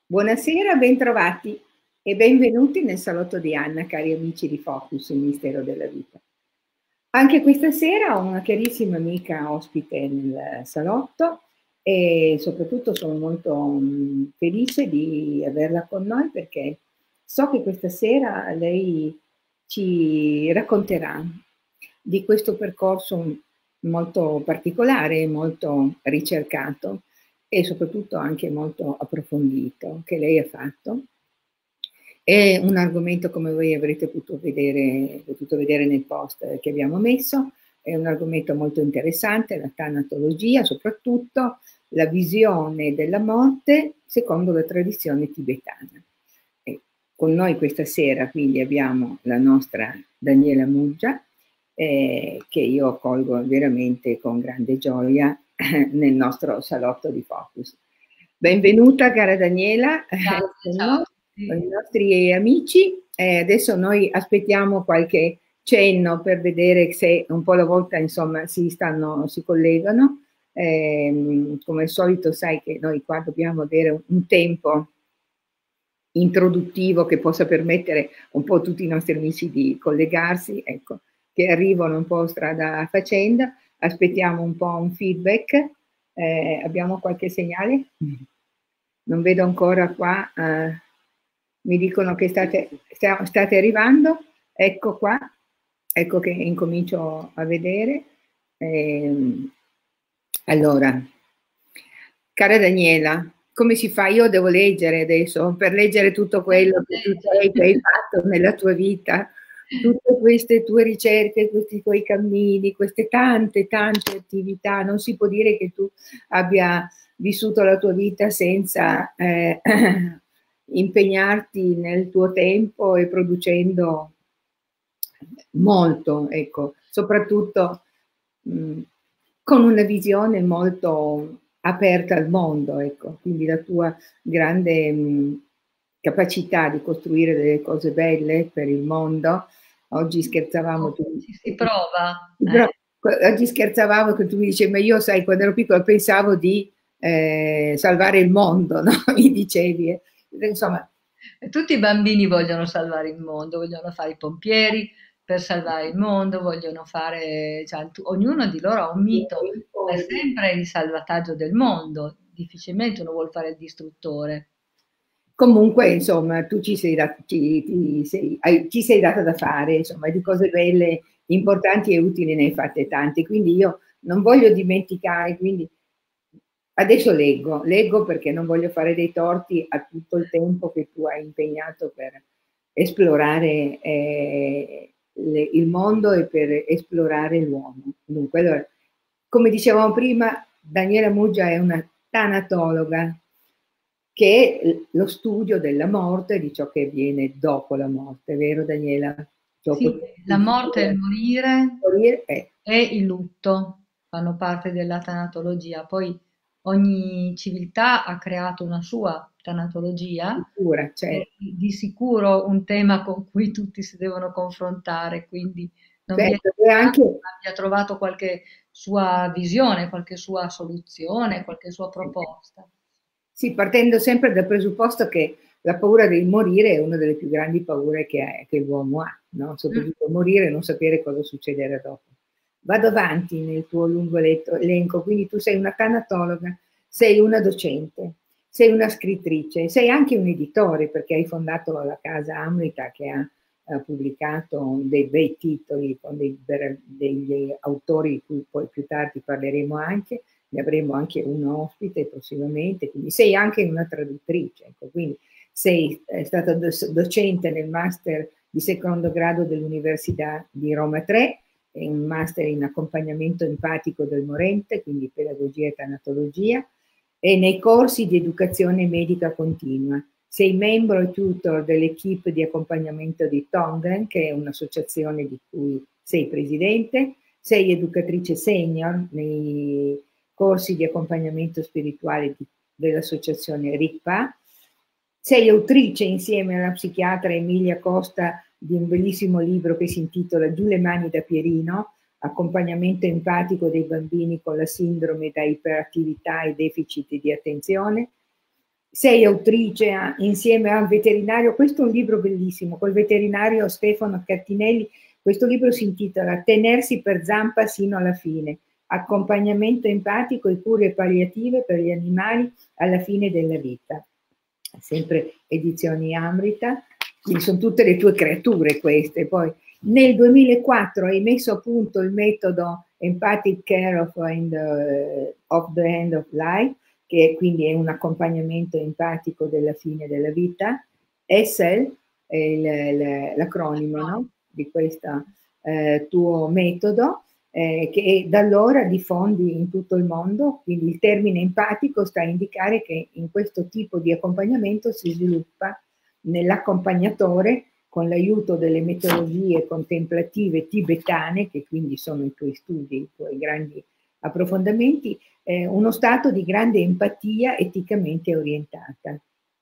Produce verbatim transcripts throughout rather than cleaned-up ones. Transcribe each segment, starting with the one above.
Buonasera, bentrovati e benvenuti nel salotto di Anna, cari amici di Focus, il mistero della vita. Anche questa sera ho una carissima amica ospite nel salotto e soprattutto sono molto um, felice di averla con noi perché so che questa sera lei ci racconterà di questo percorso molto particolare, molto ricercato e soprattutto anche molto approfondito che lei ha fatto. È un argomento, come voi avrete potuto vedere, potuto vedere nel post che abbiamo messo, è un argomento molto interessante, la tanatologia, soprattutto la visione della morte secondo la tradizione tibetana. E con noi questa sera quindi abbiamo la nostra Daniela Muggia, eh, che io accolgo veramente con grande gioia nel nostro salotto di Focus. Benvenuta cara Daniela, Grazie, con ciao noi, a tutti. con i nostri amici. Eh, adesso noi aspettiamo qualche cenno per vedere se un po' alla volta insomma si, stanno, si collegano. Eh, come al solito sai che noi qua dobbiamo avere un, un tempo introduttivo che possa permettere un po' a tutti i nostri amici di collegarsi, ecco, che arrivano un po' strada facendo. Aspettiamo un po' un feedback. Eh, abbiamo qualche segnale? Non vedo ancora qua. Eh, mi dicono che state, state arrivando. Ecco qua. Ecco che incomincio a vedere. Eh, allora, cara Daniela, come si fa? Io devo leggere adesso, per leggere tutto quello che tu sei, che hai fatto nella tua vita, tutte queste tue ricerche, questi tuoi cammini, queste tante, tante attività. Non si può dire che tu abbia vissuto la tua vita senza eh, impegnarti nel tuo tempo e producendo molto, ecco, soprattutto mh, con una visione molto aperta al mondo, ecco, quindi la tua grande mh, capacità di costruire delle cose belle per il mondo. Oggi scherzavamo, tu, Ci si prova. però, Eh. oggi scherzavamo che tu mi dicevi, ma io sai, quando ero piccola pensavo di eh, salvare il mondo, no? Mi dicevi, eh. Insomma, Tutti i bambini vogliono salvare il mondo, vogliono fare i pompieri per salvare il mondo, vogliono fare, cioè, tu- ognuno di loro ha un mito, è sempre il salvataggio del mondo, difficilmente uno vuole fare il distruttore. comunque, insomma, tu ci sei, da, ci, ti sei, hai, ci sei data da fare, insomma, di cose belle, importanti e utili ne hai fatte tante, quindi io non voglio dimenticare, quindi adesso leggo, leggo perché non voglio fare dei torti a tutto il tempo che tu hai impegnato per esplorare eh, le, il mondo e per esplorare l'uomo. Dunque, allora, come dicevamo prima, Daniela Muggia è una tanatologa, che è lo studio della morte e di ciò che avviene dopo la morte, vero Daniela? Dopo Sì, la morte e il morire morire, eh, e il lutto fanno parte della tanatologia. Poi ogni civiltà ha creato una sua tanatologia, cura, è certo. di sicuro un tema con cui tutti si devono confrontare, quindi non vi è Certo, e che anche abbia trovato qualche sua visione, qualche sua soluzione, qualche sua proposta. sì, partendo sempre dal presupposto che la paura del morire è una delle più grandi paure che, è, che l'uomo ha, no? Mm. Soprattutto morire e non sapere cosa succederà dopo. Vado avanti nel tuo lungo elenco, quindi tu sei una tanatologa, sei una docente, sei una scrittrice, sei anche un editore perché hai fondato la casa Amrita che ha eh, pubblicato dei bei titoli con dei, degli autori di cui poi più tardi parleremo anche, ne avremo anche uno ospite prossimamente, quindi sei anche una traduttrice, ecco, quindi sei eh, stata docente nel master di secondo grado dell'Università di Roma tre, e un master in accompagnamento empatico del morente, quindi pedagogia e tanatologia, e nei corsi di educazione medica continua. Sei membro e tutor dell'equipe di accompagnamento di Tonglen, che è un'associazione di cui sei presidente, sei educatrice senior nei corsi di accompagnamento spirituale di, dell'associazione R I C P A, sei autrice insieme alla psichiatra Emilia Costa di un bellissimo libro che si intitola Giù le mani da Pierino, accompagnamento empatico dei bambini con la sindrome da iperattività e deficit di attenzione. sei autrice a, insieme a un veterinario, questo è un libro bellissimo, col veterinario Stefano Cattinelli, questo libro si intitola Tenersi per zampa sino alla fine, accompagnamento empatico e cure palliative per gli animali alla fine della vita. Sempre edizioni Amrita, quindi sono tutte le tue creature queste. Poi nel duemilaquattro hai messo a punto il metodo Empathic Care of, the, of the End of Life, che quindi è un accompagnamento empatico della fine della vita. E S E L è l'acronimo, no? Di questo eh, tuo metodo, eh, che da allora diffondi in tutto il mondo, quindi il termine empatico sta a indicare che in questo tipo di accompagnamento si sviluppa nell'accompagnatore, con l'aiuto delle metodologie contemplative tibetane, che quindi sono i tuoi studi, i tuoi grandi approfondimenti, eh, uno stato di grande empatia eticamente orientata,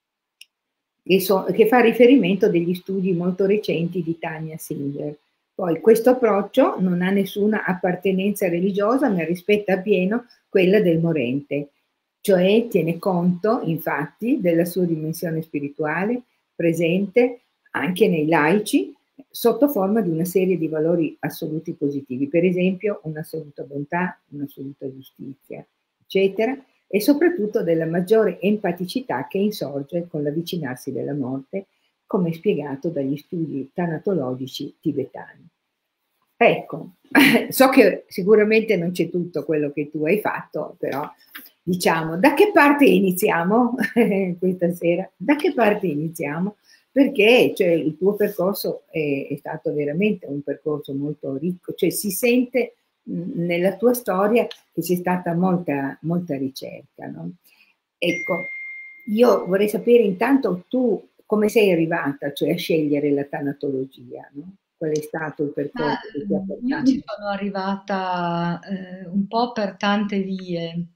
che, so, che fa riferimento a degli studi molto recenti di Tanya Singer. Poi questo approccio non ha nessuna appartenenza religiosa, ma rispetta appieno quella del morente, cioè tiene conto infatti della sua dimensione spirituale presente anche nei laici sotto forma di una serie di valori assoluti positivi, per esempio un'assoluta bontà, un'assoluta giustizia, eccetera, e soprattutto della maggiore empaticità che insorge con l'avvicinarsi della morte, come spiegato dagli studi tanatologici tibetani. Ecco, so che sicuramente non c'è tutto quello che tu hai fatto, però diciamo, da che parte iniziamo questa sera? Da che parte iniziamo? Perché cioè, il tuo percorso è, è stato veramente un percorso molto ricco, cioè si sente mh, nella tua storia che c'è stata molta, molta ricerca, no? Ecco, io vorrei sapere intanto tu come sei arrivata, cioè a scegliere la tanatologia, no? Qual è stato il Ma percorso che ti ha ehm, io portato? ci sono arrivata eh, un po' per tante vie.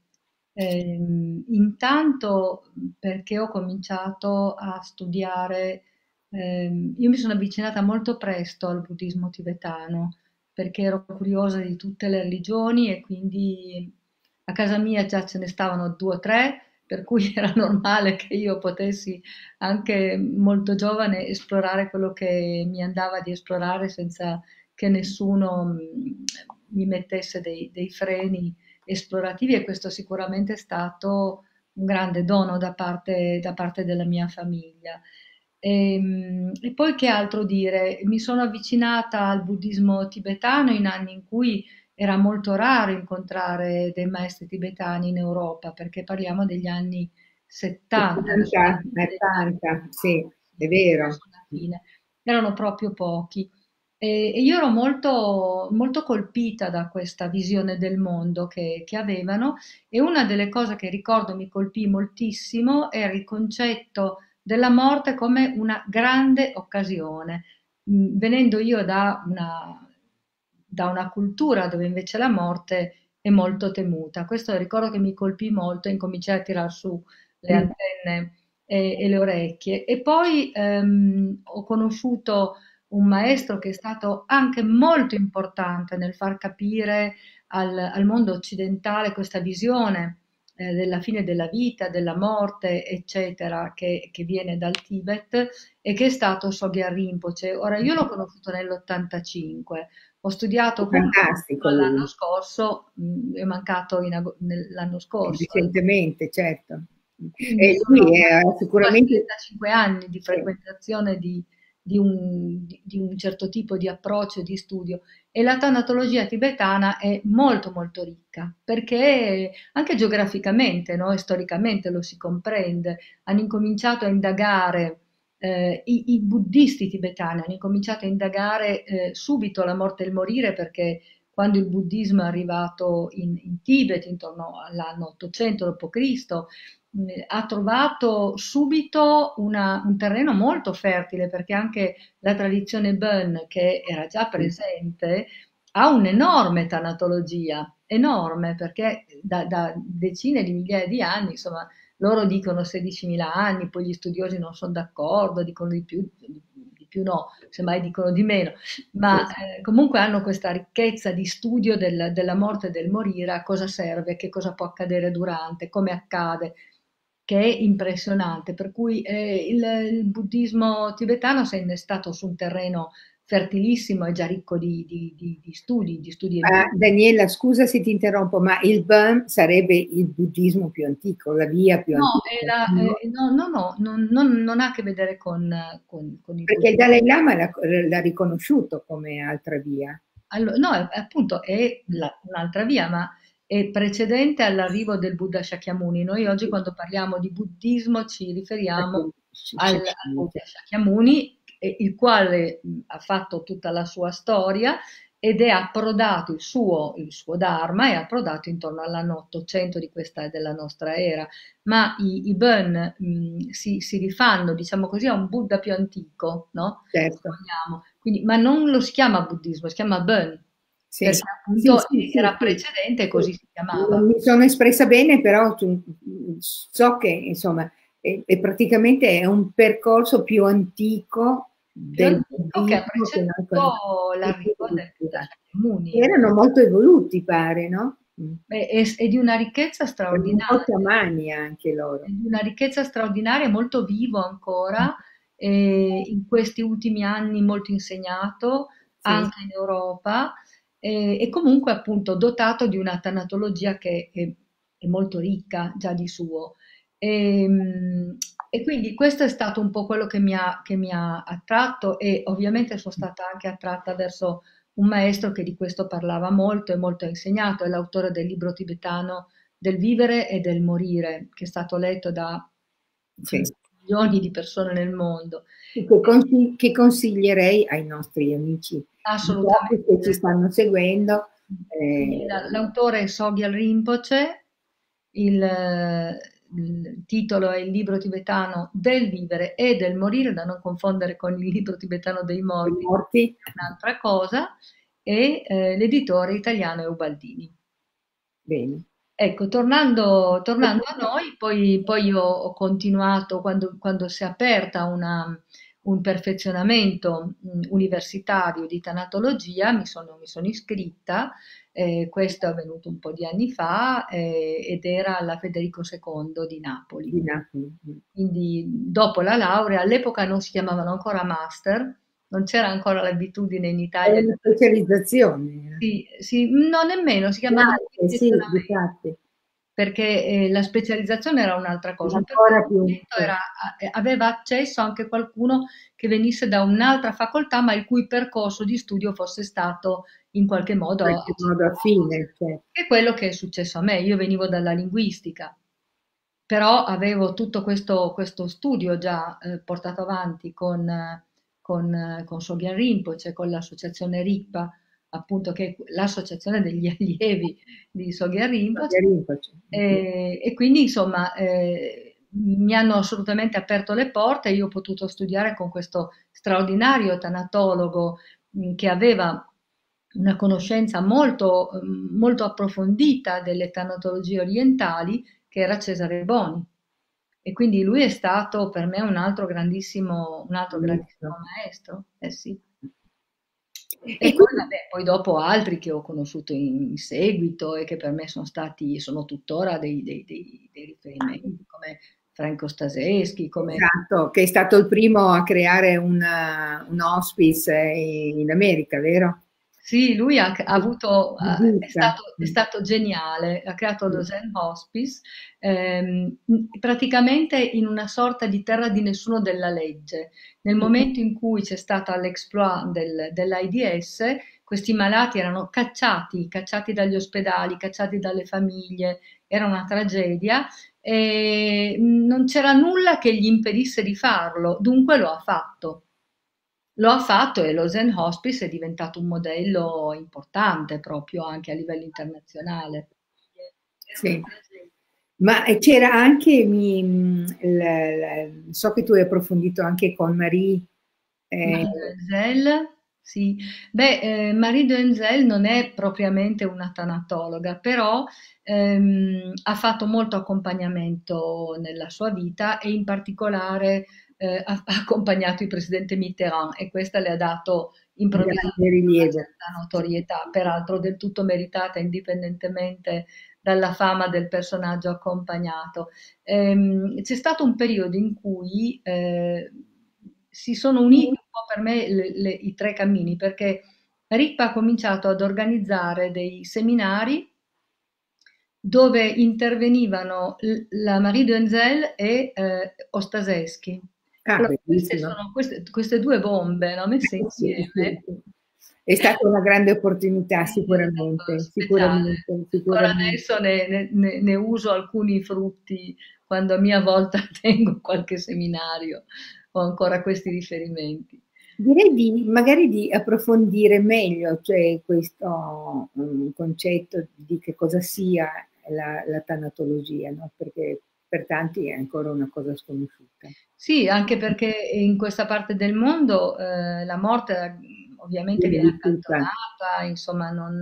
Ehm, intanto perché ho cominciato a studiare, ehm, io mi sono avvicinata molto presto al buddismo tibetano perché ero curiosa di tutte le religioni e quindi a casa mia già ce ne stavano due o tre, per cui era normale che io potessi anche molto giovane esplorare quello che mi andava di esplorare senza che nessuno mh, mi mettesse dei, dei freni esplorativi, e questo sicuramente è stato un grande dono da parte, da parte della mia famiglia. E, e poi che altro dire? Mi sono avvicinata al buddismo tibetano in anni in cui era molto raro incontrare dei maestri tibetani in Europa, perché parliamo degli anni settanta, verso la settanta, fine degli anni ottanta, sì, settanta, è sì, vero. verso la fine. Erano proprio pochi. E, e io ero molto, molto colpita da questa visione del mondo che, che avevano, e una delle cose che ricordo mi colpì moltissimo era il concetto della morte come una grande occasione. Mm, Venendo io da una, da una cultura dove invece la morte è molto temuta. Questo ricordo che mi colpì molto e incominciai a tirar su le Mm. antenne e, e le orecchie. E poi ehm, ho conosciuto un maestro che è stato anche molto importante nel far capire al, al mondo occidentale questa visione eh, della fine della vita, della morte, eccetera, che, che viene dal Tibet, e che è stato Sogyal Rinpoche. Ora, io l'ho conosciuto nell'ottantacinque, ho studiato con lui Fantastico fino all'anno lui, scorso, mh, è mancato in ago- nell'anno scorso, recentemente, certo. quindi E sono lui è quasi sicuramente, trentacinque anni di sì, frequentazione di, di un, di- di un certo tipo di approccio e di studio, e la tanatologia tibetana è molto molto ricca perché anche geograficamente, no, e storicamente lo si comprende. Hanno incominciato a indagare, eh, i, i buddisti tibetani hanno incominciato a indagare eh, subito la morte e il morire, perché quando il buddismo è arrivato in, in Tibet intorno all'anno ottocento dopo Cristo, mh, ha trovato subito una- un terreno molto fertile, perché anche la tradizione Bön, che era già presente, ha un'enorme tanatologia, enorme, perché da, da decine di migliaia di anni, insomma, loro dicono sedicimila anni, poi gli studiosi non sono d'accordo, dicono di più, di più no, semmai dicono di meno, ma eh, comunque hanno questa ricchezza di studio del- della morte e del morire, a cosa serve, che cosa può accadere durante, come accade, che è impressionante, per cui eh, il, il buddismo tibetano si è innestato su un terreno fertilissimo e già ricco di, di- di- di studi, di studi Ah, empirici. Daniela, scusa se ti interrompo, ma il Burma sarebbe il buddismo più antico, la via più No, è antica, la- no? eh, no, no, no, non, non- non ha a che vedere con, con- con il Perché il buddismo. Dalai Lama l'ha l'ha riconosciuto come altra via. Allo- no, è- appunto è la- un'altra via, ma è precedente all'arrivo del Buddha Shakyamuni. Noi oggi quando parliamo di buddismo ci riferiamo al, al Buddha Shakyamuni, eh, il quale mh, ha fatto tutta la sua storia ed è approdato il suo, il suo Dharma, è approdato intorno all'anno ottocento di questa, della nostra era, ma i, i Bön mh, si, si rifanno, diciamo così, a un Buddha più antico, no? Se Certo, vogliamo. Quindi, ma non lo si chiama buddismo, si chiama Bön, sì, perché sì, appunto sì, sì, era sì, precedente e così sì. si chiamava. Non mi sono espressa bene, però tu- so che insomma è, è praticamente è un percorso più antico Più del antico che ha buddismo che noi conosciamo. preceduto l'arrivo del Buddha Shakyamuni. Erano molto evoluti, pare, no? Mm. Beh, è, è di una ricchezza Erano un po' straordinaria. sciamani anche È loro. di una ricchezza straordinaria, molto vivo ancora, e in questi ultimi anni molto insegnato Sì, anche in Europa, e, e comunque appunto dotato di una tanatologia che è, è molto ricca già di suo. E, mm, e quindi questo è stato un po' quello che mi ha, che mi ha attratto, e ovviamente sono stata anche attratta verso un maestro che di questo parlava molto e molto ha insegnato, è l'autore del libro tibetano del vivere e del morire, che è stato letto da insomma, sì. milioni di persone nel mondo. Che, consigli- che consiglierei ai nostri amici di Topi che ci Assolutamente. stanno seguendo? Quindi eh, la- l'autore è Sogyal Rinpoche, il, eh, il titolo è il libro tibetano del vivere e del morire, da non confondere con il libro tibetano dei i morti, morti? è un'altra cosa, e eh, l'editore italiano è Ubaldini. Bene. Ecco, tornando, tornando a noi, poi, poi io ho continuato quando, quando si è aperta una- un perfezionamento mh, universitario di tanatologia, mi sono, mi sono iscritta, eh, questo è avvenuto un po' di anni fa, eh, ed era alla Federico secondo di Napoli. Di Napoli. Quindi dopo la laurea, all'epoca non si chiamavano ancora master, non c'era ancora l'abitudine in È Italia. una specializzazione. Sì, sì, no, nemmeno, si chiamava Grazie, sì, perfezionamento, difatti, perché eh, la specializzazione era un'altra è cosa, il ancora più perfezionamento era, eh, aveva accesso anche qualcuno che venisse da un'altra facoltà, ma il cui percorso di studio fosse stato in qualche modo in qualche modo accettato. affine, cioè. È quello che è successo a me, io venivo dalla linguistica, però avevo tutto questo, questo studio già eh, portato avanti con, eh, con, eh, con Sogyal Rinpoche, con l'associazione RIPPA, appunto che è l'associazione degli allievi di Sogyal Rinpoche, Rinpoche. e, e quindi insomma eh, mi hanno assolutamente aperto le porte, io ho potuto studiare con questo straordinario tanatologo mh, che aveva una conoscenza molto, mh, molto approfondita delle tanatologie orientali, che era Cesare Boni. E quindi lui è stato per me un altro grandissimo, un altro grandissimo Benissimo. maestro. Eh sì. E E poi, quindi vabbè, poi dopo altri che ho conosciuto in seguito e che per me sono stati, sono tuttora dei, dei- dei- dei riferimenti, come Franco Staseschi, come esatto, che è stato il primo a creare una- un hospice in America, vero? sì, lui ha, ha avuto, ha- è Buddista. stato, è stato geniale, ha creato lo Zen Hospice, ehm, praticamente in una sorta di terra di nessuno della legge. Nel momento in cui c'è stato l'exploit del, dell'AIDS, questi malati erano cacciati, cacciati dagli ospedali, cacciati dalle famiglie, era una tragedia e non c'era nulla che gli impedisse di farlo, dunque lo ha fatto. Lo ha fatto e lo Zen Hospice è diventato un modello importante proprio anche a livello internazionale. Sì. Ma eh, c'era anche, mi, mh, la- la- so che tu hai approfondito anche con Marie, eh, Marie Denzel, sì. Beh, eh, Marie Denzel non è propriamente una tanatologa, però ehm, ha fatto molto accompagnamento nella sua vita e in particolare eh, ha, ha accompagnato il presidente Mitterrand e questa le ha dato grande improvvisamente una rilievo. certa notorietà, peraltro del tutto meritata indipendentemente dalla fama del personaggio accompagnato. Ehm, c'è stato un periodo in cui eh, si sono uniti un po' per me le- le- i tre cammini, perché Ripa ha cominciato ad organizzare dei seminari dove intervenivano l- la Marie Denzel e eh, Ostaseschi. Ah, Allora, queste bellissimo. sono queste, queste due bombe, no, messe Sì, sì, insieme. sì. È stata una grande opportunità, Sì, è stato sicuramente, speciale. sicuramente, Ancora sicuramente. adesso ne, ne- ne- ne uso alcuni frutti quando a mia volta tengo qualche seminario, ho ancora questi riferimenti. Direi di magari di approfondire meglio, cioè questo mm, concetto di che cosa sia la, la tanatologia, no? Perché per tanti è ancora una cosa sconosciuta. Sì, anche perché in questa parte del mondo eh, la morte eh, ovviamente Viene viene vissuta, accantonata, insomma, non,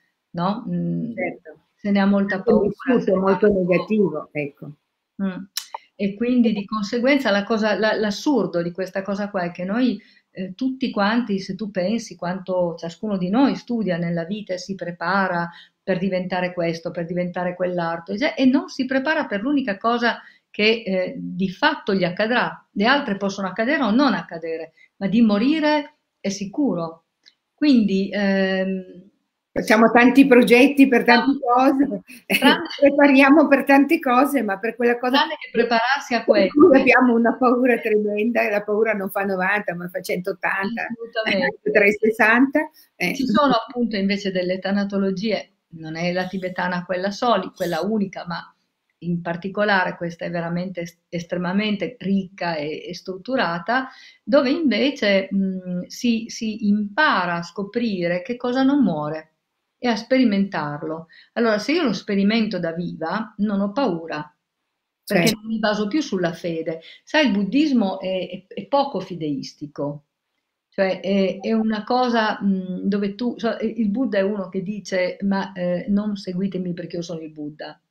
no? Mm, certo, se ne ha molta è paura, se vissuto ne molto parla poco. negativo, ecco. Mm. E quindi di conseguenza la cosa, la- l'assurdo di questa cosa qua è che noi eh, tutti quanti, se tu pensi quanto ciascuno di noi studia nella vita e si prepara per diventare questo, per diventare quell'altro, e e non si prepara per l'unica cosa che eh, di fatto gli accadrà. Le altre possono accadere o non accadere, ma di morire è sicuro. Quindi ehm, Facciamo tanti progetti per tante siamo- cose, tranne, prepariamo per tante cose, ma per quella cosa tranne che prepararsi a per cui queste, abbiamo una paura tremenda, e la paura non fa novanta, ma fa centottanta, assolutamente. trecentosessanta. Eh. Ci sono appunto invece delle tanatologie, non è la tibetana quella soli, quella unica, ma in particolare questa è veramente est- estremamente ricca e, e strutturata, dove invece mh, si, si impara a scoprire che cosa non muore e a sperimentarlo. Allora, se io lo sperimento da viva, non ho paura, Cioè, perché non mi baso più sulla fede. Sai, il buddismo è, è- è poco fideistico, cioè è, è una cosa mh, dove tu, so, il Buddha è uno che dice, ma eh, non seguitemi perché io sono il Buddha,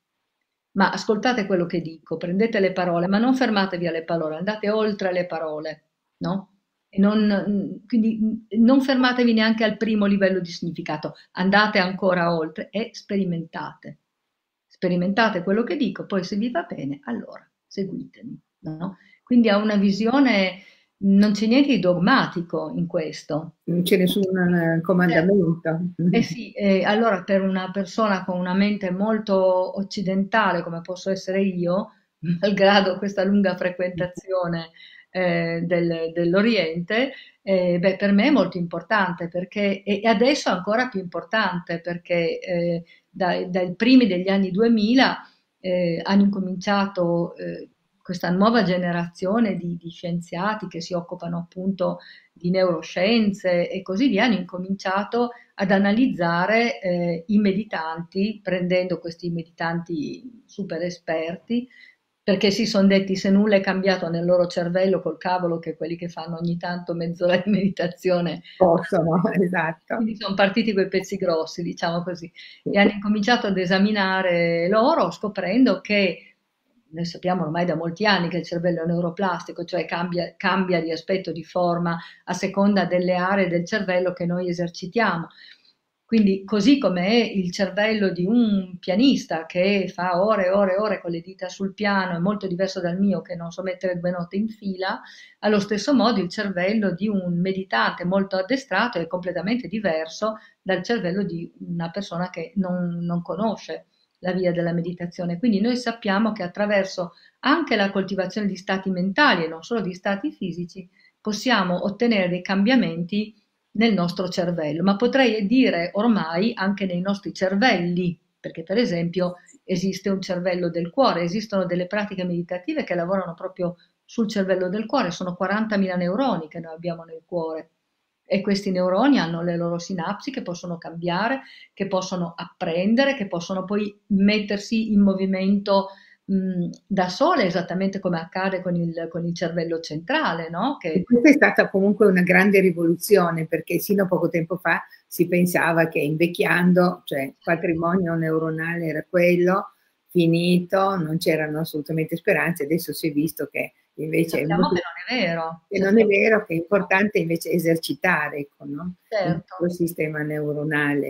ma ascoltate quello che dico, prendete le parole, ma non fermatevi alle parole, andate oltre le parole, no? E non, mh, quindi mh, non fermatevi neanche al primo livello di significato, andate ancora oltre e sperimentate. Sperimentate quello che dico, poi se vi va bene, allora seguitemi, no? Quindi ha una visione, non c'è niente di dogmatico in questo. non c'è nessun eh, comandamento. Eh sì, eh, allora per una persona con una mente molto occidentale come posso essere io, malgrado questa lunga frequentazione eh, del- dell'Oriente, eh, beh, per me è molto importante perché, e e adesso è ancora più importante perché eh, dai, dai primi degli anni duemila eh, hanno incominciato eh, questa nuova generazione di, di scienziati che si occupano appunto di neuroscienze e così via, hanno incominciato ad analizzare eh, i meditanti, prendendo questi meditanti super esperti, perché si sono detti se nulla è cambiato nel loro cervello col cavolo che quelli che fanno ogni tanto mezz'ora di meditazione. Possono, esatto. Quindi sono partiti quei pezzi grossi, diciamo così, e hanno incominciato ad esaminare loro, scoprendo che, noi sappiamo ormai da molti anni che il cervello è neuroplastico, cioè cambia, cambia di aspetto, di forma a seconda delle aree del cervello che noi esercitiamo. Quindi, così come è il cervello di un pianista che fa ore e ore e ore con le dita sul piano, è molto diverso dal mio che non so mettere due note in fila, allo stesso modo il cervello di un meditante molto addestrato è completamente diverso dal cervello di una persona che non, non conosce la via della meditazione. Quindi noi sappiamo che attraverso anche la coltivazione di stati mentali e non solo di stati fisici possiamo ottenere dei cambiamenti nel nostro cervello, ma potrei dire ormai anche nei nostri cervelli, perché per esempio esiste un cervello del cuore, esistono delle pratiche meditative che lavorano proprio sul cervello del cuore, sono quarantamila neuroni che noi abbiamo nel cuore e questi neuroni hanno le loro sinapsi che possono cambiare, che possono apprendere, che possono poi mettersi in movimento mh, da sole, esattamente come accade con il, con il cervello centrale, no? E Che questa è stata comunque una grande rivoluzione, perché sino a poco tempo fa si pensava che invecchiando, cioè il patrimonio neuronale era quello, finito, non c'erano assolutamente speranze, adesso si è visto che invece è sappiamo che molto, non è vero, che non è sappiamo vero, che è che no. importante invece eseercitare, ecco, no? Il Certo. nostro sistema neuronale.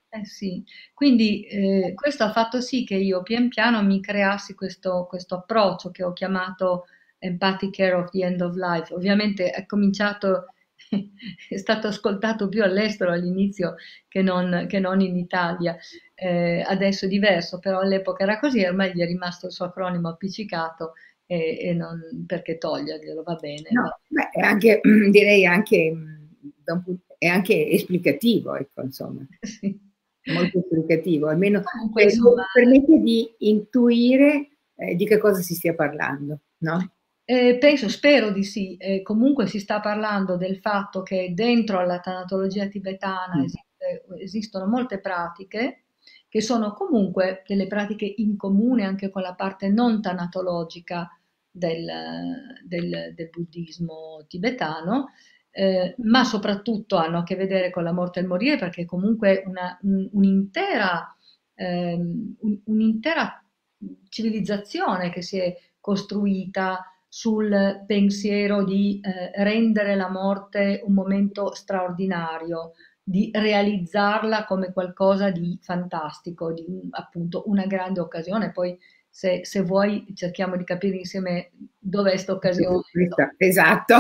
Eh sì, quindi eh, questo ha fatto sì che io pian piano mi creassi questo, questo approccio che ho chiamato Empathic Care of the End of Life. Ovviamente è cominciato, è stato ascoltato più all'estero all'inizio che non, che non in Italia. Eh, adesso è diverso, però all'epoca era così, ormai gli è rimasto il suo acronimo appiccicato e, e non, perché toglierglielo, va bene. Va No, beh, è anche, direi anche, mh, da un pu- è anche esplicativo, ecco, insomma, bene. Sì. molto esplicativo, almeno Comunque, eh, insomma, permette di intuire eh, di che cosa si stia parlando, no? Eh, penso, spero di sì. Eh, comunque si sta parlando del fatto che dentro alla tanatologia tibetana Mm. esiste- esistono molte pratiche che sono comunque delle pratiche in comune anche con la parte non tanatologica del, del- del buddismo tibetano, eh, ma soprattutto hanno a che vedere con la morte e il morire perché comunque una- un- un'intera ehm, un- un'intera civilizzazione che si è costruita sul pensiero di eh, rendere la morte un momento straordinario, di realizzarla come qualcosa di fantastico, di un- appunto una grande occasione. Poi se, se vuoi cerchiamo di capire insieme dov'è questa occasione. Questa- esatto.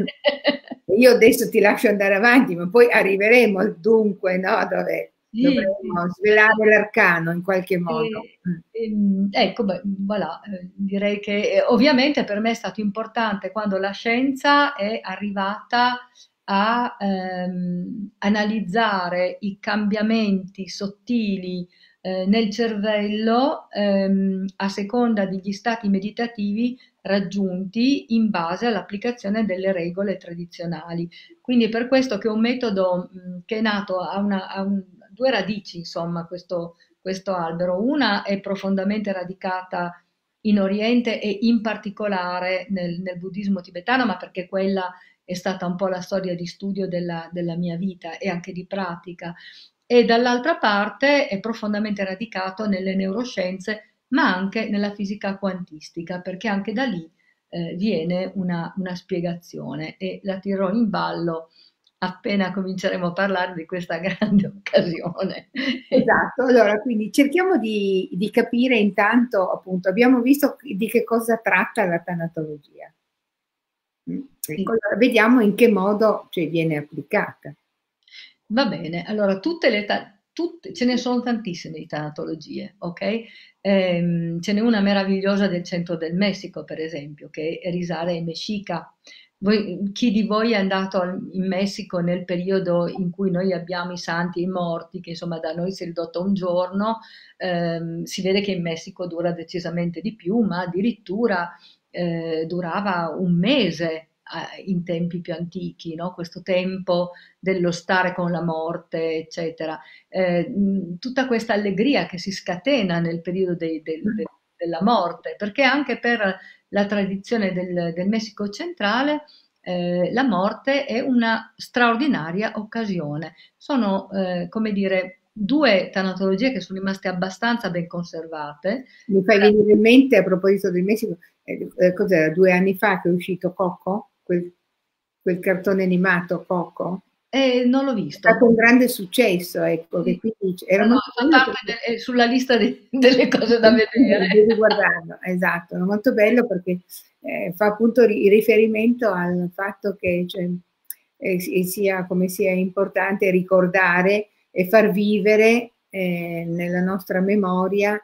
Io adesso ti lascio andare avanti, ma poi arriveremo al dunque, no? Dove Sì, sì. dovremo svelare l'arcano in qualche modo. E, Mm. ehm, ecco, beh, voilà, eh, direi che eh, ovviamente per me è stato importante quando la scienza è arrivata a ehm, analizzare i cambiamenti sottili eh, nel cervello ehm, a seconda degli stati meditativi raggiunti in base all'applicazione delle regole tradizionali. Quindi è per questo che è un metodo mh, che è nato a, una, a un- due radici, insomma, questo questo albero. Una è profondamente radicata in Oriente e in particolare nel, nel buddismo tibetano, ma perché quella è stata un po' la storia di studio della, della mia vita e anche di pratica. E dall'altra parte è profondamente radicato nelle neuroscienze, ma anche nella fisica quantistica, perché anche da lì eh, viene una, una spiegazione e la tirerò in ballo appena cominceremo a parlare di questa grande occasione. Esatto, allora quindi cerchiamo di, di capire intanto, appunto, abbiamo visto di che cosa tratta la tanatologia. Mm. Ecco, Sì, allora vediamo in che modo, cioè, viene applicata. va bene. Allora, tutte le ta- tutte- ce ne sono tantissime di tanatologie, ok? Ehm, ce n'è una meravigliosa del centro del Messico, per esempio, che è Risare Mexica. Voi- chi di voi è andato al- in Messico nel periodo in cui noi abbiamo i santi e i morti, che insomma da noi si è ridotto a un giorno, ehm, si vede che in Messico dura decisamente di più, ma addirittura eh, durava un mese eh, in tempi più antichi, no? Questo tempo dello stare con la morte, eccetera. Eh, mh, tutta questa allegria che si scatena nel periodo dei- del- del- della morte, perché anche per la tradizione del, del Messico centrale eh, la morte è una straordinaria occasione. Sono, eh, come dire, due tanatologie che sono rimaste abbastanza ben conservate. Mi fai venire in mente, a proposito del Messico, eh, eh, cos'era, due anni fa che è uscito Coco, quel, quel cartone animato Coco? Eh, non l'ho È visto. stato un grande successo, ecco, Sì. che quindi era No, no, molto fa bello parte perché de- è sulla lista di- delle cose da vedere. devi guardarlo, esatto, è molto bello perché eh, fa appunto ri- riferimento al fatto che cioè, eh, si- sia come sia importante ricordare e far vivere eh, nella nostra memoria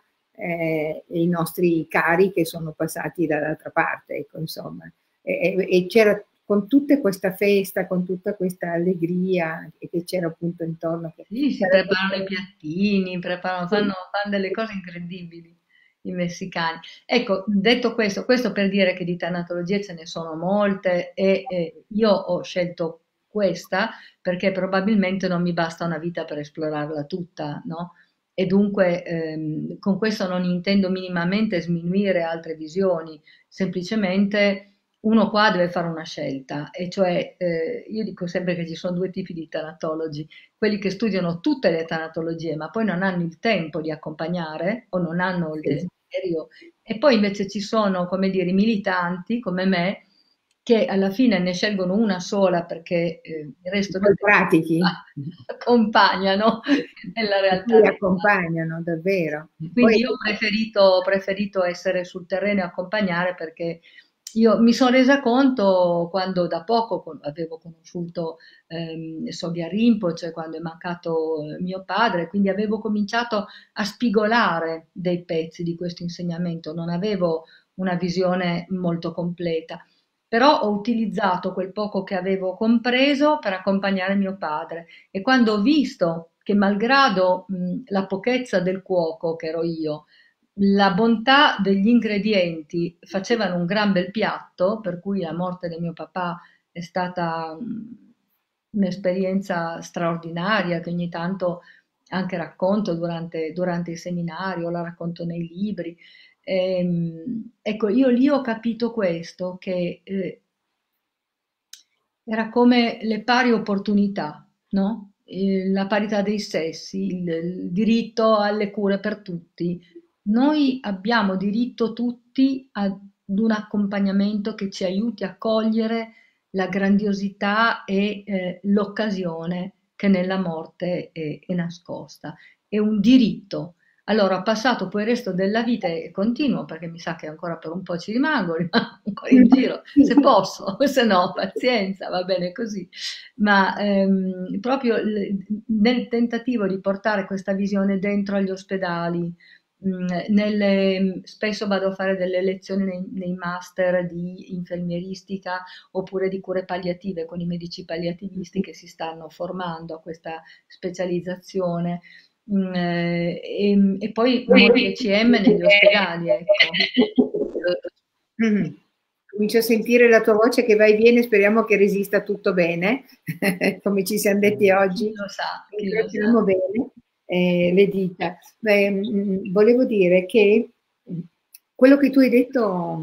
eh, i nostri cari che sono passati dall'altra parte, ecco, insomma. E, e- e c'era con tutta questa festa, con tutta questa allegria e che c'era appunto intorno. Che Sì, si sarebbe preparano i piattini, preparano, fanno, sì, fanno delle cose incredibili i messicani. Ecco, detto questo, questo per dire che di tanatologie ce ne sono molte e eh, io ho scelto questa perché probabilmente non mi basta una vita per esplorarla tutta, no? E dunque ehm, con questo non intendo minimamente sminuire altre visioni, semplicemente uno qua deve fare una scelta, e cioè eh, io dico sempre che ci sono due tipi di tanatologi, quelli che studiano tutte le tanatologie, ma poi non hanno il tempo di accompagnare o non hanno il sì. desiderio. E poi invece ci sono, come dire, i militanti come me che alla fine ne scelgono una sola perché eh, il resto poi del pratichi, tempo accompagnano nella realtà ti dei fatti. accompagnano davvero. Poi, Quindi io ho preferito, ho preferito essere sul terreno e accompagnare perché io mi sono resa conto quando da poco con- avevo conosciuto ehm, Sogyal Rinpoche, quando è mancato eh, mio padre, quindi avevo cominciato a spigolare dei pezzi di questo insegnamento, non avevo una visione molto completa, però ho utilizzato quel poco che avevo compreso per accompagnare mio padre. E quando ho visto che malgrado mh, la pochezza del cuoco, che ero io, la bontà degli ingredienti facevano un gran bel piatto, per cui la morte del mio papà è stata mh, un'esperienza straordinaria che ogni tanto anche racconto durante, durante il seminario, la racconto nei libri. Ehm, ecco, io lì ho capito questo, che eh, era come le pari opportunità, no? Eh, La parità dei sessi, il, il diritto alle cure per tutti. Noi abbiamo diritto tutti ad un accompagnamento che ci aiuti a cogliere la grandiosità e eh, l'occasione che nella morte è, è nascosta. È un diritto. Allora, ho passato poi il resto della vita e continuo, perché mi sa che ancora per un po' ci rimango, rimango ancora in giro, se posso, se no, pazienza, va bene così. Ma ehm, proprio l- nel tentativo di portare questa visione dentro agli ospedali, mh, nelle- spesso vado a fare delle lezioni nei, nei master di infermieristica oppure di cure palliative con i medici palliativisti che si stanno formando a questa specializzazione. Mm, eh, e, e poi molti E C M negli ospedali, ecco. Mhm. Comincio a sentire la tua voce che va e viene, speriamo che resista tutto bene, come ci siamo detti Chi oggi. lo sa, chi lo sa. Ringraziamo bene eh, le dita. Beh, mh, volevo dire che mh, quello che tu hai detto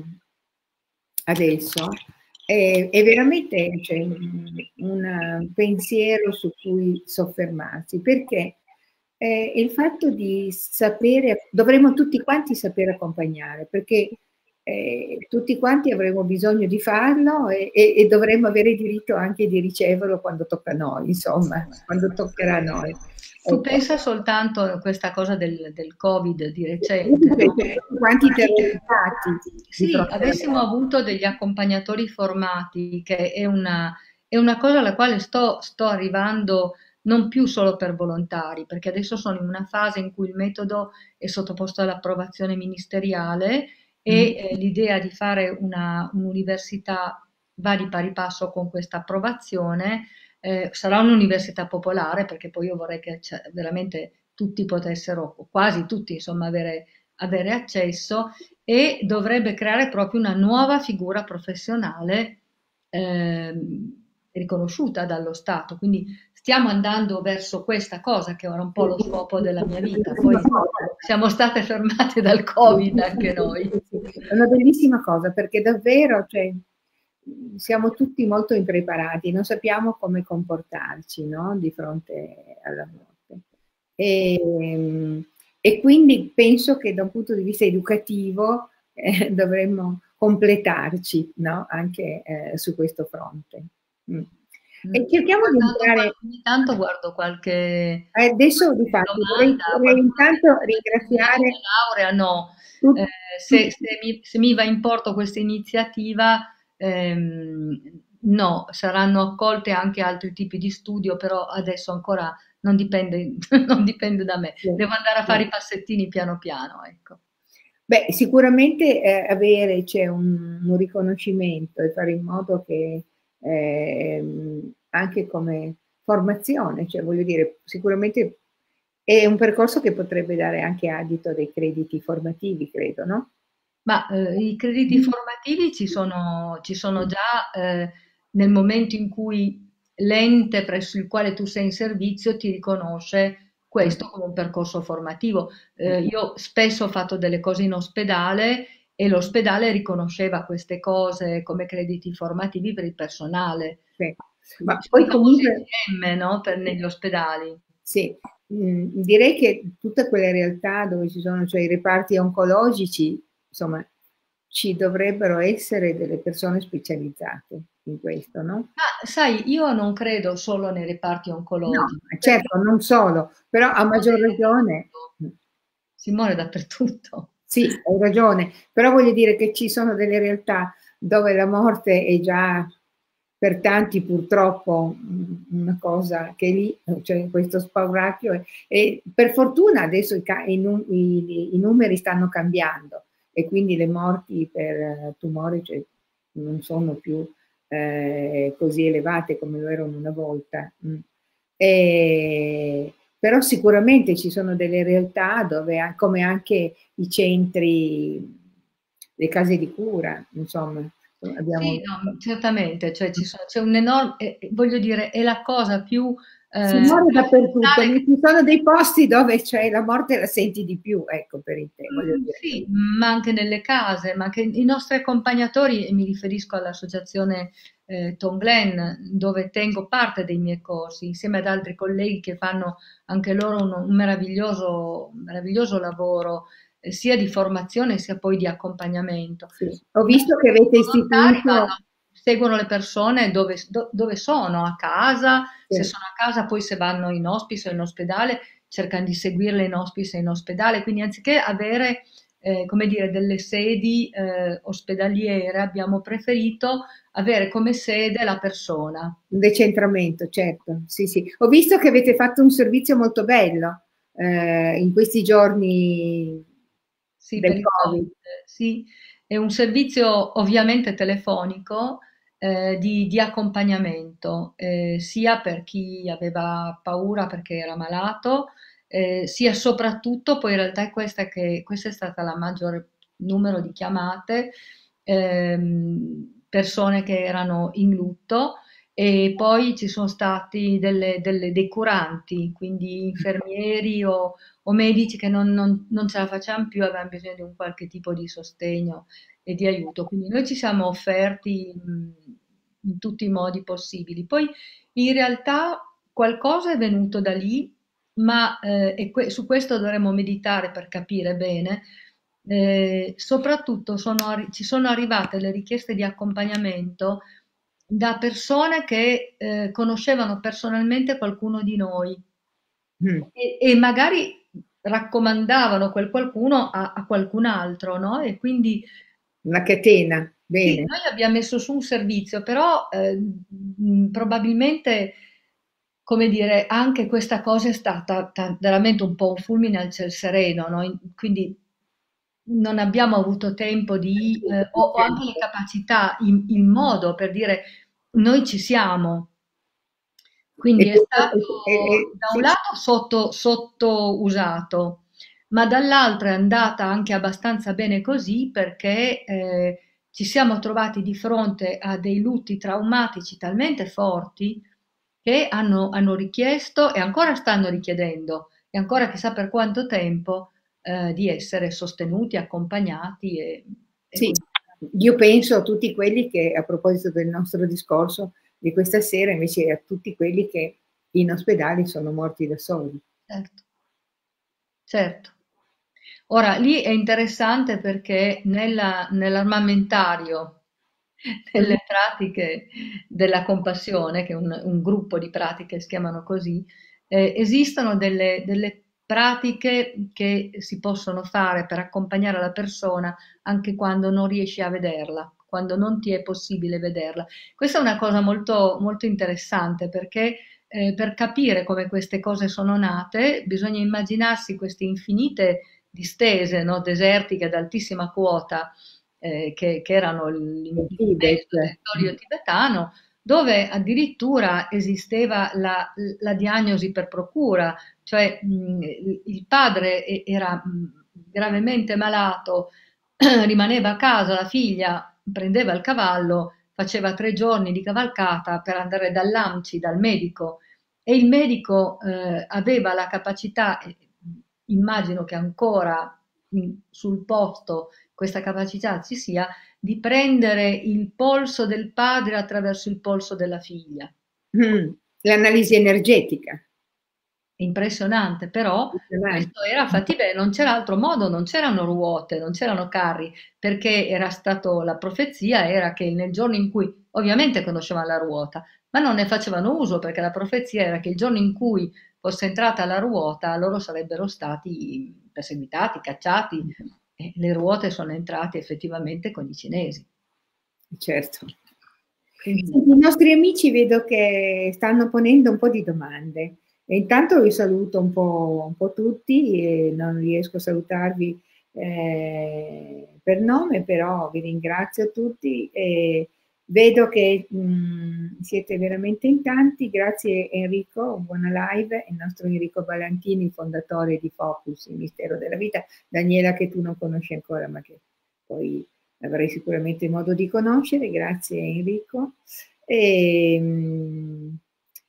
adesso è, è veramente, cioè, mh, un pensiero su cui soffermarsi, perché eh, il fatto di sapere, dovremmo tutti quanti sapere accompagnare, perché eh, tutti quanti avremo bisogno di farlo e, e, e dovremmo avere diritto anche di riceverlo quando tocca a noi, insomma, quando toccherà a noi. Tu Ecco. pensa soltanto a questa cosa del, del Covid di recente, no? Tutti quanti terrorizzati di Sì, fronte alla avessimo morte. avuto degli accompagnatori formati, che è una, è una cosa alla quale sto, sto arrivando non più solo per volontari, perché adesso sono in una fase in cui il metodo è sottoposto all'approvazione ministeriale Mm. e eh, l'idea di fare una, un'università va di pari passo con questa approvazione. Eh, sarà un'università popolare, perché poi io vorrei che cioè, veramente tutti potessero, o quasi tutti, insomma, avere avere accesso e dovrebbe creare proprio una nuova figura professionale ehm, riconosciuta dallo Stato. Quindi stiamo andando verso questa cosa che era un po' lo scopo della mia vita. Poi siamo state fermate dal Covid anche noi. È una bellissima cosa perché davvero, cioè, siamo tutti molto impreparati, non sappiamo come comportarci, no? Di fronte alla morte. E, e quindi penso che da un punto di vista educativo eh, dovremmo completarci, no? Anche eh, su questo fronte. Mm. Mm. E cerchiamo di Guardando entrare. qual- ogni tanto guardo qualche, Eh, Adesso, qualche difatti, vorrei, domanda, vorrei qualcuno mi intanto chiede ringraziare la laurea, no. Eh, tutti. se, se mi, se mi va in porto questa iniziativa, ehm, no, saranno accolte anche altri tipi di studio, però adesso ancora non dipende, non dipende da me. Devo andare a fare i passettini piano piano, ecco. Beh, sicuramente eh, avere c'è un, un riconoscimento e fare in modo che ehm, anche come formazione, cioè voglio dire, sicuramente è un percorso che potrebbe dare anche adito a dei crediti formativi, credo, no? Ma eh, i crediti formativi ci sono, ci sono già eh, nel momento in cui l'ente presso il quale tu sei in servizio ti riconosce questo come un percorso formativo. Eh, io spesso ho fatto delle cose in ospedale e l'ospedale riconosceva queste cose come crediti formativi per il personale. Sì. Quindi Ma sono poi i famosi comunque E C M, no? Per- negli ospedali. sì, mh, direi che tutte quelle realtà dove ci sono, cioè i reparti oncologici, insomma, ci dovrebbero essere delle persone specializzate in questo, no? Ma sai, io non credo solo nei reparti No, oncologici, perché certo, non solo, però si a maggior muore ragione, dappertutto. Si muore dappertutto. sì, hai ragione, però voglio dire che ci sono delle realtà dove la morte è già per tanti purtroppo mm, una cosa che è lì, cioè questo spauracchio, e, e per fortuna adesso i, ca- i nu- i- i numeri stanno cambiando e quindi le morti per eh, tumori, cioè, non sono più eh, così elevate come lo erano una volta. Mm. E- però sicuramente ci sono delle realtà dove, come anche i centri, le case di cura, insomma, abbiamo... Sì, no, certamente, cioè ci sono, c'è un enorme, eh, eh, voglio dire, è la cosa più Si eh, muore dappertutto, fondamentale ma che ci sono dei posti dove c'è la morte la senti di più, ecco, per il te, voglio Mhmm, dire. sì, ma anche nelle case, ma anche i nostri accompagnatori, e mi riferisco all'associazione, ehm, Tom Glen, dove tengo parte dei miei corsi, insieme ad altri colleghi che fanno anche loro un un meraviglioso meraviglioso lavoro, ehm, sia di formazione sia poi di accompagnamento. Sì. Ho I visto che nostri avete volontari istituito, vanno seguono le persone dove s do dove sono, a casa, se sì, sono a casa, poi se vanno in hospice o in ospedale cercano di seguirle in hospice e in ospedale, quindi anziché avere, eh, come dire, delle sedi eh, ospedaliere, abbiamo preferito avere come sede la persona. un decentramento, certo, sì, sì. Ho visto che avete fatto un servizio molto bello eh, in questi giorni Sì, per del il Covid. Covid, sì. È un servizio ovviamente telefonico eh, di, di accompagnamento, eh, sia per chi aveva paura perché era malato, eh, sia soprattutto, poi in realtà è questa che questa è stata la maggior numero di chiamate, ehm, persone che erano in lutto e poi ci sono stati delle, delle- dei curanti, quindi infermieri o o medici che non, non- non ce la facevano più, avevano bisogno di un qualche tipo di sostegno e di aiuto. Quindi noi ci siamo offerti mh, in tutti i modi possibili. Poi in realtà qualcosa è venuto da lì, ma eh, e que- su questo dovremmo meditare per capire bene. Eh, soprattutto sono arri- ci sono arrivate le richieste di accompagnamento da persone che eh, conoscevano personalmente qualcuno di noi Mm, e, e magari raccomandavano quel qualcuno a, a qualcun altro, no? E quindi una catena, sì, bene. noi abbiamo messo su un servizio, però eh, mh, probabilmente, come dire, anche questa cosa è stata ta- veramente un po' un fulmine al ciel sereno, no? In- Quindi non abbiamo avuto tempo di, eh, o, o anche le capacità, il, il modo per dire noi ci siamo. E, Quindi è e- e- stato e- da un sì, lato sotto, sottousato, ma dall'altro è andata anche abbastanza bene così perché eh, ci siamo trovati di fronte a dei lutti traumatici talmente forti che hanno, hanno richiesto e ancora stanno richiedendo, e ancora chissà per quanto tempo, eh, di essere sostenuti, accompagnati e, e sì, così. io penso a tutti quelli che, a proposito del nostro discorso di questa sera, invece a tutti quelli che in ospedale sono morti da soli. Certo. Certo. Ora, lì è interessante perché nella- nell'armamentario, Mm. nelle pratiche della compassione, che è un, un gruppo di pratiche si chiamano così, eh, esistono delle, delle pratiche che si possono fare per accompagnare la persona anche quando non riesci a vederla, quando non ti è possibile vederla. Questa è una cosa molto, molto interessante perché eh, per capire come queste cose sono nate, bisogna immaginarsi queste infinite distese, no, desertiche ad altissima quota, eh, che, che erano Il l'immenso Tibet. territorio tibetano, dove addirittura esisteva la, la diagnosi per procura, cioè mh, il padre e- era mh, gravemente malato, rimaneva a casa, la figlia prendeva il cavallo, faceva tre giorni di cavalcata per andare dall'A M C I, dal medico, e il medico eh, aveva la capacità, eh, immagino che ancora in- sul posto questa capacità ci sia, di prendere il polso del padre attraverso il polso della figlia. Mm. L'analisi energetica. impressionante, però Impressionante. questo era fattibile, non c'era altro modo, non c'erano ruote, non c'erano carri, perché era stato, la profezia era che nel giorno in cui, ovviamente conoscevano la ruota, ma non ne facevano uso perché la profezia era che il giorno in cui fosse entrata la ruota, loro sarebbero stati perseguitati, cacciati, e le ruote sono entrate effettivamente con i cinesi. Certo. Quindi, Senti, i nostri amici vedo che stanno ponendo un po' di domande e intanto vi saluto un po', un po' tutti e non riesco a salutarvi eh, per nome, però vi ringrazio tutti e vedo che mh, siete veramente in tanti. Grazie Enrico, buona live, il nostro Enrico Balantini, fondatore di Focus, il mistero della vita. Daniela che tu non conosci ancora ma che poi avrai sicuramente modo di conoscere. Grazie Enrico. E, mh,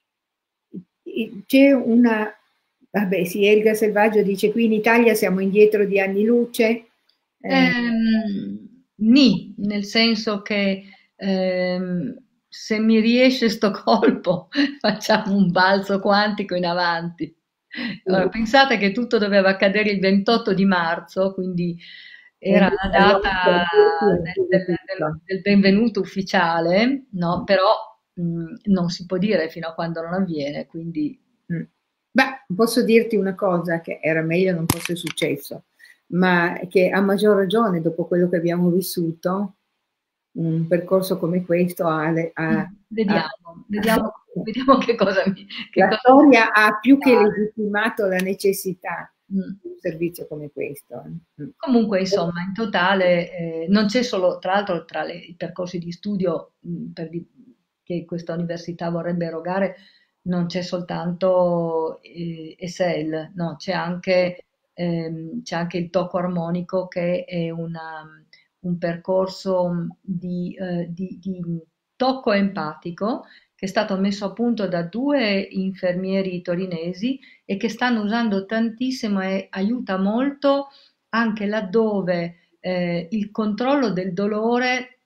c'è una, vabbè sì, Elga Selvaggio dice qui in Italia siamo indietro di anni luce. Eh, ehm, nì, nel senso che ehm, se mi riesce sto colpo facciamo un balzo quantico in avanti. Ora, pensate che tutto doveva accadere il ventotto di marzo, quindi e era la data del, del- del- del benvenuto ufficiale, no? Però mh, non si può dire fino a quando non avviene, quindi Mm. Beh, posso dirti una cosa che era meglio non fosse successo, ma che a maggior ragione dopo quello che abbiamo vissuto, un percorso come questo ha, mm, ha- ha- vediamo, vediamo, vediamo che cosa mi, che la cosa mi storia ha più che fare. legittimato la necessità Mm. di un servizio come questo. Mm. Comunque, insomma, in totale eh, non c'è solo, tra l'altro, tra le- i percorsi di studio mh, per di- che questa università vorrebbe erogare, non c'è soltanto eh, E S E L, no, c'è anche, ehm, c'è anche il tocco armonico che è una- un percorso di, eh, di- di tocco empatico che è stato messo a punto da due infermieri torinesi e che stanno usando tantissimo e aiuta molto anche laddove eh, il controllo del dolore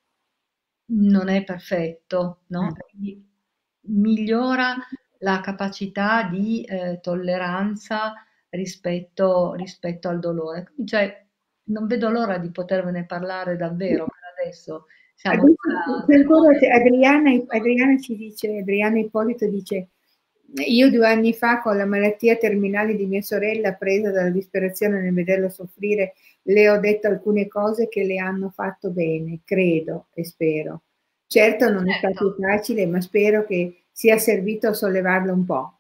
non è perfetto, no? Mm. Quindi migliora la capacità di eh, tolleranza rispetto, rispetto al dolore. Quindi, cioè, non vedo l'ora di potervene parlare davvero, per adesso siamo Adesso ancora c'è nel ancora c'è mondo. Adriana, Adriana ci dice, Adriana Ippolito dice, io due anni fa con la malattia terminale di mia sorella, presa dalla disperazione nel vederla soffrire, le ho detto alcune cose che le hanno fatto bene, credo e spero. Certo non è Certo. stato facile, ma spero che sia servito a sollevarla un po'.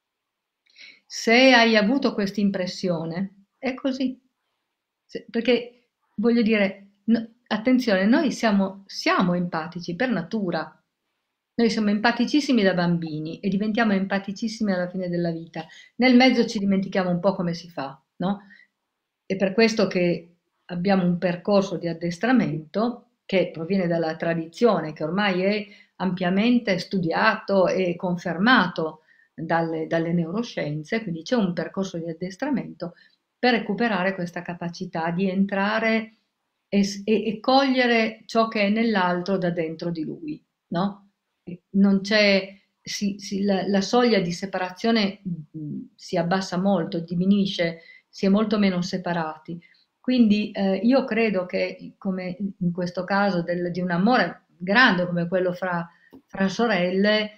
Se hai avuto questa impressione, è così. Se- perché voglio dire, no- attenzione, noi siamo, siamo empatici per natura. Noi siamo empaticissimi da bambini e diventiamo empaticissimi alla fine della vita. Nel mezzo ci dimentichiamo un po' come si fa, no? È per questo che abbiamo un percorso di addestramento che proviene dalla tradizione, che ormai è ampiamente studiato e confermato dalle, dalle neuroscienze, quindi c'è un percorso di addestramento per recuperare questa capacità di entrare e, s- e- e cogliere ciò che è nell'altro da dentro di lui, no? E non c'è, si- si- la, la soglia di separazione mh, si abbassa molto, diminuisce, si è molto meno separati. Quindi eh, io credo che, come in questo caso, del- di un amore grande come quello fra, fra sorelle,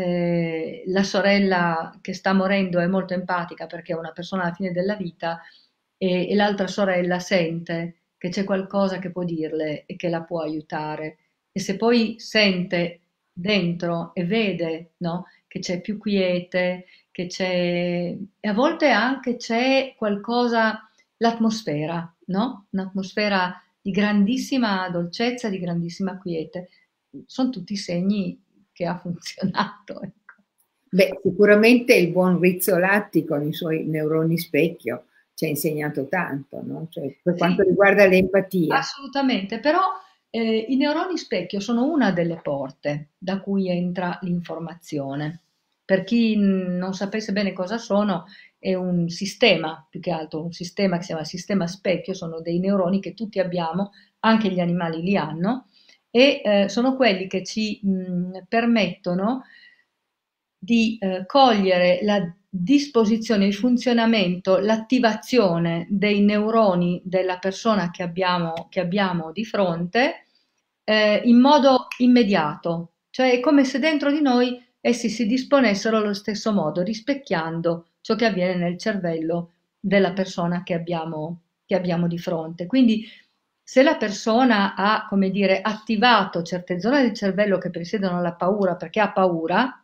eh, la sorella che sta morendo è molto empatica perché è una persona alla fine della vita e, e l'altra sorella sente che c'è qualcosa che può dirle e che la può aiutare. E se poi sente dentro e vede, no, che c'è più quiete, che c'è... e a volte anche c'è qualcosa, l'atmosfera, no? Un'atmosfera di grandissima dolcezza, di grandissima quiete. Sono tutti segni che ha funzionato, ecco. Beh, sicuramente il buon Rizzolatti con i suoi neuroni specchio ci ha insegnato tanto, no? Cioè, per quanto Sì, riguarda l'empatia. assolutamente, però eh, i neuroni specchio sono una delle porte da cui entra l'informazione. Per chi mh, non sapesse bene cosa sono, è un sistema, più che altro, un sistema che si chiama sistema specchio, sono dei neuroni che tutti abbiamo, anche gli animali li hanno, e eh, sono quelli che ci mh, permettono di eh, cogliere la disposizione, il funzionamento, l'attivazione dei neuroni della persona che abbiamo, che abbiamo di fronte eh, in modo immediato, cioè è come se dentro di noi essi si disponessero allo stesso modo, rispecchiando ciò che avviene nel cervello della persona che abbiamo, che abbiamo di fronte. Quindi se la persona ha, come dire, attivato certe zone del cervello che presiedono alla paura perché ha paura,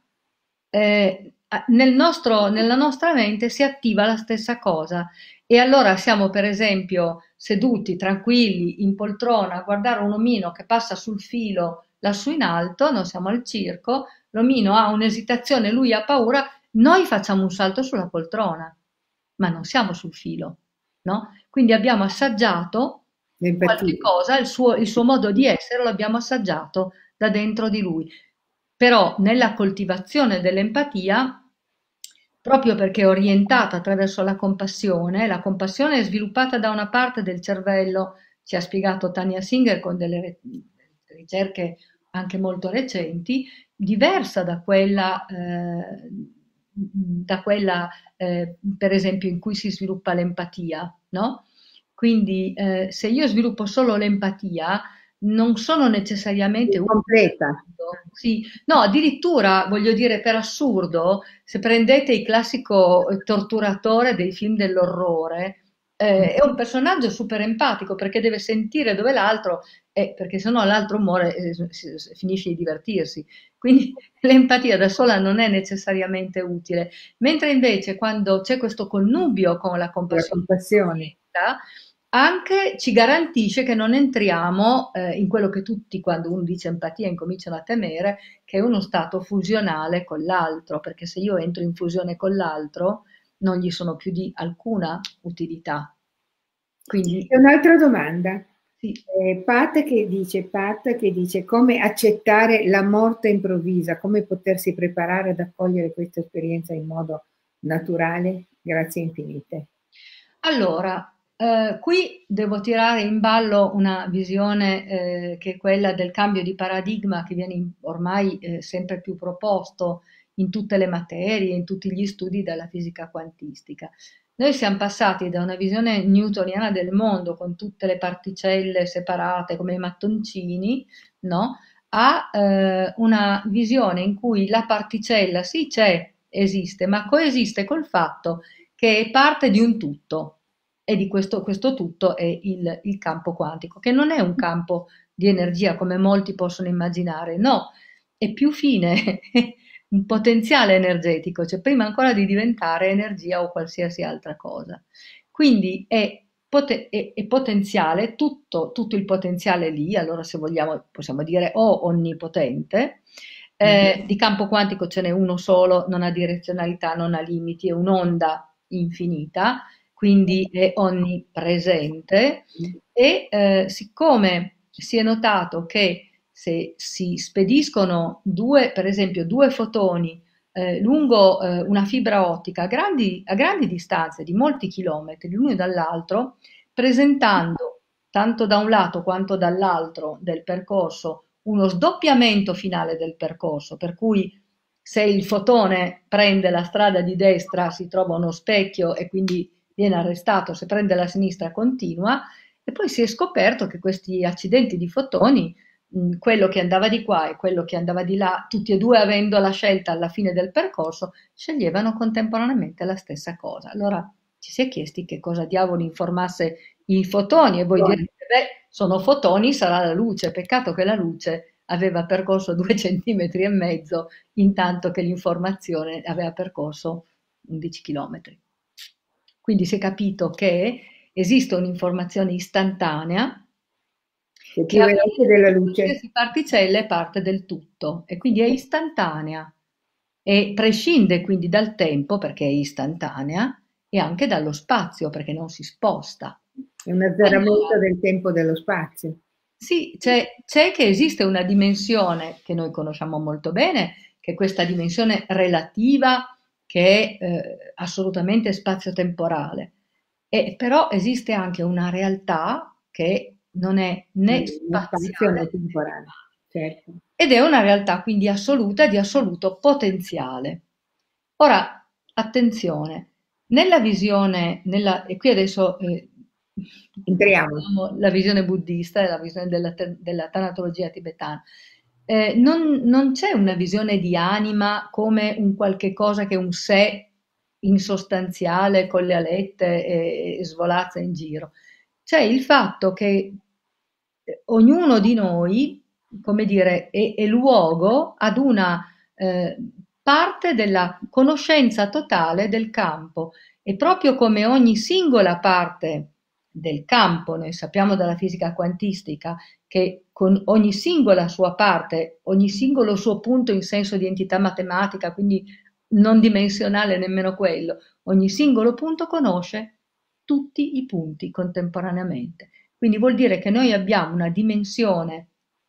eh, nel nostro, nella nostra mente si attiva la stessa cosa e allora siamo per esempio seduti tranquilli in poltrona a guardare un omino che passa sul filo lassù in alto, noi siamo al circo, l'omino ha un'esitazione, lui ha paura, noi facciamo un salto sulla poltrona, ma non siamo sul filo, no? Quindi abbiamo assaggiato qualche L'empatia. cosa, il suo, il suo modo di essere lo abbiamo assaggiato da dentro di lui. Però nella coltivazione dell'empatia, proprio perché è orientata attraverso la compassione, la compassione è sviluppata da una parte del cervello, ci ha spiegato Tania Singer con delle ricerche anche molto recenti, diversa da quella, eh, da quella eh, per esempio in cui si sviluppa l'empatia, no? Quindi eh, se io sviluppo solo l'empatia, non sono necessariamente utile al Completa. mondo. Sì, no, addirittura voglio dire per assurdo, se prendete il classico eh, torturatore dei film dell'orrore, eh, è un personaggio super empatico perché deve sentire dove l'altro è, perché sennò l'altro muore e si- si- finisce di divertirsi. Quindi l'empatia da sola non è necessariamente utile, mentre invece quando c'è questo connubio con la La compassione, compassione. anche ci garantisce che non entriamo eh, in quello che tutti, quando uno dice empatia, incominciano a temere, che è uno stato fusionale con l'altro, perché se io entro in fusione con l'altro non gli sono più di alcuna utilità. Quindi E un'altra domanda. sì. Eh, Pat che dice, Pat che dice come accettare la morte improvvisa, come potersi preparare ad accogliere questa esperienza in modo naturale? Grazie infinite. Allora, eh, qui devo tirare in ballo una visione eh, che è quella del cambio di paradigma che viene in- ormai eh, sempre più proposto in tutte le materie, in tutti gli studi della fisica quantistica. Noi siamo passati da una visione newtoniana del mondo con tutte le particelle separate come i mattoncini, no? A eh, una visione in cui la particella sì c'è, esiste, ma coesiste col fatto che è parte di un tutto e di questo, questo tutto è il, il campo quantico, che non è un campo di energia come molti possono immaginare, no, è più fine, un potenziale energetico, cioè prima ancora di diventare energia o qualsiasi altra cosa. Quindi è, pote- è- è potenziale, tutto, tutto il potenziale lì, allora se vogliamo possiamo dire o onnipotente, eh, di campo quantico ce n'è uno solo, non ha direzionalità, non ha limiti, è un'onda infinita, quindi è onnipresente e eh, siccome si è notato che se si spediscono due, per esempio, due fotoni eh, lungo eh, una fibra ottica a grandi, a grandi distanze di molti chilometri l'uno dall'altro, presentando tanto da un lato quanto dall'altro del percorso uno sdoppiamento finale del percorso, per cui se il fotone prende la strada di destra si trova uno specchio e quindi viene arrestato, se prende la sinistra continua, e poi si è scoperto che questi accidenti di fotoni, mh, quello che andava di qua e quello che andava di là, tutti e due avendo la scelta alla fine del percorso, sceglievano contemporaneamente la stessa cosa. Allora ci si è chiesti che cosa diavolo informasse i fotoni e voi direte, beh, sono fotoni, sarà la luce, peccato che la luce aveva percorso due centimetri e mezzo, intanto che l'informazione aveva percorso undici chilometri. Quindi si è capito che esiste un'informazione istantanea È che più alla veloce fine della di luce. qualsiasi particella è parte del tutto e quindi è istantanea e prescinde quindi dal tempo perché è istantanea e anche dallo spazio perché non si sposta. È un azzeramento Allora, del tempo e dello spazio. sì, c'è, c'è che esiste una dimensione che noi conosciamo molto bene, che è questa dimensione relativa, che è eh, assolutamente spazio-temporale. E, però esiste anche una realtà che non è né Lo spazio spaziale né né temporale. temporale. Certo. Ed è una realtà quindi assoluta di assoluto potenziale. Ora, attenzione, nella visione, nella, e qui adesso eh, entriamo. la visione buddista e la visione della, della tanatologia tibetana, eh, non, non c'è una visione di anima come un qualche cosa che è un sé insostanziale con le alette e, e svolazza in giro. C'è il fatto che ognuno di noi, come dire, è, è luogo ad una eh, parte della conoscenza totale del campo e proprio come ogni singola parte del campo, noi sappiamo dalla fisica quantistica che con ogni singola sua parte, ogni singolo suo punto in senso di entità matematica, quindi non dimensionale nemmeno quello, ogni singolo punto conosce tutti i punti contemporaneamente. Quindi vuol dire che noi abbiamo una dimensione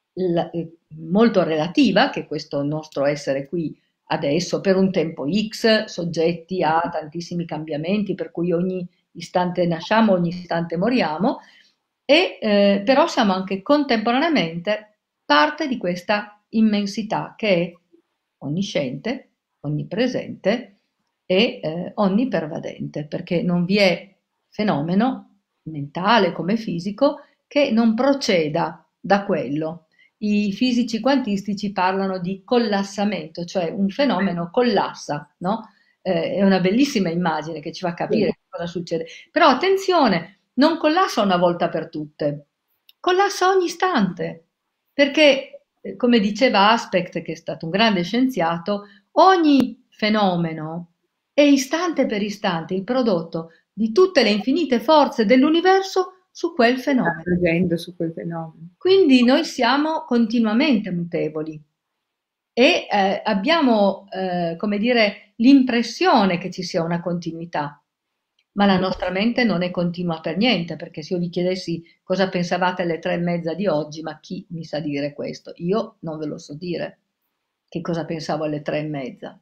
molto relativa, che è questo nostro essere qui adesso, per un tempo X, soggetti a tantissimi cambiamenti, per cui ogni istante nasciamo, ogni istante moriamo, e eh, però siamo anche contemporaneamente parte di questa immensità che è onnisciente, onnipresente e eh, onnipervadente, perché non vi è fenomeno mentale come fisico che non proceda da quello. I fisici quantistici parlano di collassamento, cioè un fenomeno collassa, no? Eh, è una bellissima immagine che ci fa capire Sì. cosa succede. Però attenzione, non collassa una volta per tutte, collassa ogni istante, perché, eh, come diceva Aspect, che è stato un grande scienziato, ogni fenomeno è istante per istante il prodotto di tutte le infinite forze dell'universo su quel fenomeno. Sta agendo su quel fenomeno. Quindi noi siamo continuamente mutevoli e eh, abbiamo, eh, come dire, l'impressione che ci sia una continuità, ma la nostra mente non è continua per niente, perché se io vi chiedessi cosa pensavate alle tre e mezza di oggi, ma chi mi sa dire questo? Io non ve lo so dire, che cosa pensavo alle tre e mezza.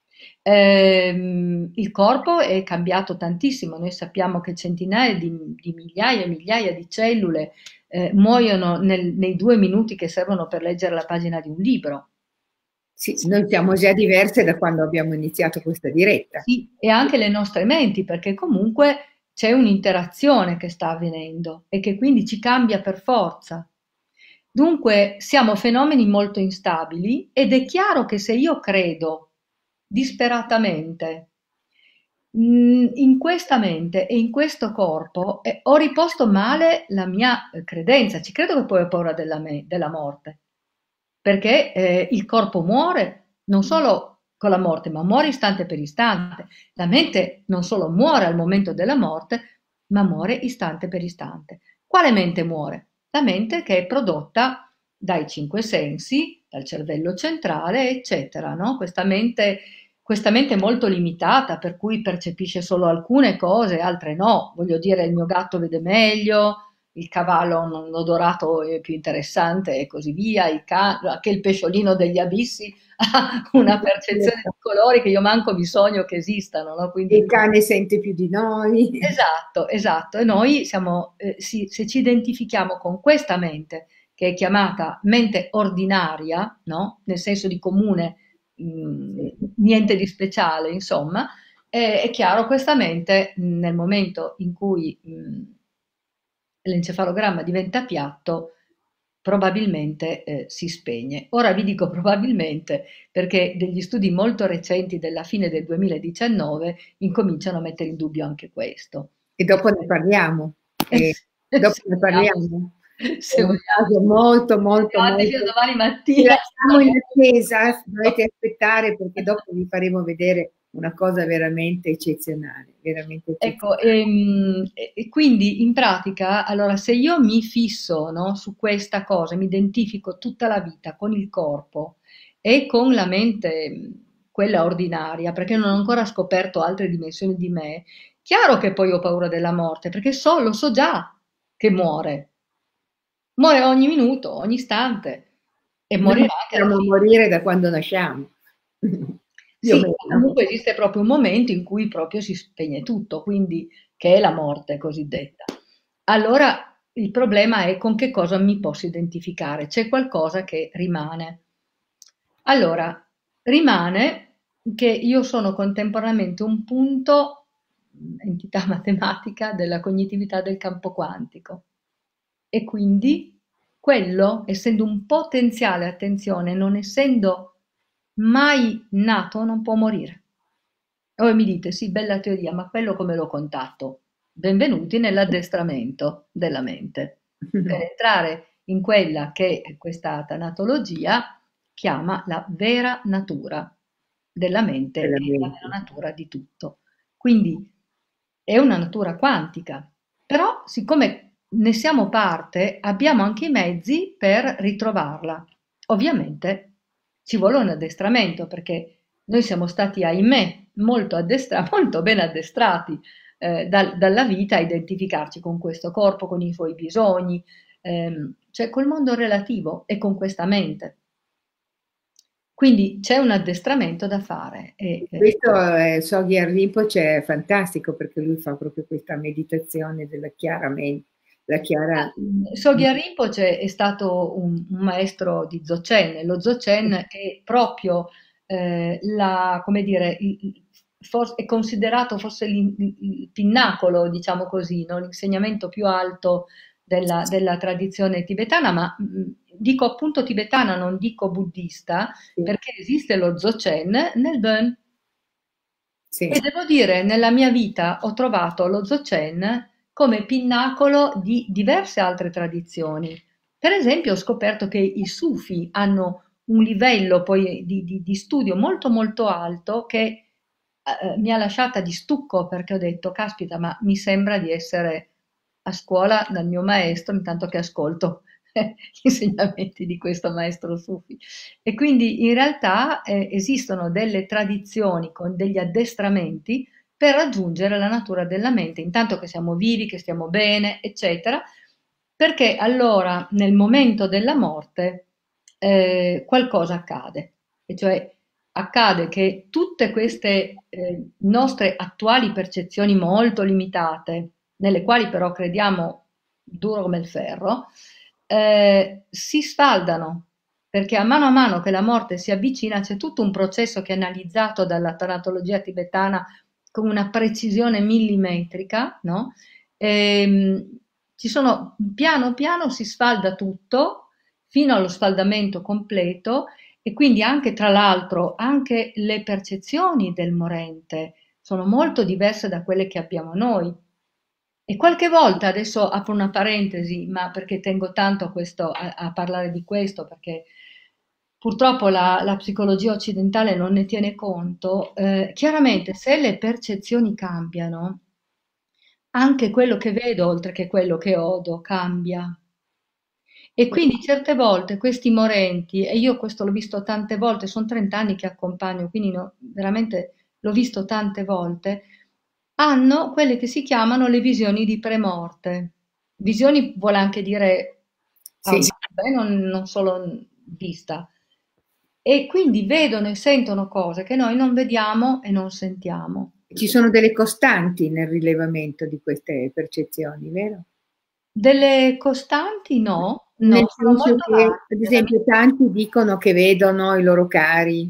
Ehm, il corpo è cambiato tantissimo, noi sappiamo che centinaia di, di migliaia e migliaia di cellule eh, muoiono nel- nei due minuti che servono per leggere la pagina di un libro. Sì, noi siamo già diverse da quando abbiamo iniziato questa diretta. Sì, e anche le nostre menti, perché comunque c'è un'interazione che sta avvenendo e che quindi ci cambia per forza. Dunque siamo fenomeni molto instabili ed è chiaro che se io credo disperatamente mh, in questa mente e in questo corpo eh, ho riposto male la mia eh, credenza, ci credo che poi ho paura della, me- della morte, perché eh, il corpo muore non solo con la morte, ma muore istante per istante. La mente non solo muore al momento della morte, ma muore istante per istante. Quale mente muore? La mente che è prodotta dai cinque sensi, dal cervello centrale, eccetera, no? Questa mente, questa mente molto limitata, per cui percepisce solo alcune cose, altre no. Voglio dire, il mio gatto vede meglio, il cavallo ha un odorato è più interessante e così via, il ca- anche il pesciolino degli abissi ha una percezione di colori che io manco mi sogno che esistano, no? Quindi Il cane sente più di noi. esatto, esatto. E noi siamo, eh, sì, se ci identifichiamo con questa mente, che è chiamata mente ordinaria, no? Nel senso di comune, mh, niente di speciale, insomma, eh, è chiaro, questa mente mh, nel momento in cui mh, l'encefalogramma diventa piatto, probabilmente eh, si spegne. Ora vi dico probabilmente perché degli studi molto recenti della fine del duemiladiciannove incominciano a mettere in dubbio anche questo. E dopo ne parliamo. E Se dopo ne vogliamo, parliamo. se È un vogliamo. caso molto, molto, Aspettate fino a molto. domani Vi mattina. lasciamo in attesa, dovete aspettare perché dopo vi faremo vedere una cosa veramente eccezionale, veramente Ecco, eccezionale. ehm, e, e quindi in pratica, allora, se io mi fisso, no, su questa cosa, mi identifico tutta la vita con il corpo e con la mente, mh, quella ordinaria, perché non ho ancora scoperto altre dimensioni di me, chiaro che poi ho paura della morte, perché so, lo so già che muore. Muore ogni minuto, ogni istante e Noi morirà anche alla possiamo fine. morire da quando nasciamo, più o Sì, meno. comunque esiste proprio un momento in cui proprio si spegne tutto, quindi che è la morte cosiddetta. Allora il problema è con che cosa mi posso identificare, c'è qualcosa che rimane. Allora, rimane che io sono contemporaneamente un punto, entità matematica, della cognitività del campo quantico. E quindi quello, essendo un potenziale, attenzione, non essendo mai nato, non può morire. E voi mi dite, sì, bella teoria, ma quello come lo contatto? Benvenuti nell'addestramento della mente, per entrare in quella che questa tanatologia chiama la vera natura della mente e la vera veramente. natura di tutto. Quindi è una natura quantica, però siccome ne siamo parte, abbiamo anche i mezzi per ritrovarla. Ovviamente ci vuole un addestramento perché noi siamo stati, ahimè, molto, addestra- molto ben addestrati eh, dal- dalla vita a identificarci con questo corpo, con i suoi bisogni, ehm, cioè col mondo relativo e con questa mente. Quindi c'è un addestramento da fare. E, eh, Questo eh, Sogyal Rinpoche è fantastico perché lui fa proprio questa meditazione della chiara mente, la chiara... Sogyal Rinpoche è stato un, un maestro di Dzogchen. Lo Dzogchen è proprio eh, la, come dire, il- il- for- è considerato forse l'in- il, il pinnacolo, diciamo così, no? L'insegnamento più alto della, della tradizione tibetana, ma mh, dico appunto tibetana, non dico buddista, Sì, perché esiste lo Dzogchen nel Ben. sì. E devo dire, nella mia vita ho trovato lo Dzogchen come pinnacolo di diverse altre tradizioni. Per esempio, ho scoperto che i Sufi hanno un livello poi di, di- di studio molto molto alto che eh, mi ha lasciata di stucco perché ho detto, caspita, ma mi sembra di essere a scuola dal mio maestro, intanto che ascolto gli insegnamenti di questo maestro Sufi. E quindi in realtà eh, esistono delle tradizioni con degli addestramenti per raggiungere la natura della mente, intanto che siamo vivi, che stiamo bene, eccetera, perché allora nel momento della morte eh, qualcosa accade, e cioè accade che tutte queste eh, nostre attuali percezioni molto limitate, nelle quali però crediamo duro come il ferro, eh, si sfaldano, perché a mano a mano che la morte si avvicina c'è tutto un processo che è analizzato dalla tanatologia tibetana con una precisione millimetrica, no? Ehm, ci sono, piano piano si sfalda tutto fino allo sfaldamento completo e quindi anche, tra l'altro, anche le percezioni del morente sono molto diverse da quelle che abbiamo noi. E qualche volta, adesso apro una parentesi, ma perché tengo tanto a, questo, a, a parlare di questo, perché purtroppo la, la psicologia occidentale non ne tiene conto, eh, chiaramente se le percezioni cambiano, anche quello che vedo, oltre che quello che odo, cambia. E quindi certe volte questi morenti, e io questo l'ho visto tante volte, sono trenta anni che accompagno, quindi no- veramente l'ho visto tante volte, hanno quelle che si chiamano le visioni di premorte. Visioni vuole anche dire Sì, sì. auditive, non, non solo vista. E quindi vedono e sentono cose che noi non vediamo e non sentiamo. Ci sono delle costanti nel rilevamento di queste percezioni, vero? Delle costanti no, no, Nel sono senso molto che, rare ad nella esempio, tanti dicono che vedono i loro cari.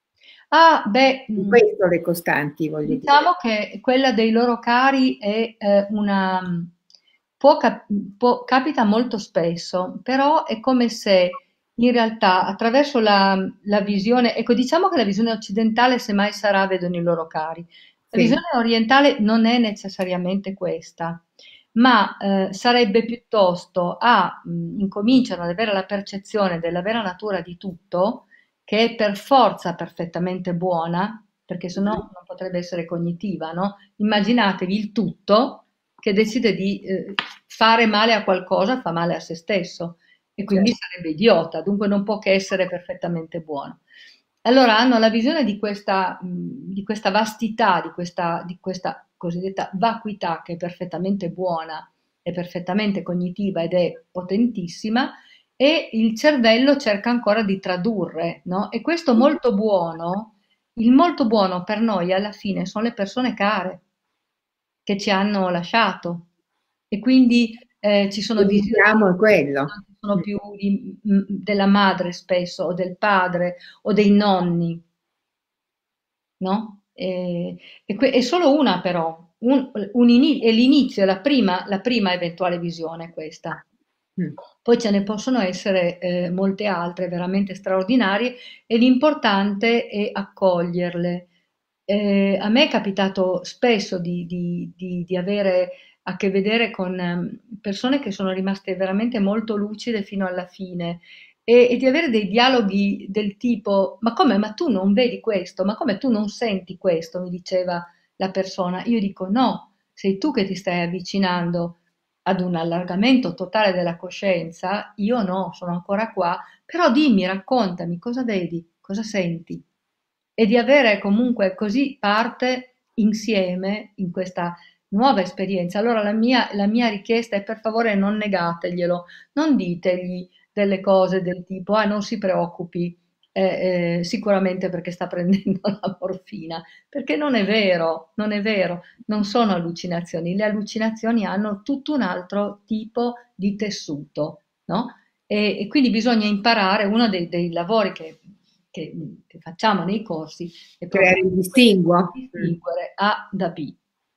Ah, beh, Sono mh, queste le costanti, voglio dire. diciamo che quella dei loro cari è eh, una... Può cap- può- capita molto spesso, però è come se in realtà attraverso la, la visione, ecco, diciamo che la visione occidentale semmai sarà vedono i loro cari. La Sì, visione orientale non è necessariamente questa, ma eh, sarebbe piuttosto a, mh, incominciano ad avere la percezione della vera natura di tutto, che è per forza perfettamente buona, perché sennò mhm, non potrebbe essere cognitiva, no? Immaginatevi il tutto che decide di eh, fare male a qualcosa, fa male a se stesso e quindi certo. sarebbe idiota, dunque non può che essere perfettamente buono. Allora hanno la visione di questa, mh, di questa vastità, di questa, di questa cosiddetta vacuità che è perfettamente buona, è perfettamente cognitiva ed è potentissima, e il cervello cerca ancora di tradurre, no? E questo molto buono, il molto buono per noi alla fine sono le persone care che ci hanno lasciato e quindi eh, ci sono Il visioni richiamo è che quello. non sono più di- m- della madre spesso o del padre o dei nonni. no? E, e que- è solo una però, un, un ini- è l'inizio, è la prima, la prima eventuale visione questa. Mm. Poi ce ne possono essere eh, molte altre veramente straordinarie e l'importante è accoglierle. Eh, a me è capitato spesso di, di- di- di avere a che vedere con ehm, persone che sono rimaste veramente molto lucide fino alla fine e, e di avere dei dialoghi del tipo: ma come, ma tu non vedi questo? Ma come tu non senti questo? Mi diceva la persona. Io dico: no, sei tu che ti stai avvicinando ad un allargamento totale della coscienza, io no, sono ancora qua, però dimmi, raccontami cosa vedi, cosa senti. E di avere comunque così parte insieme in questa nuova esperienza. Allora la mia, la mia richiesta è: per favore non negateglielo, non ditegli delle cose del tipo: ah, non si preoccupi, eh, eh, sicuramente perché sta prendendo la morfina, perché non è vero, non è vero, non sono allucinazioni, le allucinazioni hanno tutto un altro tipo di tessuto, no? E, e quindi bisogna imparare, uno dei, dei lavori che, che- che facciamo nei corsi è proprio Creare il questo, distinguo. Mm. distinguere A da B.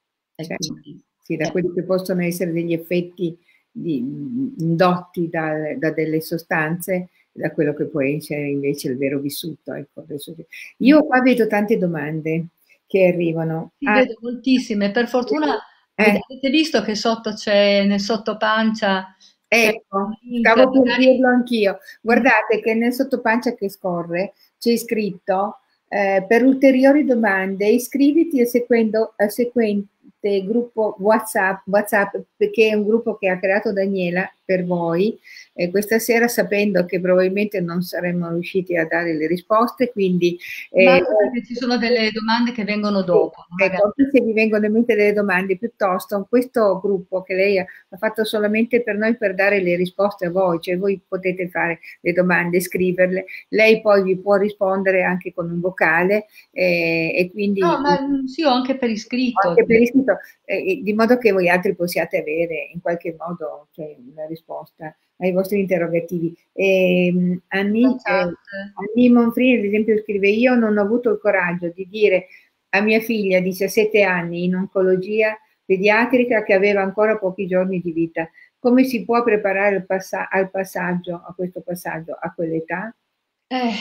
E Cioè, quindi, sì, da eh, quelli che possono essere degli effetti di- indotti dal- da delle sostanze, da quello che può essere invece il vero vissuto. Ecco, adesso che- Io qua vedo tante domande che arrivano. si Ah, vedo moltissime. Per fortuna eh, avete visto che sotto c'è, nel sottopancia c'è un ecco, link, stavo per magari. dirlo anch'io. Guardate che nel sottopancia che scorre c'è scritto eh, per ulteriori domande iscriviti al, sequendo- al seguente gruppo WhatsApp, WhatsApp, perché è un gruppo che ha creato Daniela per voi. E questa sera, sapendo che probabilmente non saremmo riusciti a dare le risposte, quindi Ma eh, anche perché ci sono delle domande che vengono sì, dopo, no, magari. ecco, anche se vi vengono in mente delle domande, piuttosto questo gruppo che lei ha ha fatto solamente per noi per dare le risposte a voi, cioè voi potete fare le domande, scriverle, lei poi vi può rispondere anche con un vocale eh, e No, quindi ma mm, sì, ho anche per iscritto. anche per iscritto, eh, di modo che voi altri possiate avere in qualche modo cioè, una risposta ai vostri interrogativi. E, mh, La Anni, chat. eh, Anni Monfrini, ad esempio, scrive: io non ho avuto il coraggio di dire a mia figlia di diciassette anni in oncologia pediatrica che aveva ancora pochi giorni di vita. Come si può preparare al, passa- al passaggio, a questo passaggio a quell'età? Eh,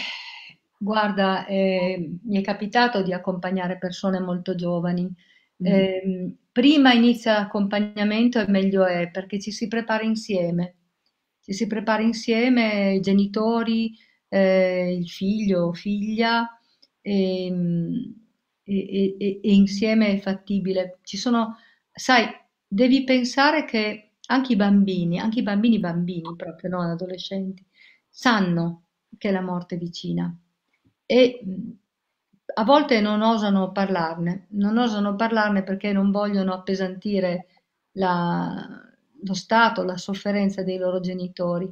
guarda, eh, mi è capitato di accompagnare persone molto giovani. Mm. Ehm, prima inizia l'accompagnamento e meglio è, perché ci si prepara insieme. Ci si prepara insieme, i genitori, eh, il figlio o figlia, ehm, e, e- e- e insieme è fattibile. Ci sono, sai, devi pensare che anche i bambini, anche i bambini bambini, proprio non adolescenti, sanno che la morte è vicina e mh, a volte non osano parlarne, non osano parlarne perché non vogliono appesantire la- lo stato, la sofferenza dei loro genitori.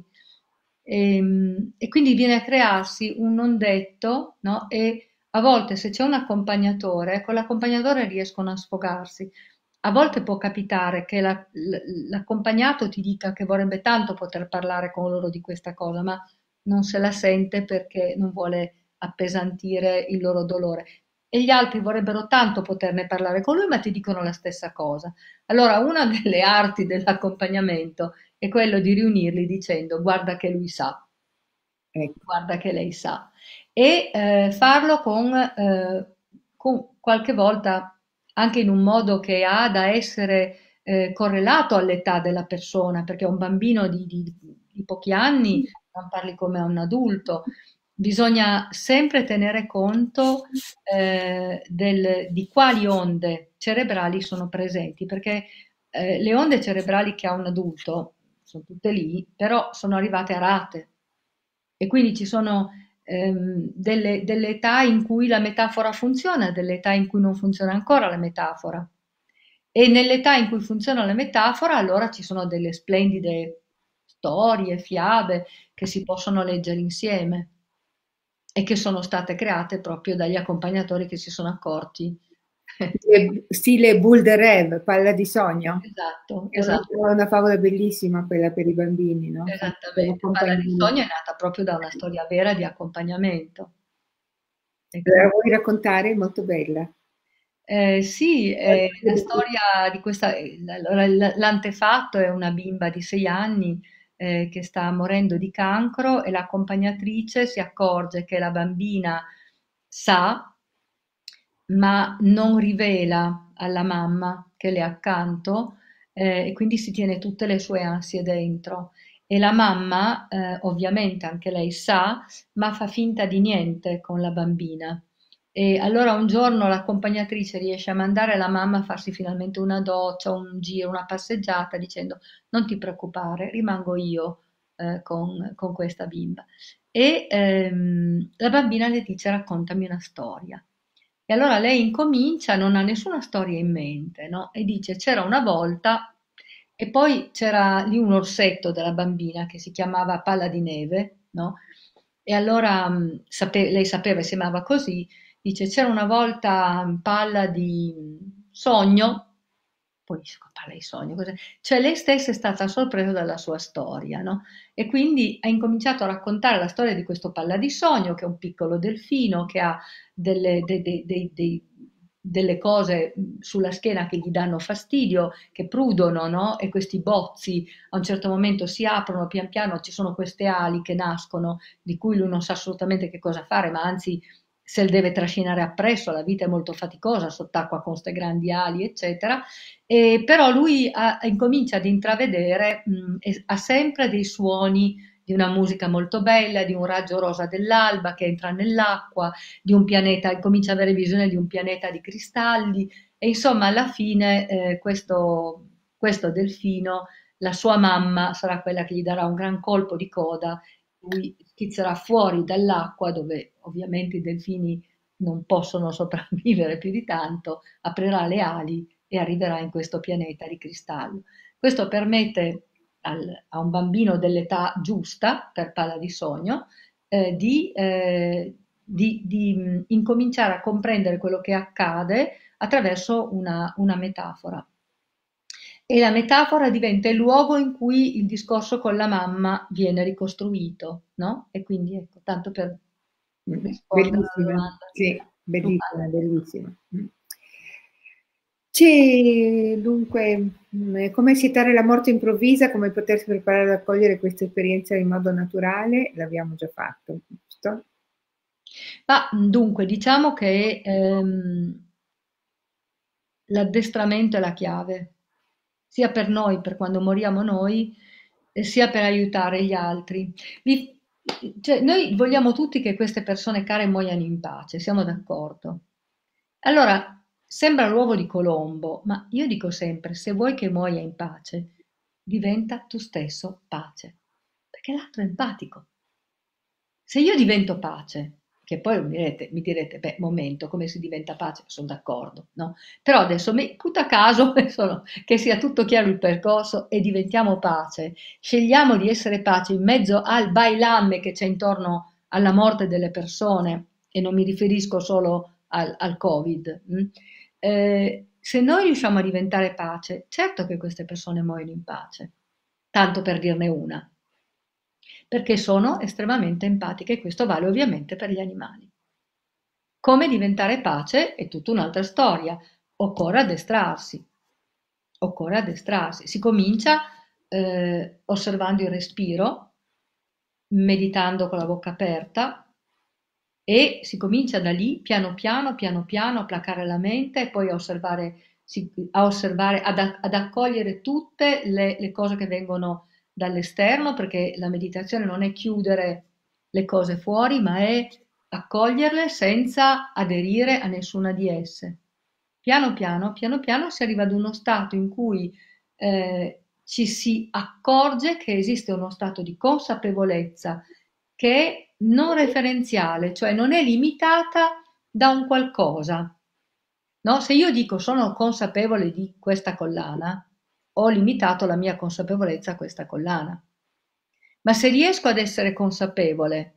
E, mh, e quindi viene a crearsi un non detto, no? E a volte se c'è un accompagnatore, con l'accompagnatore riescono a sfogarsi. A volte può capitare che la- l- l'accompagnato ti dica che vorrebbe tanto poter parlare con loro di questa cosa, ma non se la sente perché non vuole appesantire il loro dolore. E gli altri vorrebbero tanto poterne parlare con lui, ma ti dicono la stessa cosa. Allora, una delle arti dell'accompagnamento è quello di riunirli dicendo: guarda che lui sa, Ecco. guarda che lei sa, e eh, farlo con, eh, con qualche volta anche in un modo che ha da essere eh, correlato all'età della persona, perché un bambino di, di- di pochi anni non parli come a un adulto. Bisogna sempre tenere conto eh, del- di quali onde cerebrali sono presenti, perché eh, le onde cerebrali che ha un adulto sono tutte lì, però sono arrivate a rate. E quindi ci sono ehm, delle, delle età in cui la metafora funziona, delle età in cui non funziona ancora la metafora. E nell'età in cui funziona la metafora, allora ci sono delle splendide storie, fiabe che si possono leggere insieme e che sono state create proprio dagli accompagnatori che si sono accorti. Stile, stile Bull the Rev, Palla di sogno. Esatto, È una, esatto. una favola bellissima quella per i bambini, no? Fanno Esattamente. Palla di l'accompagnamento. sogno è nata proprio da una storia vera di accompagnamento. E La quindi vuoi raccontare? Molto bella. Eh, sì, è la storia di questa, eh, allora, l- l'antefatto è una bimba di sei anni eh, che sta morendo di cancro e l'accompagnatrice si accorge che la bambina sa, ma non rivela alla mamma che le è accanto, eh, e quindi si tiene tutte le sue ansie dentro. E la mamma, eh, ovviamente anche lei sa, ma fa finta di niente con la bambina. E allora un giorno l'accompagnatrice riesce a mandare la mamma a farsi finalmente una doccia, un giro, una passeggiata, dicendo non ti preoccupare, rimango io eh, con, con questa bimba. E ehm, la bambina le dice raccontami una storia. E allora lei incomincia, non ha nessuna storia in mente, no? E dice c'era una volta, e poi c'era lì un orsetto della bambina che si chiamava Palla di Neve, no? E allora mh, sape- lei sapeva, si chiamava così. Dice, c'era una volta in Palla di Sogno, poi dice, Palla di Sogno, cos'è? Cioè lei stessa è stata sorpresa dalla sua storia, no? E quindi ha incominciato a raccontare la storia di questo Palla di Sogno, che è un piccolo delfino, che ha delle, dei- dei- dei- dei- delle cose sulla schiena che gli danno fastidio, che prudono, no? E questi bozzi a un certo momento si aprono, pian piano ci sono queste ali che nascono, di cui lui non sa assolutamente che cosa fare, ma anzi se le deve trascinare appresso, la vita è molto faticosa sott'acqua con queste grandi ali, eccetera. E però lui ha- incomincia ad intravedere, mh, e ha sempre dei suoni di una musica molto bella, di un raggio rosa dell'alba che entra nell'acqua, di un pianeta, comincia ad avere visione di un pianeta di cristalli e insomma alla fine eh, questo, questo delfino, la sua mamma sarà quella che gli darà un gran colpo di coda, lui schizzerà fuori dall'acqua dove ovviamente i delfini non possono sopravvivere più di tanto, aprirà le ali e arriverà in questo pianeta di cristallo. Questo permette al- a un bambino dell'età giusta per Palla di Sogno eh, di, eh, di- di, mh, incominciare a comprendere quello che accade attraverso una, una metafora. E la metafora diventa il luogo in cui il discorso con la mamma viene ricostruito, no? E quindi ecco, tanto per Mm, rispondere alla bellissima, domanda sì, tu bellissima, parli. bellissima. Mm. C'è dunque mm, come accettare la morte improvvisa, come potersi preparare ad accogliere questa esperienza in modo naturale, l'abbiamo già fatto, giusto? Ma dunque, diciamo che ehm, l'addestramento è la chiave, sia per noi, per quando moriamo noi, e sia per aiutare gli altri. Vi- cioè, noi vogliamo tutti che queste persone care muoiano in pace, siamo d'accordo. Allora, sembra l'uovo di Colombo, ma io dico sempre, se vuoi che muoia in pace, diventa tu stesso pace, perché l'altro è empatico. Se io divento pace, che poi mi direte, mi direte, beh, momento, come si diventa pace? Sono d'accordo, no? Però adesso, mi, putta caso, sono- che sia tutto chiaro il percorso e diventiamo pace. Scegliamo di essere pace in mezzo al bailamme che c'è intorno alla morte delle persone, e non mi riferisco solo al, al Covid. Mh? Eh, se noi riusciamo a diventare pace, certo che queste persone muoiono in pace, tanto per dirne una perché sono estremamente empatiche e questo vale ovviamente per gli animali. Come diventare pace è tutta un'altra storia, occorre addestrarsi, occorre addestrarsi. Si comincia eh, osservando il respiro, meditando con la bocca aperta e si comincia da lì piano piano, piano piano a placare la mente e poi a osservare, si- a osservare, ad, ad accogliere tutte le, le cose che vengono dall'esterno, perché la meditazione non è chiudere le cose fuori, ma è accoglierle senza aderire a nessuna di esse. Piano piano, piano piano si arriva ad uno stato in cui eh, ci si accorge che esiste uno stato di consapevolezza che è non referenziale, cioè non è limitata da un qualcosa. No? Se io dico sono consapevole di questa collana, ho limitato la mia consapevolezza a questa collana. Ma se riesco ad essere consapevole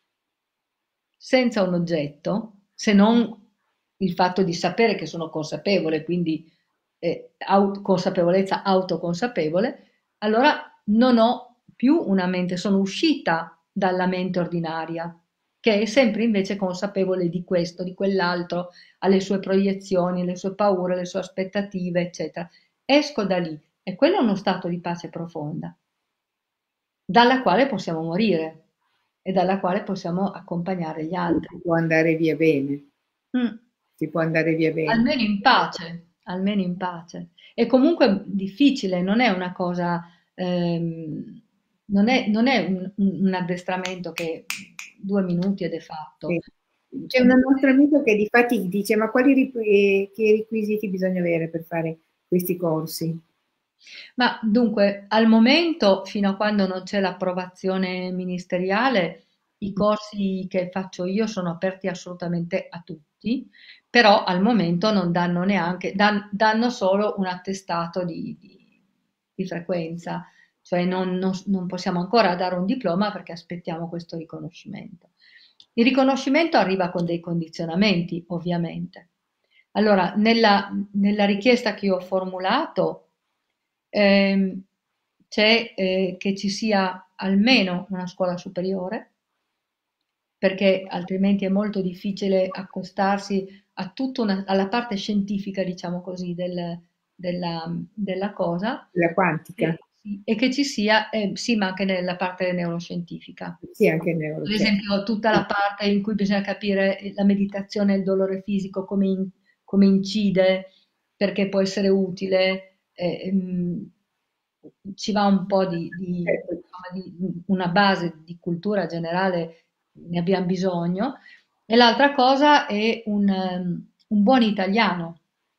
senza un oggetto, se non il fatto di sapere che sono consapevole, quindi eh, aut- consapevolezza autoconsapevole, allora non ho più una mente, sono uscita dalla mente ordinaria, che è sempre invece consapevole di questo, di quell'altro, ha le sue proiezioni, le sue paure, le sue aspettative, eccetera. Esco da lì e quello è uno stato di pace profonda, dalla quale possiamo morire e dalla quale possiamo accompagnare gli Si altri. può andare via bene, Mm. si può andare via bene. Almeno in pace, almeno in pace. È comunque difficile, non è una cosa, ehm, non è, non è un, un- un addestramento che due minuti ed è fatto. Sì. C'è C'è una nostra amica che difatti dice: ma quali ri- eh, che requisiti bisogna avere per fare questi corsi? Ma dunque, al momento, fino a quando non c'è l'approvazione ministeriale, i corsi che faccio io sono aperti assolutamente a tutti, però al momento non danno neanche, dan- danno solo un attestato di, di- di frequenza, cioè non, non- non possiamo ancora dare un diploma perché aspettiamo questo riconoscimento. Il riconoscimento arriva con dei condizionamenti, ovviamente. Allora, nella, nella richiesta che io ho formulato, ehm, c'è eh, che ci sia almeno una scuola superiore, perché altrimenti è molto difficile accostarsi a tutta una, alla parte scientifica, diciamo così, del- della, della cosa, La quantica? e, sì, e che ci sia, eh, sì, ma anche nella parte neuroscientifica. Sì, anche neuro, Per certo. esempio, tutta la Sì, parte in cui bisogna capire la meditazione e il dolore fisico, come, in- come incide, perché può essere utile, eh, ehm, ci va un po' di, di- certo. insomma, di una base di cultura generale, ne abbiamo bisogno. E l'altra cosa è un, ehm, un buon italiano,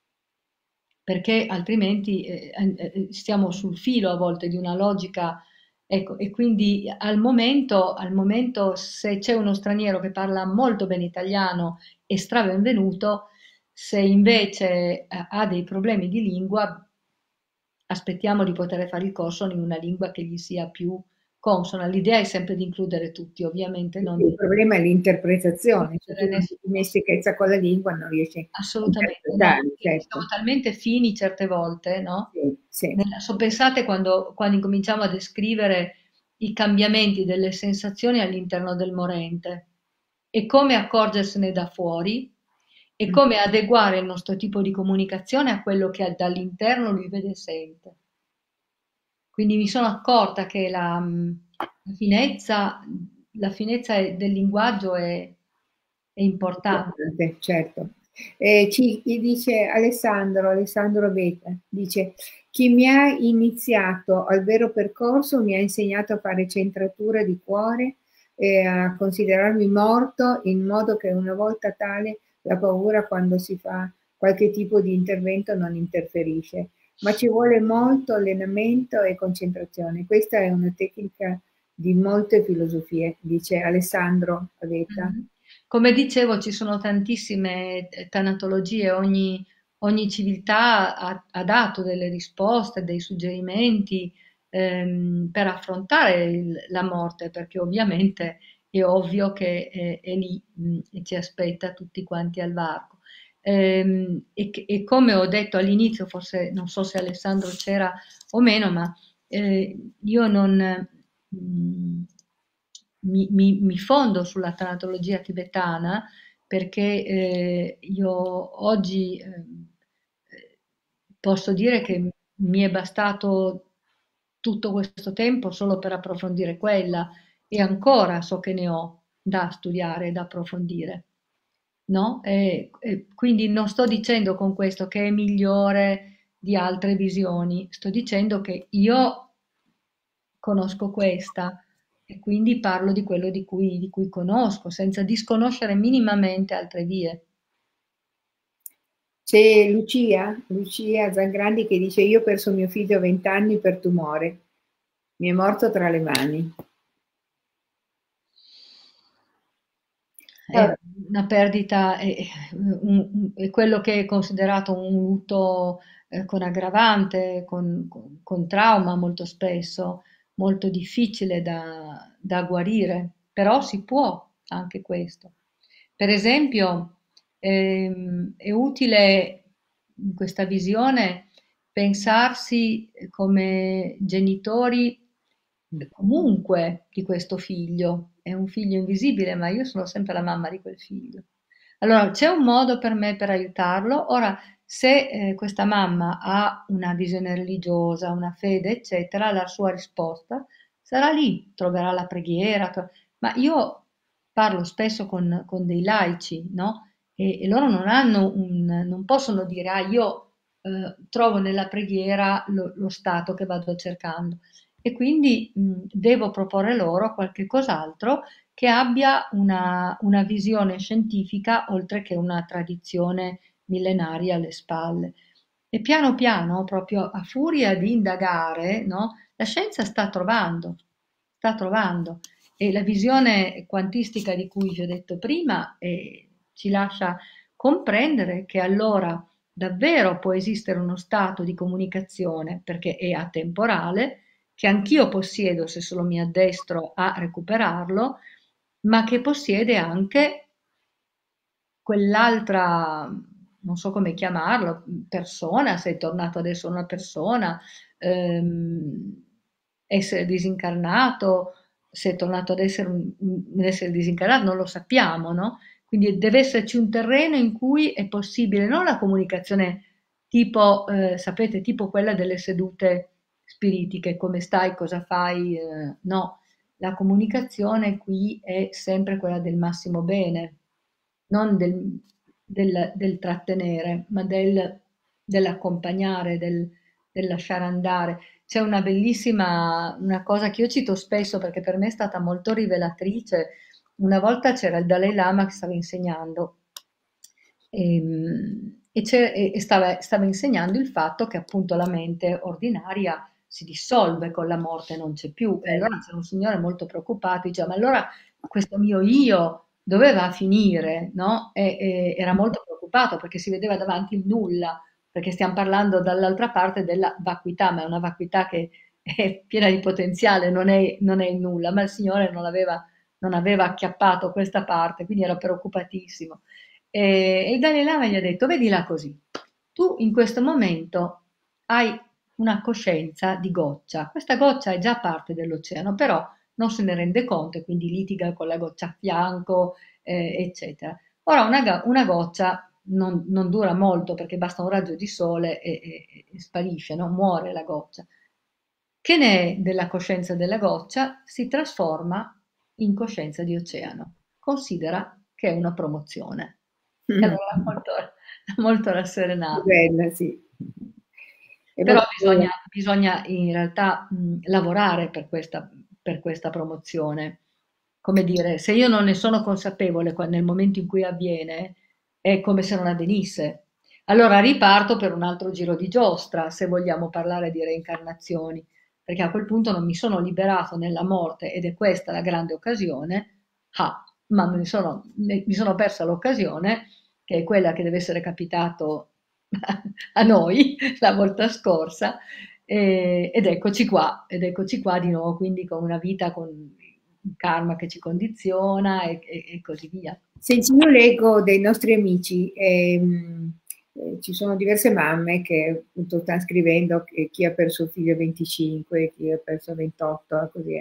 perché altrimenti eh, eh, stiamo sul filo a volte di una logica, ecco, e quindi al momento, al momento se c'è uno straniero che parla molto bene italiano è strabenvenuto, se invece eh, ha dei problemi di lingua, aspettiamo di poter fare il corso in una lingua che gli sia più consona. L'idea è sempre di includere tutti, ovviamente, non Il di problema è l'interpretazione, se tu escludere non hai nessuno. dimestichezza con la lingua non riesci a Assolutamente, no, interpretare, perché siamo certo. talmente fini certe volte, no? Sì, sì. Nella- so, pensate quando, quando incominciamo a descrivere i cambiamenti delle sensazioni all'interno del morente e come accorgersene da fuori e Mm. come adeguare il nostro tipo di comunicazione a quello che dall'interno lui vede e sente. Quindi mi sono accorta che la, la finezza, la finezza è- del linguaggio è, è importante. Importante, certo. Eh, ci gli dice Alessandro, Alessandro Beta, dice: chi mi ha iniziato al vero percorso mi ha insegnato a fare centratura di cuore e a considerarmi morto, in modo che una volta tale la paura, quando si fa qualche tipo di intervento, non interferisce. Ma ci vuole molto allenamento e concentrazione. Questa è una tecnica di molte filosofie, dice Alessandro Aveta. Mhm. Come dicevo, ci sono tantissime eh, tanatologie, ogni, ogni civiltà ha, ha dato delle risposte, dei suggerimenti ehm, per affrontare il- la morte, perché ovviamente è ovvio che è, è lì mh, e ci aspetta tutti quanti al varco. Ehm, e, che- e come ho detto all'inizio, forse non so se Alessandro c'era o meno, ma eh, io non, mh, mi, mi- mi fondo sulla tanatologia tibetana perché eh, io oggi ehm, eh, posso dire che mi è bastato tutto questo tempo solo per approfondire quella e ancora so che ne ho da studiare e da approfondire. No? E, e quindi non sto dicendo con questo che è migliore di altre visioni, sto dicendo che io conosco questa e quindi parlo di quello di cui, di cui conosco, senza disconoscere minimamente altre vie. C'è Lucia, Lucia Zangrandi che dice: io ho perso mio figlio a venti anni per tumore, mi è morto tra le mani. È Allora, una perdita, è, un- è quello che è considerato un lutto eh, con aggravante, con, con- con trauma molto spesso, molto difficile da, da guarire, però si può anche questo. Per esempio, ehm, è utile in questa visione pensarsi come genitori comunque di questo figlio è un figlio invisibile, ma io sono sempre la mamma di quel figlio. Allora, c'è un modo per me per aiutarlo. Ora, se eh, questa mamma ha una visione religiosa, una fede, eccetera, la sua risposta sarà lì, troverà la preghiera, tro- ma io parlo spesso con, con dei laici, no? E, e loro non hanno un, non possono dire, ah, io eh, trovo nella preghiera lo, lo stato che vado cercando. E quindi mh, devo proporre loro qualche cos'altro che abbia una, una visione scientifica oltre che una tradizione millenaria alle spalle. E piano piano, proprio a furia di indagare, no, la scienza sta trovando, sta trovando. E la visione quantistica di cui vi ho detto prima eh, ci lascia comprendere che allora davvero può esistere uno stato di comunicazione, perché è atemporale, che anch'io possiedo se solo mi addestro a recuperarlo, ma che possiede anche quell'altra, non so come chiamarlo, persona, se è tornato adesso una persona, ehm, essere disincarnato, se è tornato ad essere un, un essere disincarnato, non lo sappiamo, no? Quindi deve esserci un terreno in cui è possibile non la comunicazione tipo, eh, sapete, tipo quella delle sedute spiritiche, come stai, cosa fai, eh, no, la comunicazione qui è sempre quella del massimo bene, non del, del- del trattenere, ma del, dell'accompagnare, del, del lasciare andare. C'è una bellissima, una cosa che io cito spesso perché per me è stata molto rivelatrice. Una volta c'era il Dalai Lama che stava insegnando ehm, e, c'è- e- e stava, stava insegnando il fatto che appunto la mente ordinaria si dissolve con la morte, non c'è più. E allora c'era un signore molto preoccupato, diceva, ma allora questo mio io dove va a finire? No? E, e era molto preoccupato perché si vedeva davanti il nulla, perché stiamo parlando dall'altra parte della vacuità, ma è una vacuità che è piena di potenziale, non è, non è il nulla, ma il Signore non aveva, non aveva acchiappato questa parte, quindi era preoccupatissimo. E il Dalai Lama gli ha detto, vedila così, tu in questo momento hai una coscienza di goccia, questa goccia è già parte dell'oceano, però non se ne rende conto e quindi litiga con la goccia a fianco, eh, eccetera. Ora una, ga- una goccia non, non dura molto perché basta un raggio di sole e, e- e sparisce, no? Muore la goccia. Che ne è della coscienza della goccia? Si trasforma in coscienza di oceano. Considera che è una promozione. E Mm. allora l'ha molto, l'ha molto Che rasserenato. bella, sì. È Però molto bella. bisogna, bisogna in realtà mh, lavorare per questa, per questa promozione. Come dire, se io non ne sono consapevole qua- nel momento in cui avviene, è come se non avvenisse. Allora riparto per un altro giro di giostra, se vogliamo parlare di reincarnazioni, perché a quel punto non mi sono liberato nella morte ed è questa la grande occasione, ah, ma mi sono, mi sono persa l'occasione, che è quella che deve essere capitato a noi la volta scorsa, e- ed eccoci qua, ed eccoci qua di nuovo, quindi con una vita con un karma che ci condiziona e, e- e così via. Senti, io leggo dei nostri amici, ehm, eh, ci sono diverse mamme che appunto stanno scrivendo che chi ha perso il figlio a venticinque, chi ha perso a ventotto, e così.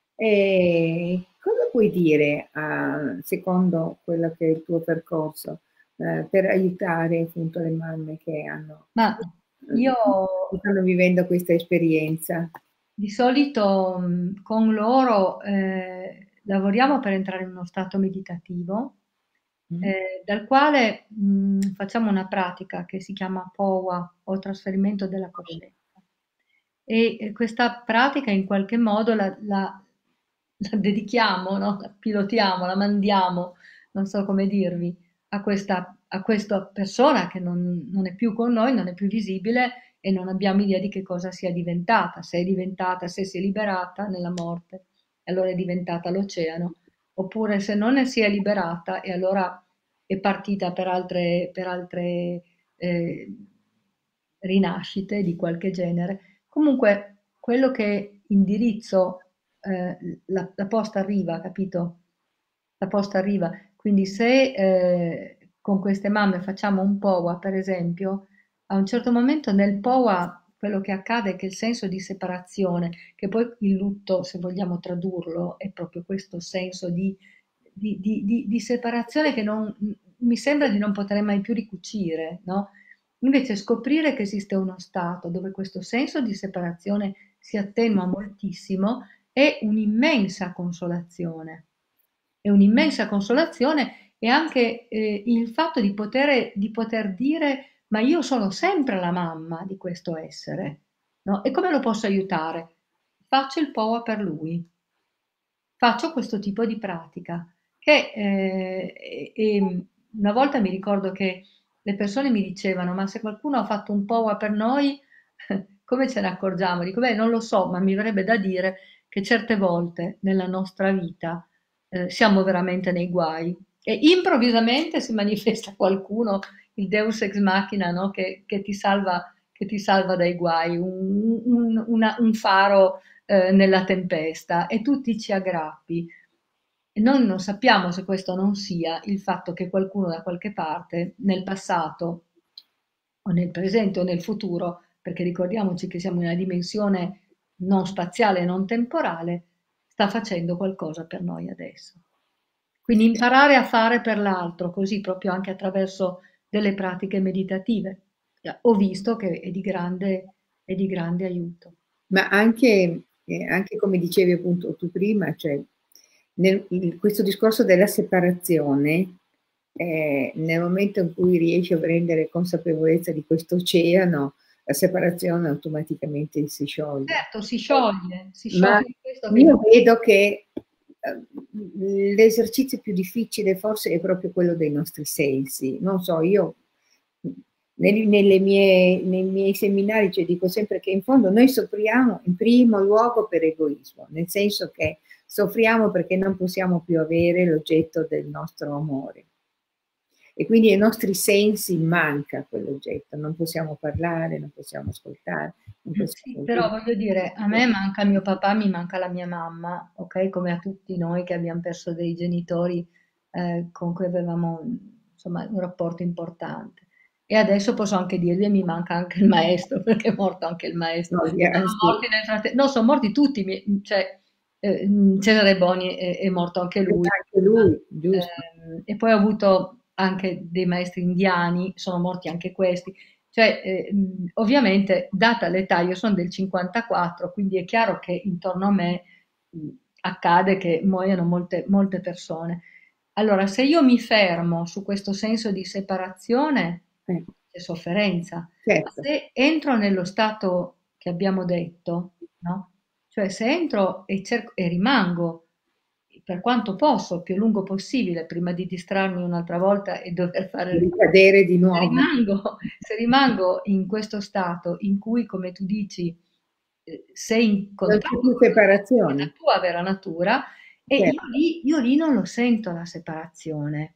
E cosa puoi dire, a- secondo quello che è il tuo percorso, eh, per aiutare appunto le mamme che hanno, Ma io che stanno vivendo questa esperienza? di solito mh, con loro eh, lavoriamo per entrare in uno stato meditativo, Mm? eh, dal quale mh, facciamo una pratica che si chiama P O W A o trasferimento della coscienza. E eh, questa pratica in qualche modo la, la- la dedichiamo, no? La pilotiamo, la mandiamo, non so come dirvi, a questa, a questa persona che non, non è più con noi, non è più visibile e non abbiamo idea di che cosa sia diventata, se è diventata, se si è liberata nella morte, e allora è diventata l'oceano, oppure se non ne si è liberata e allora è partita per altre, per altre eh, rinascite di qualche genere. Comunque, quello che indirizzo, eh, la, la posta arriva, capito? La posta arriva. Quindi se eh, con queste mamme facciamo un P O W A, per esempio, a un certo momento nel P O W A quello che accade è che il senso di separazione, che poi il lutto, se vogliamo tradurlo, è proprio questo senso di, di, di, di, di separazione che non, mi sembra di non poter mai più ricucire, no? Invece scoprire che esiste uno stato dove questo senso di separazione si attenua moltissimo è un'immensa consolazione. È un'immensa consolazione e anche eh, il fatto di poter, di poter dire ma io sono sempre la mamma di questo essere, no? E come lo posso aiutare? Faccio il P O A per lui, faccio questo tipo di pratica, che eh, e- e una volta mi ricordo che le persone mi dicevano, ma se qualcuno ha fatto un P O A per noi, come ce ne accorgiamo? Dico, beh, non lo so, ma mi verrebbe da dire che certe volte nella nostra vita eh, siamo veramente nei guai e improvvisamente si manifesta qualcuno, il Deus ex machina, no? che, che ti salva, che ti salva dai guai, un, un- una- un faro eh, nella tempesta e tu ti ci aggrappi. E noi non sappiamo se questo non sia il fatto che qualcuno da qualche parte, nel passato o nel presente o nel futuro, perché ricordiamoci che siamo in una dimensione non spaziale e non temporale, sta facendo qualcosa per noi adesso. Quindi imparare a fare per l'altro, così proprio anche attraverso delle pratiche meditative. Ho visto che è di grande, è di grande aiuto. Ma anche, eh, anche come dicevi appunto tu prima, cioè nel, il, questo discorso della separazione, eh, nel momento in cui riesci a prendere consapevolezza di questo oceano, la separazione automaticamente si scioglie. Certo, si scioglie, si Ma scioglie questo che io vedo che eh, l'esercizio più difficile forse è proprio quello dei nostri sensi. Non so, io nel- nelle mie, nei miei seminari cioè, dico sempre che in fondo noi soffriamo in primo luogo per egoismo, nel senso che soffriamo perché non possiamo più avere l'oggetto del nostro amore. E quindi ai nostri sensi manca quell'oggetto, non possiamo parlare, non possiamo ascoltare, non Sì, possiamo però udire. voglio dire, a me manca mio papà, mi manca la mia mamma, ok? Come a tutti noi che abbiamo perso dei genitori eh, con cui avevamo insomma un rapporto importante. E adesso posso anche dirvi, e mi manca anche il maestro, perché è morto anche il maestro. No, Sono via, sì. morti nel frattempo, no, sono morti tutti, mi- cioè eh, Cesare Boni è, è morto anche lui. Anche lui, giusto. Ehm, e poi ho avuto anche dei maestri indiani, sono morti anche questi. Cioè, eh, mh, ovviamente, data l'età, io sono del cinquantaquattro, quindi è chiaro che intorno a me mh, accade che muoiano molte, molte persone. Allora, se io mi fermo su questo senso di separazione, Eh, c'è sofferenza. Ma certo. se entro nello stato che abbiamo detto, no? Cioè, se entro e, cerco, e rimango per quanto posso, più a lungo possibile, prima di distrarmi un'altra volta e dover fare Ricadere di se nuovo. rimango, se rimango in questo stato in cui, come tu dici, eh, sei in Non c'è contatto più con la separazione. tua vera natura, e io Certo, lì, io lì non lo sento la separazione,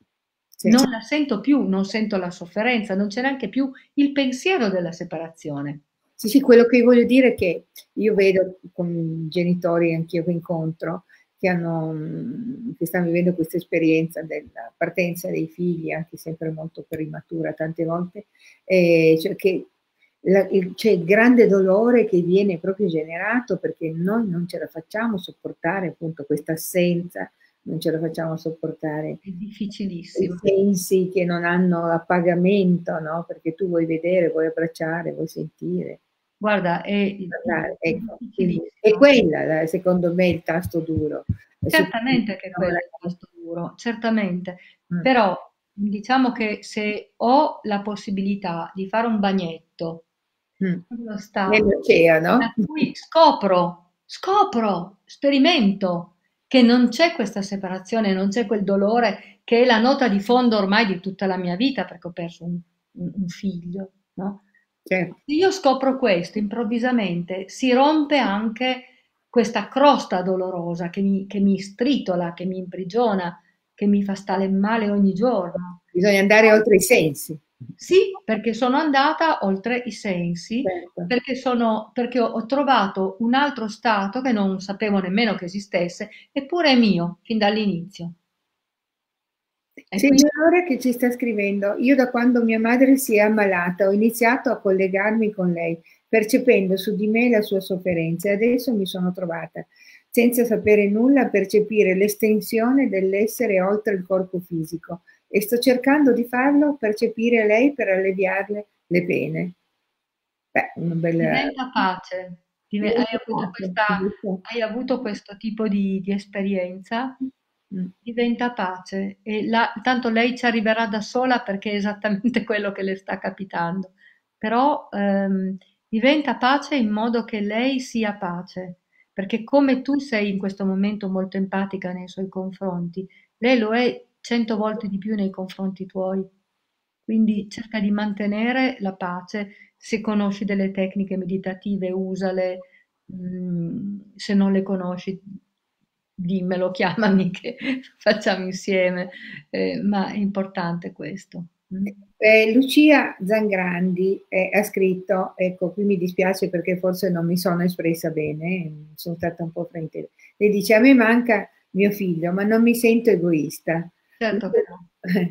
sì. non la sento più, non sento la sofferenza, non c'è neanche più il pensiero della separazione. Sì, sì, quello che voglio dire è che io vedo con genitori anch'io che incontro che hanno, mh, che stanno vivendo questa esperienza della partenza dei figli, anche sempre molto prematura tante volte, eh, cioè che la- il- c'è il grande dolore che viene proprio generato perché noi non ce la facciamo sopportare appunto questa assenza, non ce la facciamo sopportare È i difficilissimo. sensi che non hanno appagamento, no? Perché tu vuoi vedere, vuoi abbracciare, vuoi sentire, Guarda, è, parlare. è Ecco, quindi è difficilissimo. quella, la- secondo me, il tasto duro. E su cui Certamente che quello bisogna è il tasto duro, certamente, lavorare. però diciamo che se ho la possibilità di fare un bagnetto Mm, mm. nello stato Nell'oceano. da cui scopro, scopro, sperimento che non c'è questa separazione, non c'è quel dolore che è la nota di fondo ormai di tutta la mia vita perché ho perso un, un- un figlio, no? Certo. Se io scopro questo, improvvisamente si rompe anche questa crosta dolorosa che mi, che mi stritola, che mi imprigiona, che mi fa stare male ogni giorno. Bisogna andare oltre i sensi. Sì, perché sono andata oltre i sensi, Certo. perché, sono, perché ho, ho trovato un altro stato che non sapevo nemmeno che esistesse, eppure è mio, fin dall'inizio. E C'è quindi Eleonora che ci sta scrivendo, io da quando mia madre si è ammalata ho iniziato a collegarmi con lei percependo su di me la sua sofferenza, e adesso mi sono trovata, senza sapere nulla, a percepire l'estensione dell'essere oltre il corpo fisico, e sto cercando di farlo percepire lei per alleviarle le pene. Beh, una bella... Diventa pace. Dive- hai Diventa avuto pace, questa, giusto? hai avuto questo tipo di, di esperienza, Mm. diventa pace e la- tanto lei ci arriverà da sola perché è esattamente quello che le sta capitando. Però ehm, diventa pace in modo che lei sia pace, perché come tu sei in questo momento molto empatica nei suoi confronti, lei lo è cento volte di più nei confronti tuoi. Quindi cerca di mantenere la pace. Se conosci delle tecniche meditative, usale. Mm, se non le conosci, dimmelo, chiamami che facciamo insieme. Eh, ma è importante questo. Mm. Eh, Lucia Zangrandi eh, ha scritto, ecco, qui mi dispiace perché forse non mi sono espressa bene, eh, sono stata un po' fraintesa. Lei dice: a me manca mio figlio, ma non mi sento egoista. Certo che no.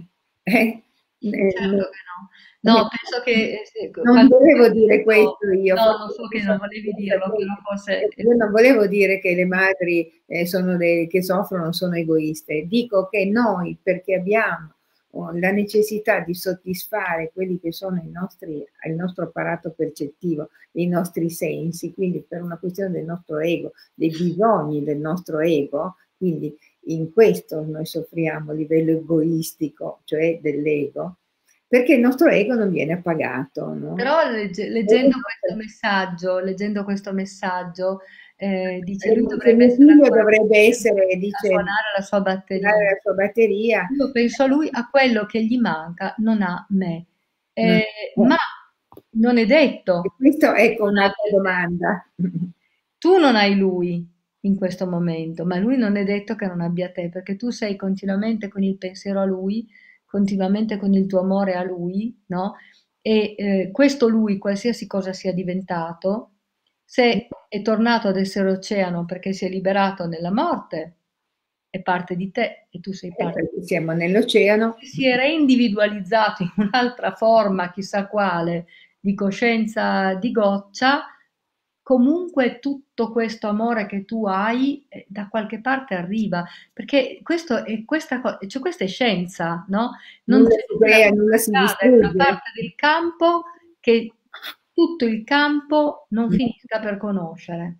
Eh, eh, Certo no, che no. No, eh, penso che eh, se- non quando volevo hai dire detto, questo io, no, lo forse so mi che non sono volevi espressa dirlo, però bene. forse Eh, Io non volevo dire che le madri eh, sono le, che soffrono sono egoiste, dico che noi, perché abbiamo oh, la necessità di soddisfare quelli che sono i nostri, il nostro apparato percettivo, i nostri sensi, quindi per una questione del nostro ego, dei bisogni del nostro ego, quindi in questo noi soffriamo a livello egoistico, cioè dell'ego, perché il nostro ego non viene appagato, no? Però legge- leggendo questo messaggio, leggendo questo messaggio, eh, dice lui Dice, dovrebbe mio essere figlio ancora dovrebbe essere, a dice, suonare la sua batteria. suonare la sua batteria. Io penso a lui, a quello che gli manca, non ha me. Non- Eh, eh, ma non è e detto questo, che ecco, non un'altra abbia te. domanda. Tu non hai lui in questo momento, ma lui non è detto che non abbia te, perché tu sei continuamente con il pensiero a lui, continuamente con il tuo amore a lui, no? E eh, questo lui, qualsiasi cosa sia diventato, se è tornato ad essere oceano perché si è liberato nella morte, è parte di te e tu sei Eh, parte perché siamo nell'oceano. se si è reindividualizzato in un'altra forma, chissà quale, di coscienza di goccia, comunque tutto questo amore che tu hai eh, da qualche parte arriva, perché questo è, questa, co- cioè questa è scienza, no? Non Nulla c'è si nulla crea, che nulla si accada in una distrugge. parte del campo che tutto il campo non finisca per conoscere.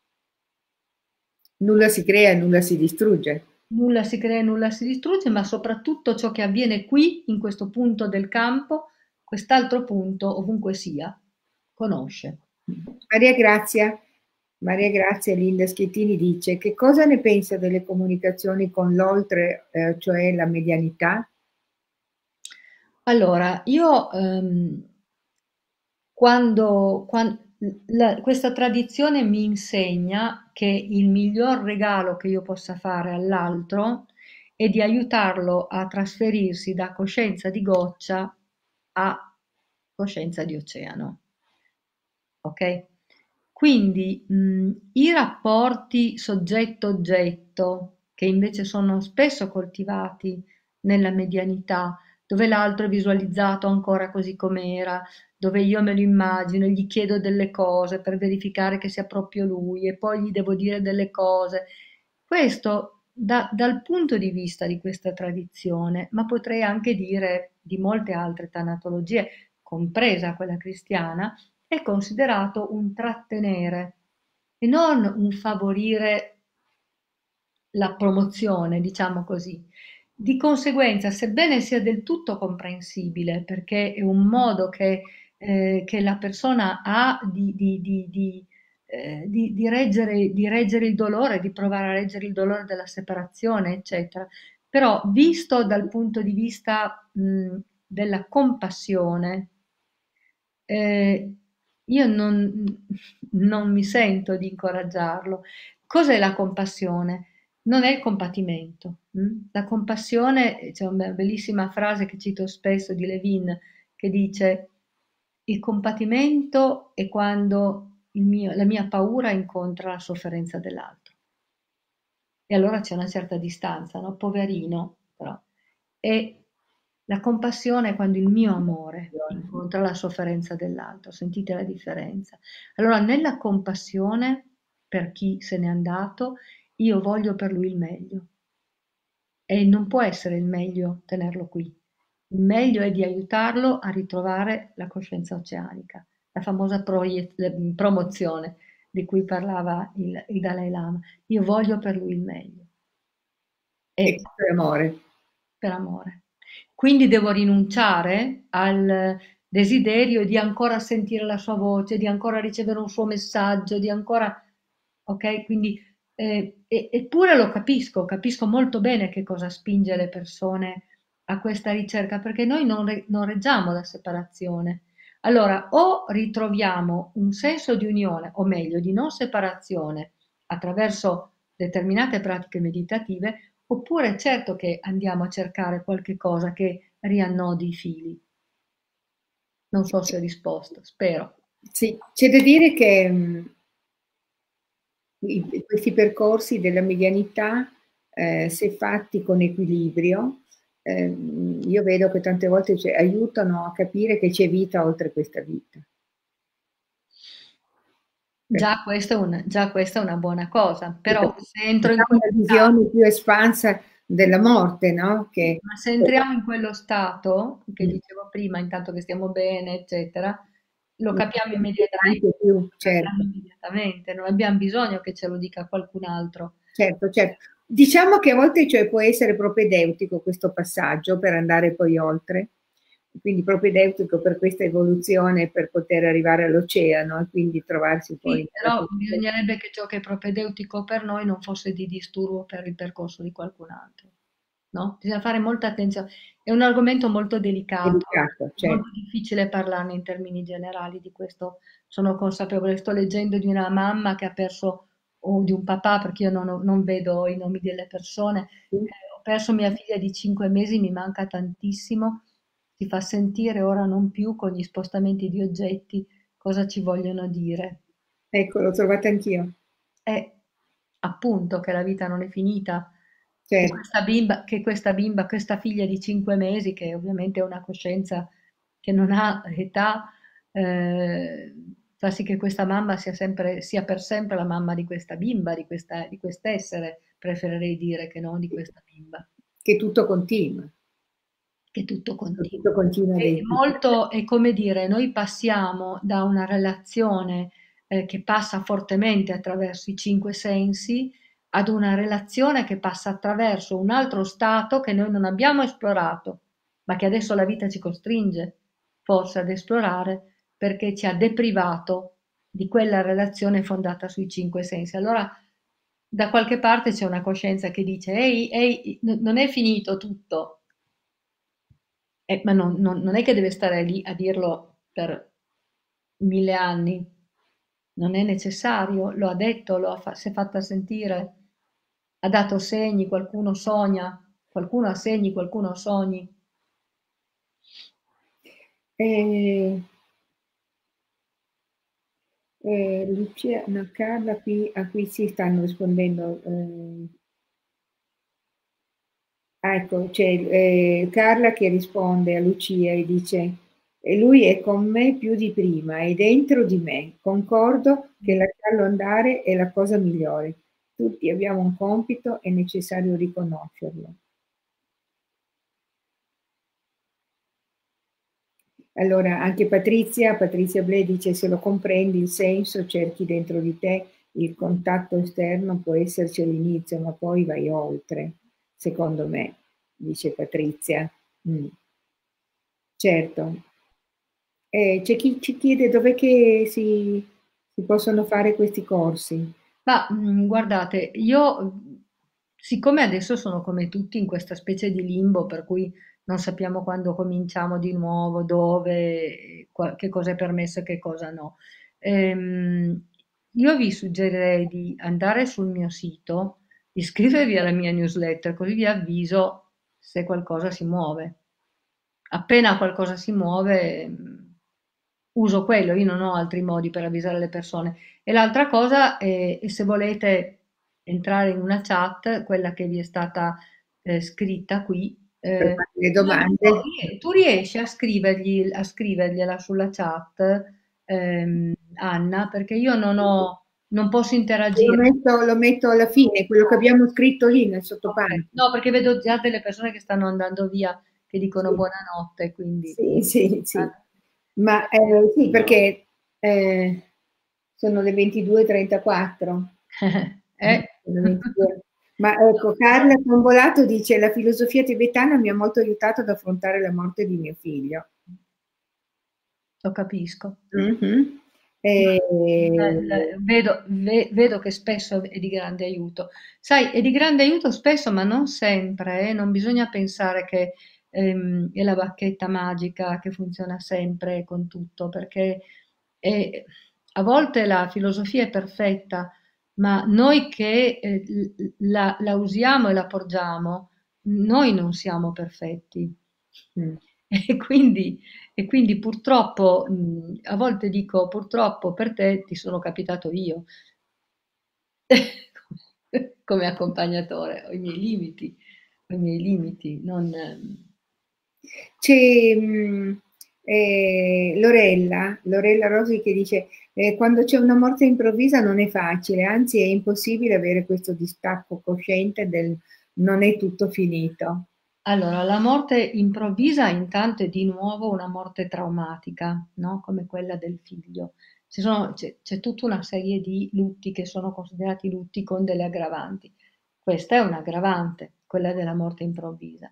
Nulla si crea, nulla si distrugge. Nulla si crea e nulla si distrugge, ma soprattutto ciò che avviene qui, in questo punto del campo, quest'altro punto, ovunque sia, conosce. Maria Grazia, Maria Grazia Linda Schettini dice: che cosa ne pensa delle comunicazioni con l'oltre, eh, cioè la medianità? Allora, io ehm, quando, quan- la- questa tradizione mi insegna che il miglior regalo che io possa fare all'altro è di aiutarlo a trasferirsi da coscienza di goccia a coscienza di oceano. Ok? Quindi mh, i rapporti soggetto-oggetto, che invece sono spesso coltivati nella medianità, dove l'altro è visualizzato ancora così com'era, dove io me lo immagino, gli chiedo delle cose per verificare che sia proprio lui e poi gli devo dire delle cose. Questo da- dal punto di vista di questa tradizione, ma potrei anche dire di molte altre tanatologie, compresa quella cristiana, è considerato un trattenere e non un favorire la promozione, diciamo così. Di conseguenza, sebbene sia del tutto comprensibile, perché è un modo che, eh, che la persona ha di, di- di- di, eh, di- di reggere, di reggere il dolore, di provare a reggere il dolore della separazione, eccetera, però visto dal punto di vista, mh, della compassione, eh, io non, non mi sento di incoraggiarlo. Cos'è la compassione? Non è il compatimento. Mm? La compassione, c'è una bellissima frase che cito spesso di Levin che dice: il compatimento è quando il mio- la mia paura incontra la sofferenza dell'altro. E allora c'è una certa distanza, no? Poverino, però. E La compassione è quando il mio amore incontra la sofferenza dell'altro, sentite la differenza? Allora, nella compassione per chi se n'è andato, io voglio per lui il meglio e non può essere il meglio tenerlo qui. Il meglio è di aiutarlo a ritrovare la coscienza oceanica, la famosa proie- promozione di cui parlava il, il Dalai Lama. Io voglio per lui il meglio E e questo è amore. per amore. Quindi devo rinunciare al desiderio di ancora sentire la sua voce, di ancora ricevere un suo messaggio, di ancora... Ok? Quindi, eh, e- eppure lo capisco, capisco molto bene che cosa spinge le persone a questa ricerca, perché noi non, re- non reggiamo la separazione. Allora, o ritroviamo un senso di unione, o meglio, di non separazione attraverso determinate pratiche meditative, oppure certo che andiamo a cercare qualche cosa che riannodi i fili. Non so se ho risposto, spero. Sì, c'è da dire che mh, i- questi percorsi della medianità, eh, se fatti con equilibrio, ehm, io vedo che tante volte ci aiutano a capire che c'è vita oltre questa vita. Perché Già questa è un- già questa è una buona cosa, però se entro in abbiamo quello una stato, visione più espansa della morte, no? Che ma se entriamo in quello stato che mm, dicevo prima, intanto che stiamo bene, eccetera, lo non capiamo c'è immediatamente, anche più, lo capiamo certo. immediatamente, non abbiamo bisogno che ce lo dica qualcun altro. Certo, certo. Diciamo che a volte cioè, può essere propedeutico questo passaggio per andare poi oltre, quindi propedeutico per questa evoluzione per poter arrivare all'oceano e quindi trovarsi poi Sì, nella però posizione. bisognerebbe che ciò che è propedeutico per noi non fosse di disturbo per il percorso di qualcun altro, no? Bisogna fare molta attenzione. È un argomento molto delicato, Delicato, è molto certo. difficile parlarne in termini generali di questo, sono consapevole. Sto leggendo di una mamma che ha perso, o di un papà, perché io non, ho- non vedo i nomi delle persone, Sì. eh, ho perso mia figlia di cinque mesi, mi manca tantissimo, si fa sentire ora non più con gli spostamenti di oggetti cosa ci vogliono dire. Ecco, l'ho trovata anch'io, È appunto che la vita non è finita, che certo. questa bimba, che questa bimba, questa figlia di cinque mesi, che ovviamente ha una coscienza che non ha età, eh, fa sì che questa mamma sia sempre, sia per sempre la mamma di questa bimba, di questa, di quest'essere, preferirei dire che non di questa bimba, Che tutto continua, che tutto che continua. tutto continua È dentro. molto, è come dire, noi passiamo da una relazione eh, che passa fortemente attraverso i cinque sensi ad una relazione che passa attraverso un altro stato che noi non abbiamo esplorato, ma che adesso la vita ci costringe forse ad esplorare perché ci ha deprivato di quella relazione fondata sui cinque sensi. Allora, da qualche parte c'è una coscienza che dice, ehi, ehi, n- non è finito tutto. Eh, ma non, non- non è che deve stare lì a dirlo per mille anni, non è necessario, lo ha detto, lo ha fa- si è fatta sentire, ha dato segni, qualcuno sogna, qualcuno ha segni, qualcuno ha sogni. E, e Lucia, no, Carla qui, a cui si stanno rispondendo. eh, Ah, ecco, c'è eh, Carla che risponde a Lucia e dice: "E lui è con me più di prima, è dentro di me. Concordo che lasciarlo andare è la cosa migliore. Tutti abbiamo un compito, è necessario riconoscerlo." Allora, anche Patrizia, Patrizia Ble dice: "Se lo comprendi il senso, cerchi dentro di te, il contatto esterno può esserci all'inizio, ma poi vai oltre, secondo me", dice Patrizia. Mm, certo. Eh, c'è chi ci chiede dov'è che si, si possono fare questi corsi. Ma mh, guardate, io mh, siccome adesso sono come tutti in questa specie di limbo per cui non sappiamo quando cominciamo di nuovo, dove, qua- che cosa è permesso e che cosa no, ehm, io vi suggerirei di andare sul mio sito, iscrivervi alla mia newsletter, così vi avviso se qualcosa si muove. Appena qualcosa si muove, mh, uso quello, io non ho altri modi per avvisare le persone. E l'altra cosa è, e se volete entrare in una chat, quella che vi è stata eh, scritta qui, per Eh, fare le no, non so, domande. rie- tu riesci a scrivergli, a scrivergliela sulla chat, ehm, Anna, perché io non ho, non posso Lo interagire. metto, lo metto alla fine, quello che abbiamo scritto lì nel Ok, sottopagina. no, perché vedo già delle persone che stanno andando via, che dicono Sì, buonanotte, quindi... sì, sì, sì. Ah, Ma eh, sì, perché eh, sono le ventidue e trentaquattro. eh? Sono ventidue. Ma ecco, Carla Tombolato dice: la filosofia tibetana mi ha molto aiutato ad affrontare la morte di mio figlio. Lo capisco. Mhm. Ma, E, l- l- vedo, ve- vedo che spesso è di grande aiuto. Sai, è di grande aiuto spesso, ma non sempre, eh. Non bisogna pensare che ehm, è la bacchetta magica che funziona sempre con tutto, perché è- a volte la filosofia è perfetta, ma noi che eh, l- la, la usiamo e la porgiamo, noi non siamo perfetti. mm. E quindi, e quindi purtroppo, mh, a volte dico, purtroppo per te ti sono capitato io, come accompagnatore, ho i miei limiti, ho i miei limiti, non... C'è mh, eh, Lorella, Lorella Rosi che dice: eh, quando c'è una morte improvvisa non è facile, anzi è impossibile avere questo distacco cosciente del non è tutto finito. Allora, la morte improvvisa intanto è di nuovo una morte traumatica, no? Come quella del figlio. Ci sono- c'è, c'è tutta una serie di lutti che sono considerati lutti con delle aggravanti. Questa è un'aggravante, quella della morte improvvisa,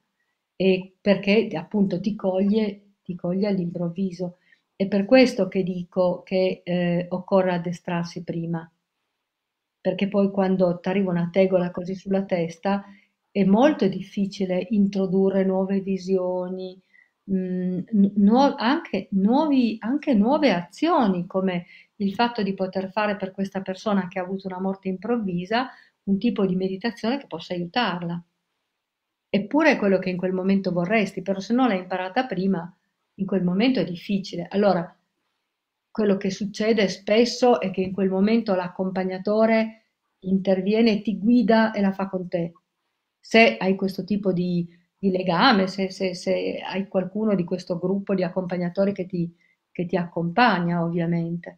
e perché appunto ti coglie, ti coglie all'improvviso. È per questo che dico che eh, occorre addestrarsi prima, perché poi quando ti arriva una tegola così sulla testa è molto difficile introdurre nuove visioni, mh, nuo- anche, nuovi- anche nuove azioni, come il fatto di poter fare per questa persona che ha avuto una morte improvvisa un tipo di meditazione che possa aiutarla. Eppure è quello che in quel momento vorresti, però se non l'hai imparata prima, in quel momento è difficile. Allora, quello che succede spesso è che in quel momento l'accompagnatore interviene, ti guida e la fa con te. Se hai questo tipo di, di legame, se, se- se hai qualcuno di questo gruppo di accompagnatori che ti, che ti accompagna, ovviamente.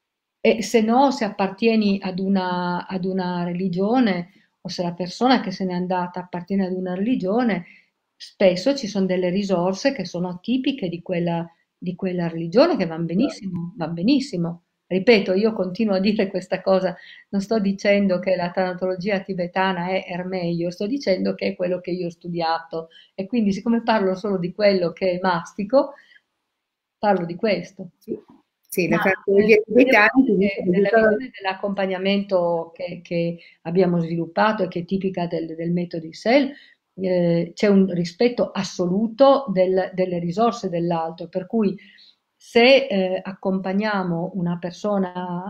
E se no, se appartieni ad una, ad una religione o se la persona che se n'è andata appartiene ad una religione, spesso ci sono delle risorse che sono tipiche di quella, di quella religione che vanno benissimo, van benissimo. Ripeto, io continuo a dire questa cosa, non sto dicendo che la tanatologia tibetana è ermeio, sto dicendo che è quello che io ho studiato e quindi siccome parlo solo di quello che mastico, parlo di questo. Sì, sì, Ma la eh, cartologia devo tibetana ti dire dice che che di nella solito- visione dell'accompagnamento che, che abbiamo sviluppato e che è tipica del, del metodo I S E L, eh, c'è un rispetto assoluto del- delle risorse dell'altro, per cui se eh, accompagniamo una persona,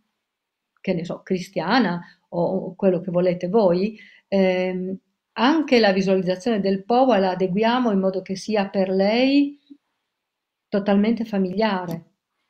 che ne so, cristiana o quello che volete voi, ehm, anche la visualizzazione del Pova la adeguiamo in modo che sia per lei totalmente familiare.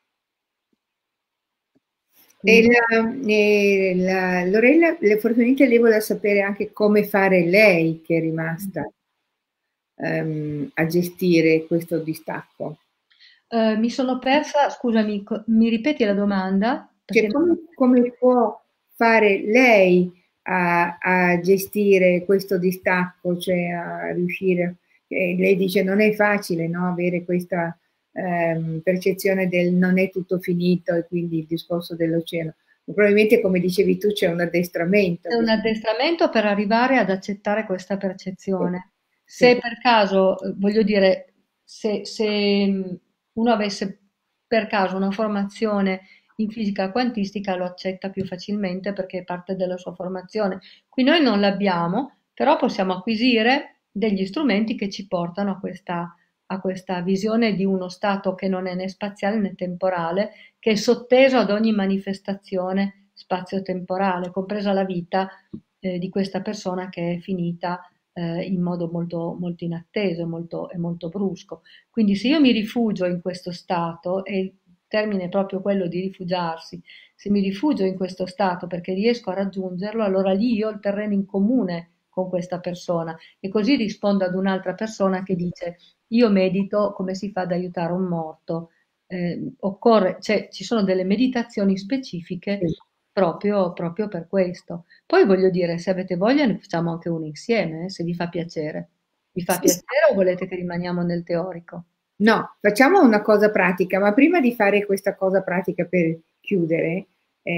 E Quindi la, e la- Lorella, le- fortunatamente lei voleva sapere anche come fare lei, che è rimasta ehm, a gestire questo distacco. Eh, mi sono persa, scusami, co- mi ripeti la domanda? Cioè, Perché non- come, come può fare lei a, a gestire questo distacco, cioè a riuscire, eh, lei dice non è facile, no, avere questa ehm, percezione del non è tutto finito e quindi il discorso dell'oceano. Probabilmente, come dicevi tu, c'è un è addestramento. un Che... addestramento per arrivare ad accettare questa Sì, percezione. Se sì. per caso, eh, voglio dire, se, se mh, uno avesse per caso una formazione in fisica quantistica lo accetta più facilmente perché è parte della sua formazione. Qui noi non l'abbiamo, però possiamo acquisire degli strumenti che ci portano a questa, a questa visione di uno stato che non è né spaziale né temporale, che è sotteso ad ogni manifestazione spazio-temporale, compresa la vita eh, di questa persona che è finita eh, in modo molto, molto inatteso e molto, e molto brusco. Quindi se io mi rifugio in questo stato, e il termine è proprio quello di rifugiarsi, se mi rifugio in questo stato perché riesco a raggiungerlo, allora lì io ho il terreno in comune con questa persona e così rispondo ad un'altra persona che dice io medito come si fa ad aiutare un morto. Eh, occorre, cioè, ci sono delle meditazioni specifiche Sì. proprio, proprio per questo. Poi voglio dire, se avete voglia ne facciamo anche uno insieme, eh, se vi fa piacere. Vi fa Sì, sì. piacere o volete che rimaniamo nel teorico? No, facciamo una cosa pratica, ma prima di fare questa cosa pratica per chiudere,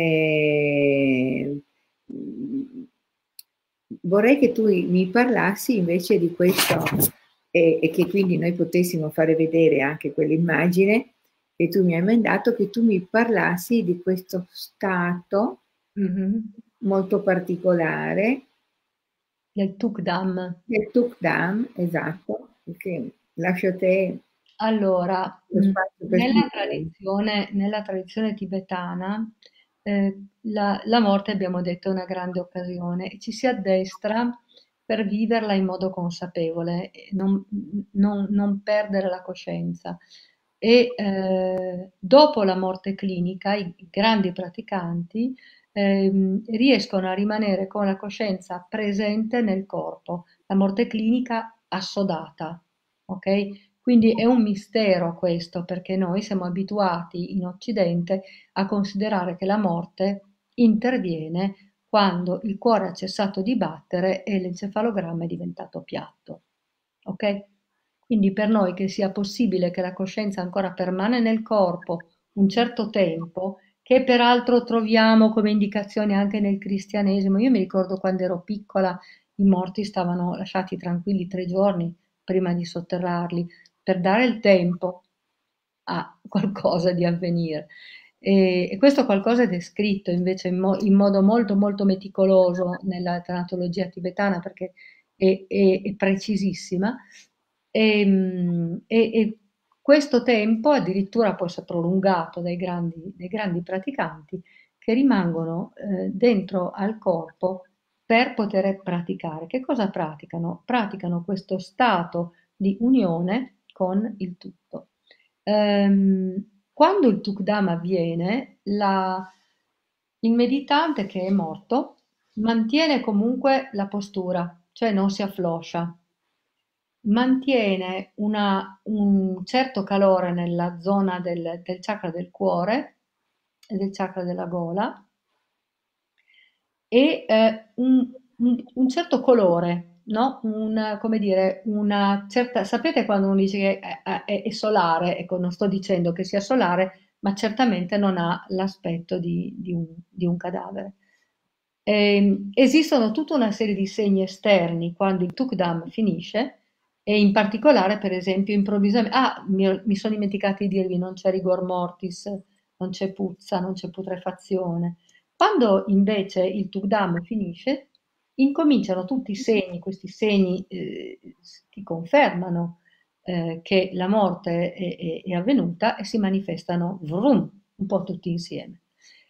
eh, vorrei che tu mi parlassi invece di questo e, e che quindi noi potessimo fare vedere anche quell'immagine che tu mi hai mandato, che tu mi parlassi di questo stato Mhm. molto particolare Del Tukdam. del Tukdam, esatto, che lascio a te Allora, lo mh, spazio per nella spiegare. tradizione, nella tradizione tibetana, eh, la, la morte, abbiamo detto, è una grande occasione e ci si addestra per viverla in modo consapevole, e non, non- non perdere la coscienza. E eh, dopo la morte clinica, i, i grandi praticanti ehm, riescono a rimanere con la coscienza presente nel corpo, la morte clinica assodata, ok? Quindi è un mistero questo, perché noi siamo abituati in Occidente a considerare che la morte interviene quando il cuore ha cessato di battere e l'encefalogramma è diventato piatto. Ok? Quindi per noi che sia possibile che la coscienza ancora permane nel corpo un certo tempo, che peraltro troviamo come indicazione anche nel cristianesimo. Io mi ricordo quando ero piccola, i morti stavano lasciati tranquilli tre giorni prima di sotterrarli per dare il tempo a qualcosa di avvenire. E, e questo qualcosa è descritto invece in, mo- in modo molto molto meticoloso nella tanatologia tibetana perché è, è- è precisissima. E, mm, e- e questo tempo addirittura può essere prolungato dai grandi, dai grandi praticanti che rimangono eh, dentro al corpo per poter praticare. Che cosa praticano? Praticano questo stato di unione con il tutto. Ehm, quando il Tukdam avviene, la- il meditante che è morto mantiene comunque la postura, cioè non si affloscia, mantiene una- un certo calore nella zona del, del chakra del cuore e del chakra della gola e eh, un, un- un certo colore, no? Un, come dire, una certa... Sapete quando uno dice che è, è- è solare? Ecco, non sto dicendo che sia solare, ma certamente non ha l'aspetto di, di un, di un cadavere. Ehm, esistono tutta una serie di segni esterni quando il Tukdam finisce e in particolare, per esempio, improvvisamente... Ah, mi, mi sono dimenticata di dirvi, non c'è rigor mortis, non c'è puzza, non c'è putrefazione. Quando invece il Tukdam finisce, incominciano tutti i segni, questi segni eh, ti confermano eh, che la morte è, è- è avvenuta e si manifestano vrum, un po' tutti insieme.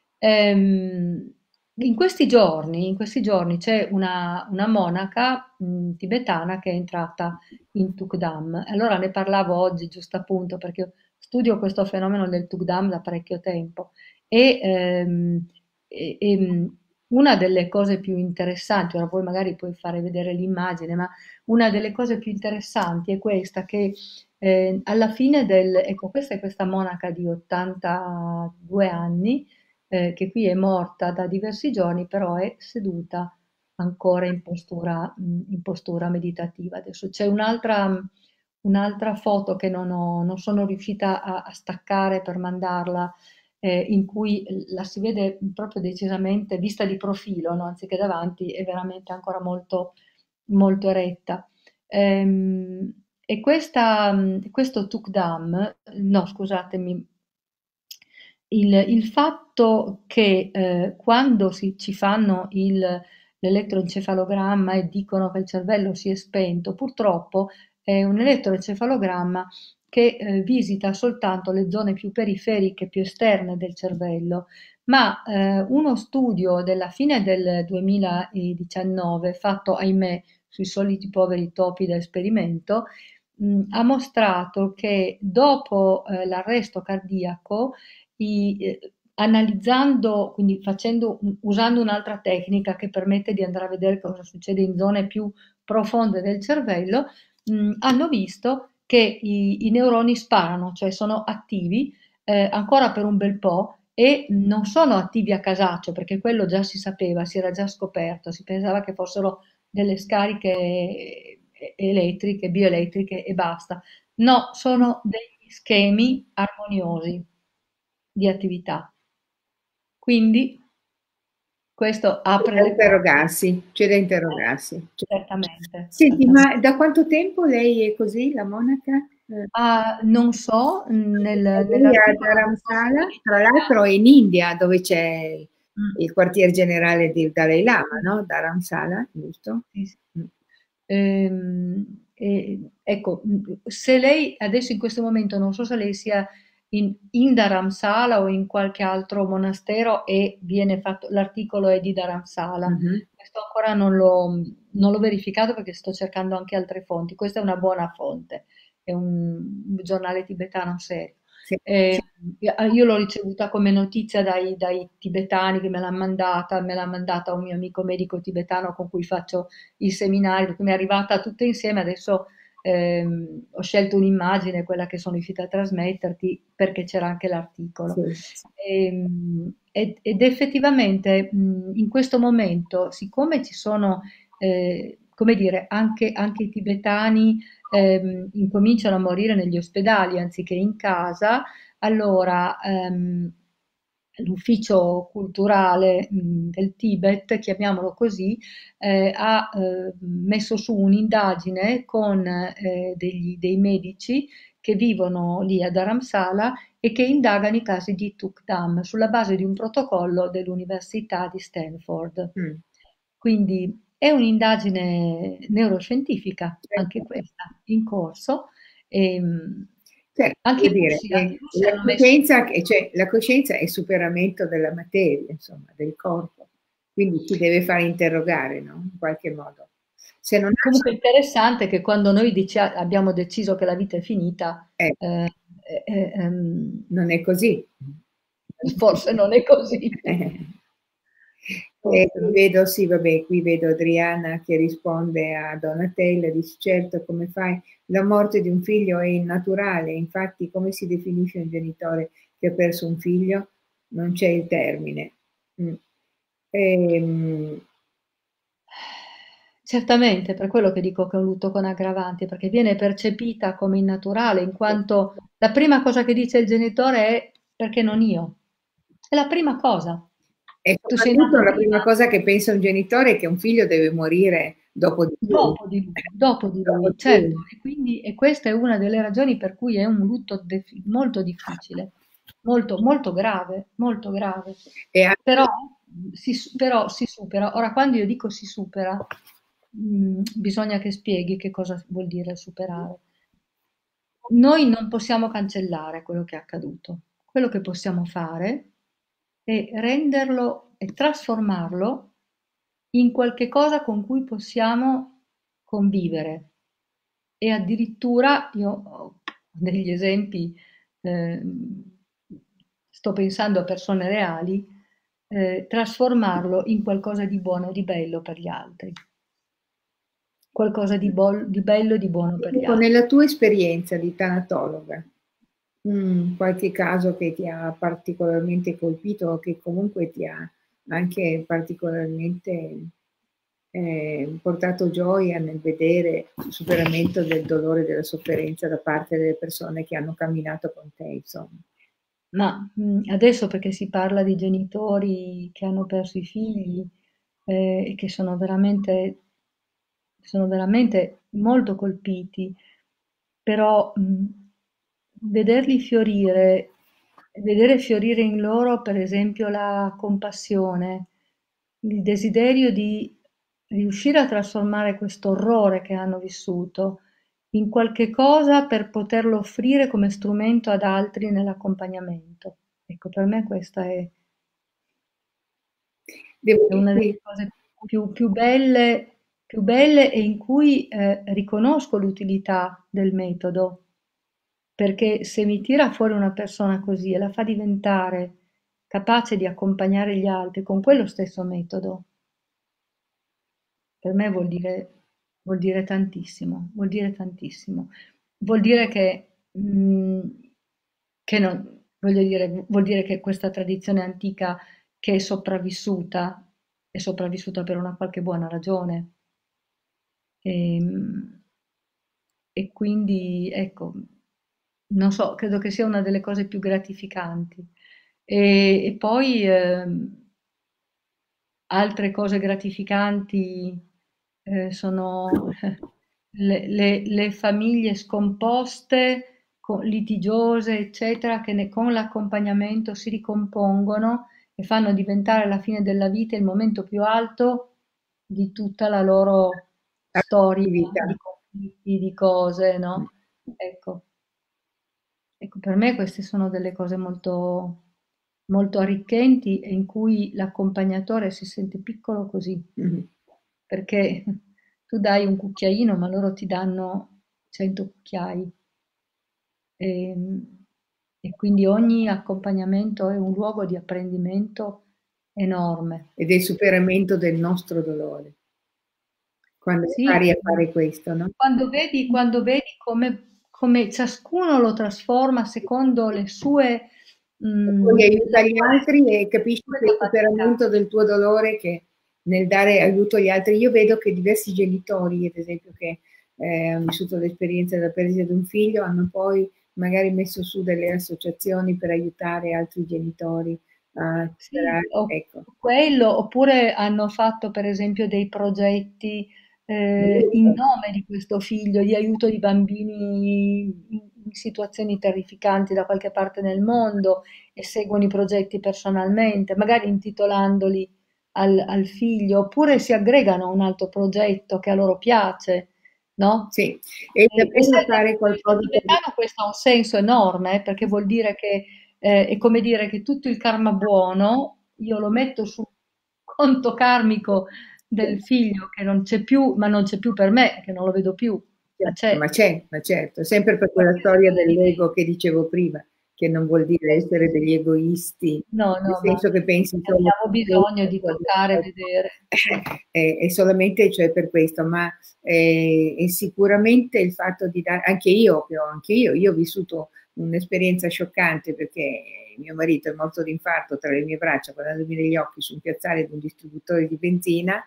Ehm, in questi giorni, in questi giorni c'è una, una monaca mh, tibetana che è entrata in Tukdam. Allora ne parlavo oggi, giusto appunto, perché io studio questo fenomeno del Tukdam da parecchio tempo e, ehm, e- e, mh, una delle cose più interessanti, ora poi magari puoi fare vedere l'immagine, ma una delle cose più interessanti è questa che eh, alla fine del, ecco, questa è questa monaca di ottantadue anni, eh, che qui è morta da diversi giorni, però è seduta ancora in postura, mh, in postura meditativa. Adesso c'è un'altra un'altra foto che non, ho- non sono riuscita a, a staccare per mandarla, eh, in cui la si vede proprio decisamente vista di profilo, no? Anziché davanti, è veramente ancora molto, molto eretta. Ehm, e questa, mh, questo Tukdam, no, scusatemi, il, il fatto che eh, quando si- ci fanno il- l'elettroencefalogramma e dicono che il cervello si è spento, purtroppo è un elettroencefalogramma che eh, visita soltanto le zone più periferiche, più esterne del cervello, ma eh, uno studio della fine del duemiladiciannove, fatto ahimè sui soliti poveri topi da esperimento, mh, ha mostrato che dopo eh, l'arresto cardiaco i- eh, analizzando, quindi facendo, usando un'altra tecnica che permette di andare a vedere cosa succede in zone più profonde del cervello, mh, hanno visto che i, i neuroni sparano, cioè sono attivi eh, ancora per un bel po' e non sono attivi a casaccio, perché quello già si sapeva, si era già scoperto, si pensava che fossero delle scariche eh, elettriche, bioelettriche e basta. No, sono degli schemi armoniosi di attività. Quindi questo C'è apre da le porte. interrogarsi, c'è da Eh, interrogarsi. certamente, Senti, certamente. ma da quanto tempo lei è così, la monaca? Eh, Ah, non so, nel- lei a nell'articolo che ho Dharamsala, tra l'altro è scritto, in India, dove c'è mm, il quartier generale del Dalai Lama, sì, no? Dharamsala, giusto? sì, sì. Mm. Ehm, e, ecco, mh, se lei adesso in questo momento non so se lei sia in, in Dharamsala o in qualche altro monastero e viene fatto, l'articolo è di Dharamsala. Mhm. Questo ancora non l'ho non l'ho verificato perché sto cercando anche altre fonti. Questa è una buona fonte, è un, un giornale tibetano serio. Sì. Eh, io l'ho ricevuta come notizia dai, dai tibetani che me l'hanno mandata, me l'ha mandata un mio amico medico tibetano con cui faccio il seminario, che mi è arrivata tutta insieme, adesso ehm, ho scelto un'immagine, quella che sono riuscita a trasmetterti, perché c'era anche l'articolo. Sì. Ehm, ed, ed effettivamente mh, in questo momento, siccome ci sono, eh, come dire, anche, anche i tibetani ehm, incominciano a morire negli ospedali anziché in casa, allora ehm, l'ufficio culturale mh, del Tibet, chiamiamolo così, eh, ha eh, messo su un'indagine con eh, degli- dei medici che vivono lì a Dharamsala e che indagano i casi di Tukdam sulla base di un protocollo dell'Università di Stanford. Mm. Quindi è un'indagine neuroscientifica, anche Certo. questa, in corso. E, mh, Certo, anche voglio i dire, russi, anche eh, i russi la hanno messo coscienza, che- cioè, la coscienza è il superamento della materia, insomma, del corpo, quindi ci deve fare interrogare, no? In qualche modo. Se non comunque nasce, interessante che quando noi dici- abbiamo deciso che la vita è finita, eh, eh, eh, eh, ehm, non è così. forse non è così. E Forse qui non- vedo, sì, vabbè, qui vedo Adriana che risponde a Donatella, dice certo, come fai? La morte di un figlio è innaturale, infatti come si definisce un genitore che ha perso un figlio? Non c'è il termine. Mm. Ehm, Certamente, per quello che dico che è un lutto con aggravanti, perché viene percepita come innaturale, in quanto la prima cosa che dice il genitore è perché non io. È la prima cosa. e Tu sei soprattutto nato la prima, prima cosa che pensa un genitore è che un figlio deve morire dopo di lui. dopo di lui, dopo di Dopo lui, di certo. lui. E quindi e questa è una delle ragioni per cui è un lutto defi- molto difficile, molto, molto grave, molto grave. E anche Però si, su- però si supera. Ora, quando io dico si supera, mh, bisogna che spieghi che cosa vuol dire superare. Noi non possiamo cancellare quello che è accaduto. Quello che possiamo fare è renderlo e trasformarlo in qualche cosa con cui possiamo convivere. E addirittura io ho degli esempi, ehm, sto pensando a persone reali, eh, trasformarlo in qualcosa di buono e di bello per gli altri, qualcosa di, bol- di bello e di buono per gli ecco, altri. nella tua esperienza di tanatologa, mm, qualche caso che ti ha particolarmente colpito o che comunque ti ha anche particolarmente eh, portato gioia nel vedere il superamento del dolore e della sofferenza da parte delle persone che hanno camminato con te, insomma. Ma mh, adesso perché si parla di genitori che hanno perso i figli eh, e che sono veramente, sono veramente molto colpiti, però mh, vederli fiorire, vedere fiorire in loro, per esempio, la compassione, il desiderio di riuscire a trasformare questo orrore che hanno vissuto in qualche cosa per poterlo offrire come strumento ad altri nell'accompagnamento. Ecco, per me questa è, Devo è una dirti, delle cose più, più belle, più belle e in cui eh, riconosco l'utilità del metodo, perché se mi tira fuori una persona così e la fa diventare capace di accompagnare gli altri con quello stesso metodo, per me vuol dire, vuol dire tantissimo, vuol dire tantissimo. Vuol dire che, mh, che non, voglio dire, vuol dire che questa tradizione antica che è sopravvissuta, è sopravvissuta per una qualche buona ragione. E, e quindi, ecco, non so, credo che sia una delle cose più gratificanti. E, e poi ehm, altre cose gratificanti eh, sono le, le- le famiglie scomposte, co- litigiose, eccetera, che ne- con l'accompagnamento si ricompongono e fanno diventare la fine della vita il momento più alto di tutta la loro storia attività. di conflitti, di cose, no? Ecco. Ecco, per me queste sono delle cose molto, molto arricchenti e in cui l'accompagnatore si sente piccolo così, Mm. perché tu dai un cucchiaino, ma loro ti danno cento cucchiai. E, e quindi ogni accompagnamento è un luogo di apprendimento enorme. Ed è il superamento del nostro dolore, quando Sì, impari a fare questo, no? quando vedi, quando vedi come, come ciascuno lo trasforma secondo le sue, E mm, poi aiuta le gli sue, altri e capisci sue che il capacità. superamento del tuo dolore che nel dare aiuto agli altri. Io vedo che diversi genitori, ad esempio, che eh, hanno vissuto l'esperienza della perdita di un figlio, hanno poi magari messo su delle associazioni per aiutare altri genitori a Sì, superare. o Ecco. quello, oppure hanno fatto per esempio dei progetti eh, in nome di questo figlio, di aiuto di bambini in in situazioni terrificanti da qualche parte nel mondo e seguono i progetti personalmente, magari intitolandoli al, al figlio, oppure si aggregano a un altro progetto che a loro piace, no? Sì, è E, e davvero sai, nel fare movimento qualcosa per... tibetano questo ha un senso enorme, eh, perché vuol dire che eh, è come dire che tutto il karma buono io lo metto sul conto karmico del figlio che non c'è più, ma non c'è più per me, che non lo vedo più, ma Certo, c'è. ma c'è, ma certo, sempre per quella Qualsiasi storia cosa diventa. dell'ego che dicevo prima, che non vuol dire essere degli egoisti, No, nel no, ma senso che pensi ne solo abbiamo a bisogno di toccare, questo, vedere. Sì. è, è solamente cioè per questo, ma è, è sicuramente il fatto di dare, anche io, che ho, anche io, io ho vissuto un'esperienza scioccante perché mio marito è morto di infarto tra le mie braccia, guardandomi negli occhi su un piazzale di un distributore di benzina,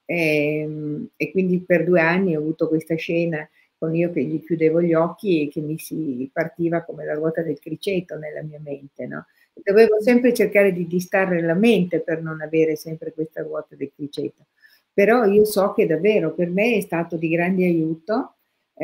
e, e quindi per due anni ho avuto questa scena con io che gli chiudevo gli occhi e che mi si partiva come la ruota del criceto nella mia mente, no? Dovevo sempre cercare di distrarre la mente per non avere sempre questa ruota del criceto. Però io so che davvero per me è stato di grande aiuto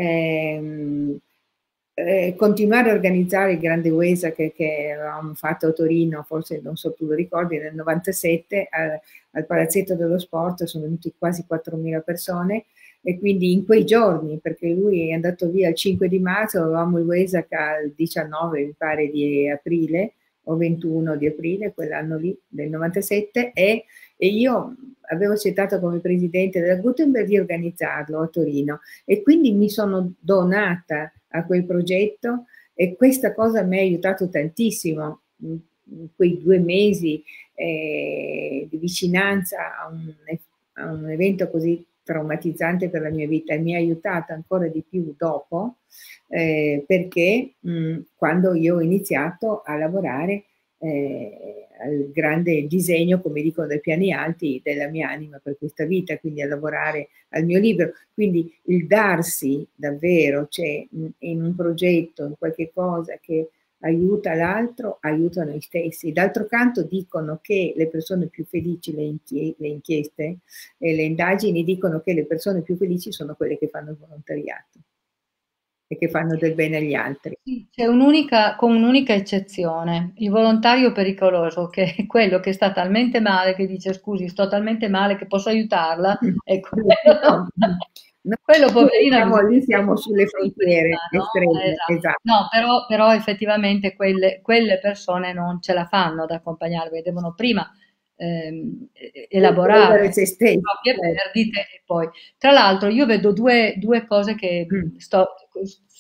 ehm, eh, continuare a organizzare il Grande Uesa che, che avevamo fatto a Torino, forse non so tu lo ricordi, nel novantasette al, al Palazzetto dello Sport sono venuti quasi quattromila persone e quindi in quei giorni, perché lui è andato via il cinque di marzo, avevamo il Wesac al diciannove, mi pare, di aprile o ventuno di aprile, quell'anno lì del novantasette, e, e io avevo accettato come presidente della Gutenberg di organizzarlo a Torino e quindi mi sono donata a quel progetto e questa cosa mi ha aiutato tantissimo in quei due mesi eh, di vicinanza a un, a un evento così traumatizzante per la mia vita e mi ha aiutato ancora di più dopo eh, perché mh, quando io ho iniziato a lavorare eh, al grande disegno, come dicono dai piani alti, della mia anima per questa vita, quindi a lavorare al mio libro. Quindi il darsi davvero, cioè in un progetto, in qualche cosa che aiuta l'altro, aiuta noi stessi. D'altro canto dicono che le persone più felici, le, inchie, le inchieste e le indagini dicono che le persone più felici sono quelle che fanno il volontariato e che fanno del bene agli altri. Sì, c'è un'unica, con un'unica eccezione, il volontario pericoloso, che è quello che sta talmente male che dice scusi, sto talmente male che posso aiutarla, ecco, quello, No, no, quello poverino ha siamo, bisogno lì di siamo sulle di prima, frontiere no? estreme, Esatto. esatto. No, però, però effettivamente quelle, quelle persone non ce la fanno ad accompagnare, perché devono prima ehm, Credere elaborare se le stessi, proprie certo. perdite e poi. Tra l'altro io vedo due, due cose che Mm. sto,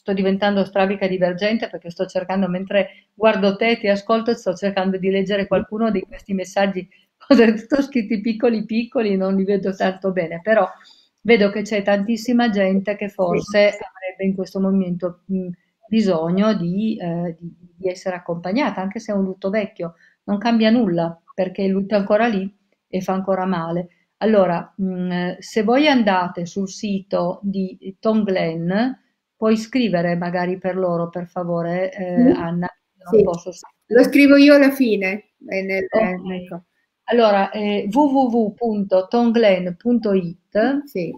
sto diventando strabica divergente perché sto cercando, mentre guardo te, ti ascolto, sto cercando di leggere qualcuno di questi messaggi, soprattutto scritti piccoli piccoli, non li vedo tanto bene, però vedo che c'è tantissima gente che Sì, forse avrebbe in questo momento mh, bisogno di, eh, di- di essere accompagnata, anche se è un lutto vecchio, non cambia nulla perché il lutto è ancora lì e fa ancora male. Allora, mh, se voi andate sul sito di Tonglen, puoi scrivere magari per loro, per favore, eh, sì, Anna, non sì. posso Lo scrivere. scrivo io alla fine. eh, nel- Ok, eh, ecco. allora eh, w w w punto tonglen punto it. Sì.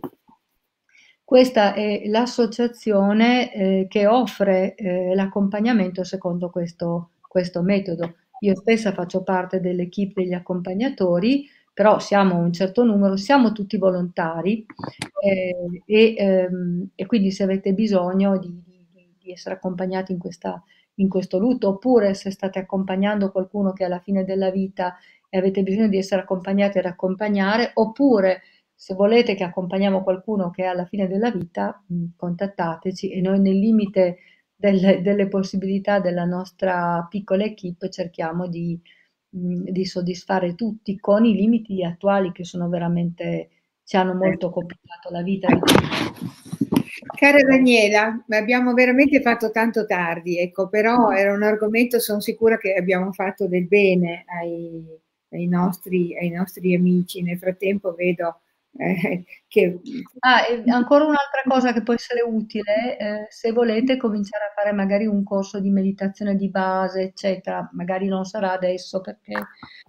Questa è l'associazione eh, che offre eh, l'accompagnamento secondo questo, questo metodo. Io stessa faccio parte dell'equipe degli accompagnatori, però siamo un certo numero, siamo tutti volontari eh, e, ehm, e quindi se avete bisogno di, di- di essere accompagnati in questa- in questo lutto, oppure se state accompagnando qualcuno che è alla fine della vita e avete bisogno di essere accompagnati ad accompagnare, oppure se volete che accompagniamo qualcuno che è alla fine della vita, mh, contattateci e noi nel limite del- delle possibilità della nostra piccola equipe cerchiamo di, mh, di soddisfare tutti con i limiti attuali che sono veramente, ci hanno molto complicato la vita di tutti. Cara Daniela, abbiamo veramente fatto tanto tardi, ecco, però era un argomento, sono sicura che abbiamo fatto del bene ai, ai nostri, ai nostri amici. Nel frattempo vedo eh, che... Ah, e ancora un'altra cosa che può essere utile, eh, se volete cominciare a fare magari un corso di meditazione di base, eccetera, magari non sarà adesso perché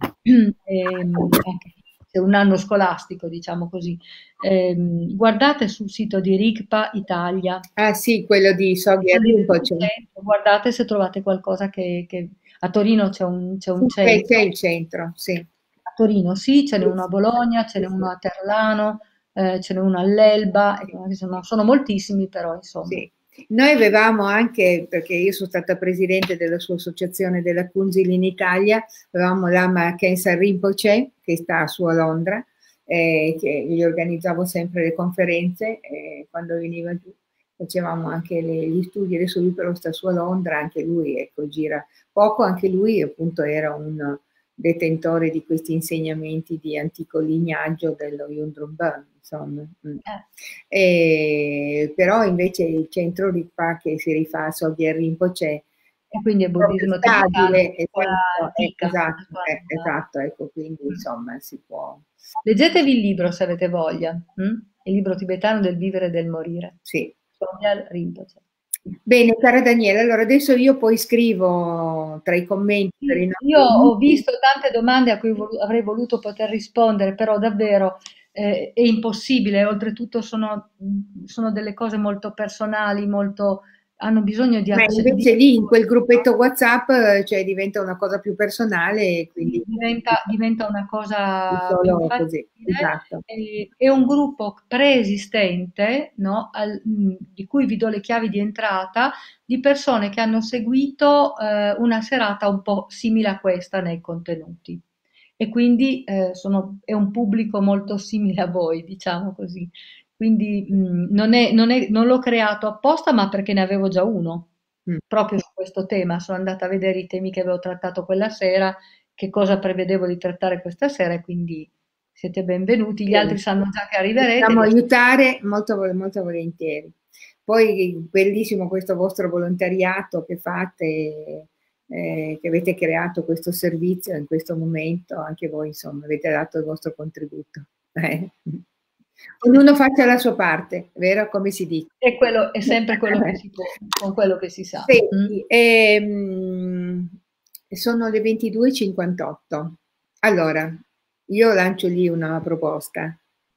ehm, anche se è un anno scolastico, diciamo così. Ehm, guardate sul sito di Rigpa Italia, Ah sì, quello di Soghi andate sul Rinpoche. centro, guardate se trovate qualcosa che, che- a Torino c'è un, c'è un Sì, c'è c'è centro. il centro, sì. A Torino sì, ce n'è Sì, uno a sì, Bologna, ce sì, n'è sì. uno a Terlano, eh, ce n'è uno all'Elba, e Sì. insomma, sono moltissimi però insomma. Sì. Noi avevamo anche, perché io sono stata presidente della sua associazione della Kunzil in Italia, avevamo Lama Khyentse Rinpoche, che sta su a Londra, eh, che gli organizzavo sempre le conferenze, eh, quando veniva giù facevamo anche le- gli studi, adesso lui però sta su a Londra, anche lui ecco, gira poco, anche lui appunto era un detentore di questi insegnamenti di antico lignaggio dello Yundrum Bön, insomma. Mm. Eh, E, però invece il centro Rigpa che si rifà a Sogyal Rinpoche è e quindi è proprio buddismo tibetano, stabile, una scuola esatto, eh, antica, una esatto, scuola eh, antica. esatto, ecco, quindi Mm. insomma si può, Leggetevi il libro se avete voglia, mm? Il libro tibetano del vivere e del morire. sì. Sogyal Rinpoche. Bene, cara Daniela, allora adesso io poi scrivo tra i commenti per i Sì, io nostri ho amici. visto tante domande a cui volu- avrei voluto poter rispondere, però davvero eh, è impossibile. Oltretutto sono, sono delle cose molto personali, molto, hanno bisogno di, Ma acce- di invece lì in quel ascolto, no? gruppetto WhatsApp, eh, cioè diventa una cosa più personale e Sì, quindi diventa, diventa una cosa più solo così, fattibile. esatto. E- È un gruppo preesistente, no? Al- mh, di cui vi do le chiavi di entrata, di persone che hanno seguito eh, una serata un po' simile a questa nei contenuti. E quindi eh, sono- è un pubblico molto simile a voi, diciamo così. Quindi mh, non è- non è- non l'ho creato apposta, ma perché ne avevo già uno Mm. proprio su questo tema. Sono andata a vedere i temi che avevo trattato quella sera, che cosa prevedevo di trattare questa sera e quindi siete benvenuti. Gli altri Bene. sanno già che arriverete. Possiamo li aspetto. aiutare molto, vol- molto volentieri. Poi bellissimo questo vostro volontariato che fate, eh, che avete creato questo servizio in questo momento, anche voi insomma avete dato il vostro contributo. Eh. Ognuno faccia la sua parte, vero? Come si dice. E quello è sempre quello che si può, con quello che si sa. Mm? Senti, ehm, sono le ventidue e cinquantotto. Allora, io lancio lì una proposta.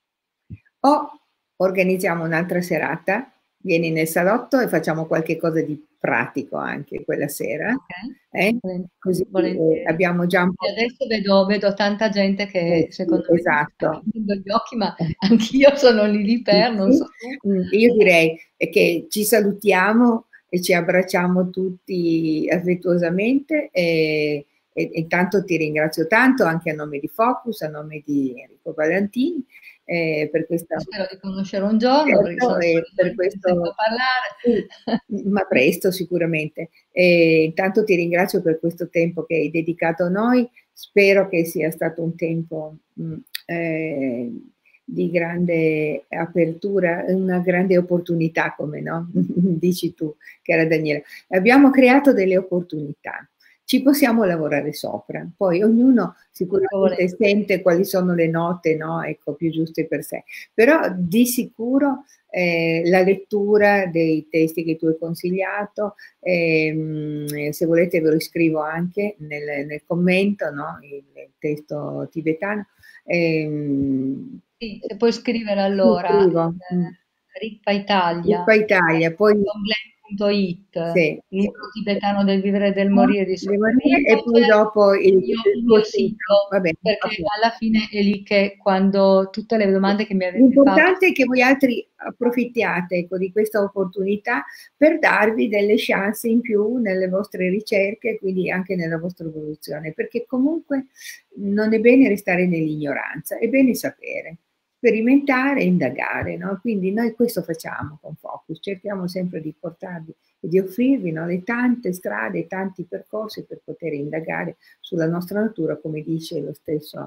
O organizziamo un'altra serata, vieni nel salotto e facciamo qualche cosa di pratico anche quella sera, Ok, eh? Così volentieri, eh, volentieri. abbiamo già un E po'. adesso vedo, vedo tanta gente Eh che sì, secondo me mi sta esatto. chiudendo gli occhi, ma anch'io sono lì lì Sì, per, non sì. so tu. Mm, io direi eh, che ci salutiamo e ci abbracciamo tutti affettuosamente e, e, e intanto ti ringrazio tanto anche a nome di Focus, a nome di Enrico Valentini eh, per questa... Spero di conoscere un giorno, perché Certo, sono e per solo che ne questo sento parlare. sì, ma presto sicuramente. E intanto ti ringrazio per questo tempo che hai dedicato a noi, spero che sia stato un tempo mh, eh, di grande apertura, una grande opportunità, come no? Dici tu, cara Daniela. Abbiamo creato delle opportunità, ci possiamo lavorare sopra, poi ognuno sicuramente sente quali sono le note, no? Ecco, più giuste per sé, però di sicuro eh, la lettura dei testi che tu hai consigliato, ehm, se volete ve lo scrivo anche nel, nel commento, no? il, il testo tibetano. Ehm, Sì, se puoi scrivere sì, allora scrivo. Mm. Rippa Italia, Rippa Italia, poi punto it, sì, il libro tibetano del vivere e del no? morire di Devo Sonia dire, e poi Rinpoche, dopo il, il mio, il il tuo mio sito, va sito, bene, perché ok. alla fine è lì che quando tutte le domande che mi avete fatto. L'importante è che voi altri approfittiate, ecco, di questa opportunità per darvi delle chance in più nelle vostre ricerche e quindi anche nella vostra evoluzione, perché comunque non è bene restare nell'ignoranza, è bene sapere, sperimentare e indagare, no? Quindi noi questo facciamo con Focus, cerchiamo sempre di portarvi e di offrirvi, no, le tante strade, tanti percorsi per poter indagare sulla nostra natura, come dice lo stesso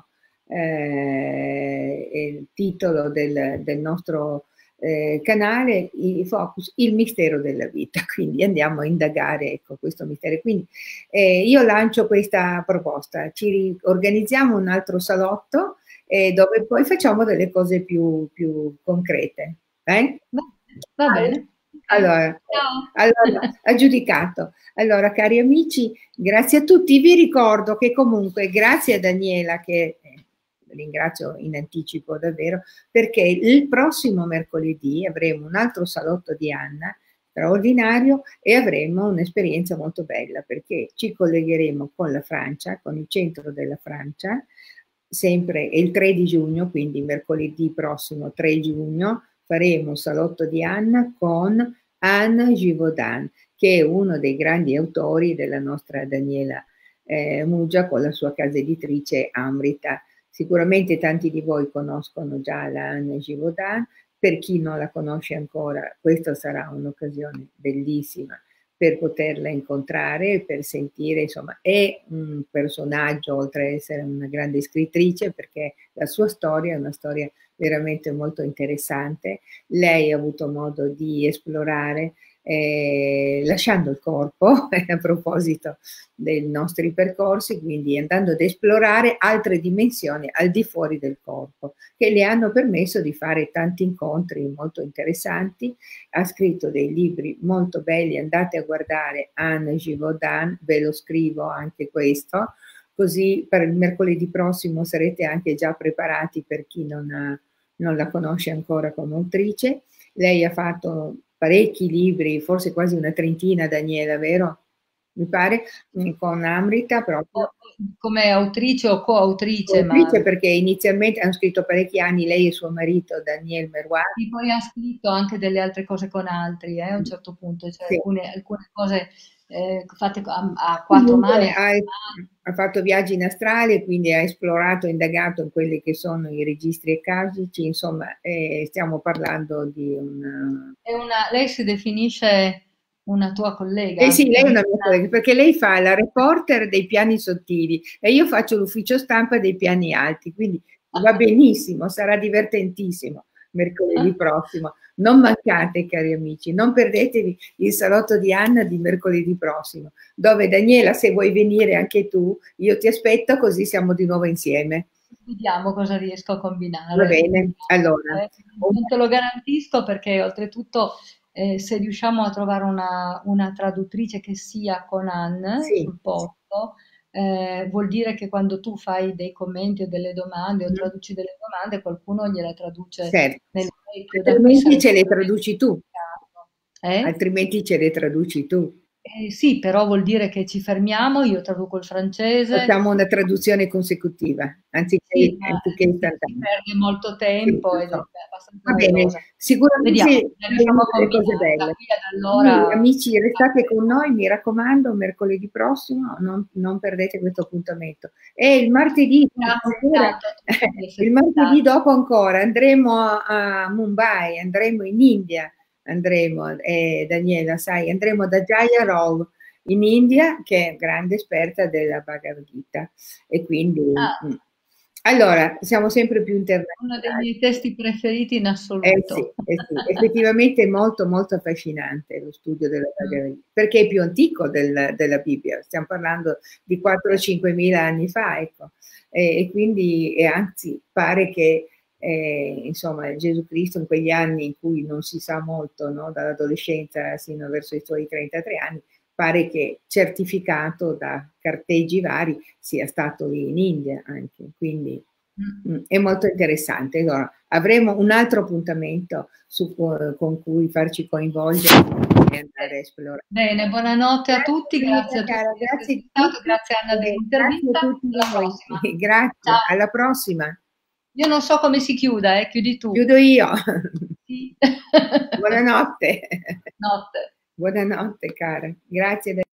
eh, il titolo del, del nostro eh, canale, i Focus, il mistero della vita. Quindi andiamo a indagare, ecco, questo mistero. Quindi eh, io lancio questa proposta, ci organizziamo un altro salotto eh, dove poi facciamo delle cose più, più concrete. Eh? Va, va bene. Okay. Allora, Ciao. allora, aggiudicato. Allora, cari amici, grazie a tutti. Vi ricordo che comunque, grazie a Daniela, che eh, ringrazio in anticipo davvero, perché il prossimo mercoledì avremo un altro salotto di Anna straordinario e avremo un'esperienza molto bella perché ci collegheremo con la Francia, con il centro della Francia, sempre il tre di giugno, quindi mercoledì prossimo tre giugno, faremo un salotto di Anna con Anne Givaudan, che è uno dei grandi autori della nostra Daniela eh, Muggia con la sua casa editrice Amrita. Sicuramente tanti di voi conoscono già la Anne Givaudan, per chi non la conosce ancora questa sarà un'occasione bellissima per poterla incontrare, per sentire, insomma, è un personaggio, oltre ad essere una grande scrittrice, perché la sua storia è una storia veramente molto interessante. Lei ha avuto modo di esplorare eh, lasciando il corpo, a proposito dei nostri percorsi, quindi andando ad esplorare altre dimensioni al di fuori del corpo, che le hanno permesso di fare tanti incontri molto interessanti. Ha scritto dei libri molto belli, andate a guardare Anne Givaudan, ve lo scrivo anche questo, così per il mercoledì prossimo sarete anche già preparati per chi non, ha, non la conosce ancora come autrice. Lei ha fatto parecchi libri, forse quasi una trentina, Daniela, vero? Mi pare, con Amrita proprio. Come autrice o coautrice, ma Coautrice perché inizialmente hanno scritto parecchi anni lei e suo marito Daniel Merouat. sì, poi ha scritto anche delle altre cose con altri, eh, a un certo punto, cioè Sì. alcune, alcune cose eh, fatte a, a quattro Comunque mani. ha, ha fatto viaggi in astrale, quindi ha esplorato, indagato in quelli che sono i registri accadici, insomma, eh, stiamo parlando di una... È una, lei si definisce una tua Eh collega? sì, lei è una mia collega, perché lei fa la reporter dei piani sottili e io faccio l'ufficio stampa dei piani alti, quindi va benissimo, sarà divertentissimo mercoledì prossimo. Non mancate, cari amici, non perdetevi il salotto di Anna di mercoledì prossimo, dove Daniela, se vuoi venire anche tu, io ti aspetto così siamo di nuovo insieme. Vediamo cosa riesco a Va combinare. bene, allora. Eh, non te lo garantisco perché oltretutto eh, se riusciamo a trovare una, una traduttrice che sia con Anne Sì. sul posto, eh, vuol dire che quando tu fai dei commenti o delle domande o Mm. traduci delle domande, qualcuno gliela traduce Certo. nel vecchio. Da qui Altrimenti sarebbe ce le traduci tu, eh? altrimenti ce le traduci tu. Eh, sì, però vuol dire che ci fermiamo, io traduco il francese. Facciamo una traduzione consecutiva, Sì, anziché, ma anziché si, si istantanea. perde molto Sì, tempo lo ed è so. abbastanza Va bene, noiosa. sicuramente Vediamo, se riusciamo faremo a delle cose combinare. Da belle. qui ad Quindi, allora amici, restate con noi, mi raccomando, mercoledì prossimo, non, non perdete questo appuntamento. E il martedì dopo grazie ancora, intanto a tutti di il esserci martedì stati. dopo ancora andremo a, a Mumbai, andremo in India, andremo, eh, Daniela, sai, andremo da Jaya Rao in India, che è grande esperta della Bhagavad Gita, e quindi mm. Ah, allora siamo sempre più uno dei internazionali. miei testi preferiti in Eh sì, assoluto. eh sì, effettivamente è molto molto affascinante lo studio della Mm, Bhagavad Gita, perché è più antico del- della Bibbia, stiamo parlando di quattro cinque mila anni fa, ecco. E, e quindi, e anzi, pare che eh, insomma, Gesù Cristo in quegli anni in cui non si sa molto, no, dall'adolescenza sino verso i suoi trentatré anni, pare che certificato da carteggi vari sia stato lì in India anche, quindi mm. mm, è molto interessante. Allora, avremo un altro appuntamento su, eh, con cui farci coinvolgere e andare a esplorare. Bene, buonanotte a Grazie tutti, mille grazie a tutti cara, di grazie esserci a stato, tutti grazie Anna e grazie a dell'intervista. tutti Alla voi. prossima. Grazie, Ciao. alla prossima. Io non so come si chiuda, eh, chiudi tu. Chiudo io. Sì. Buonanotte. Notte. Buonanotte cara. Grazie.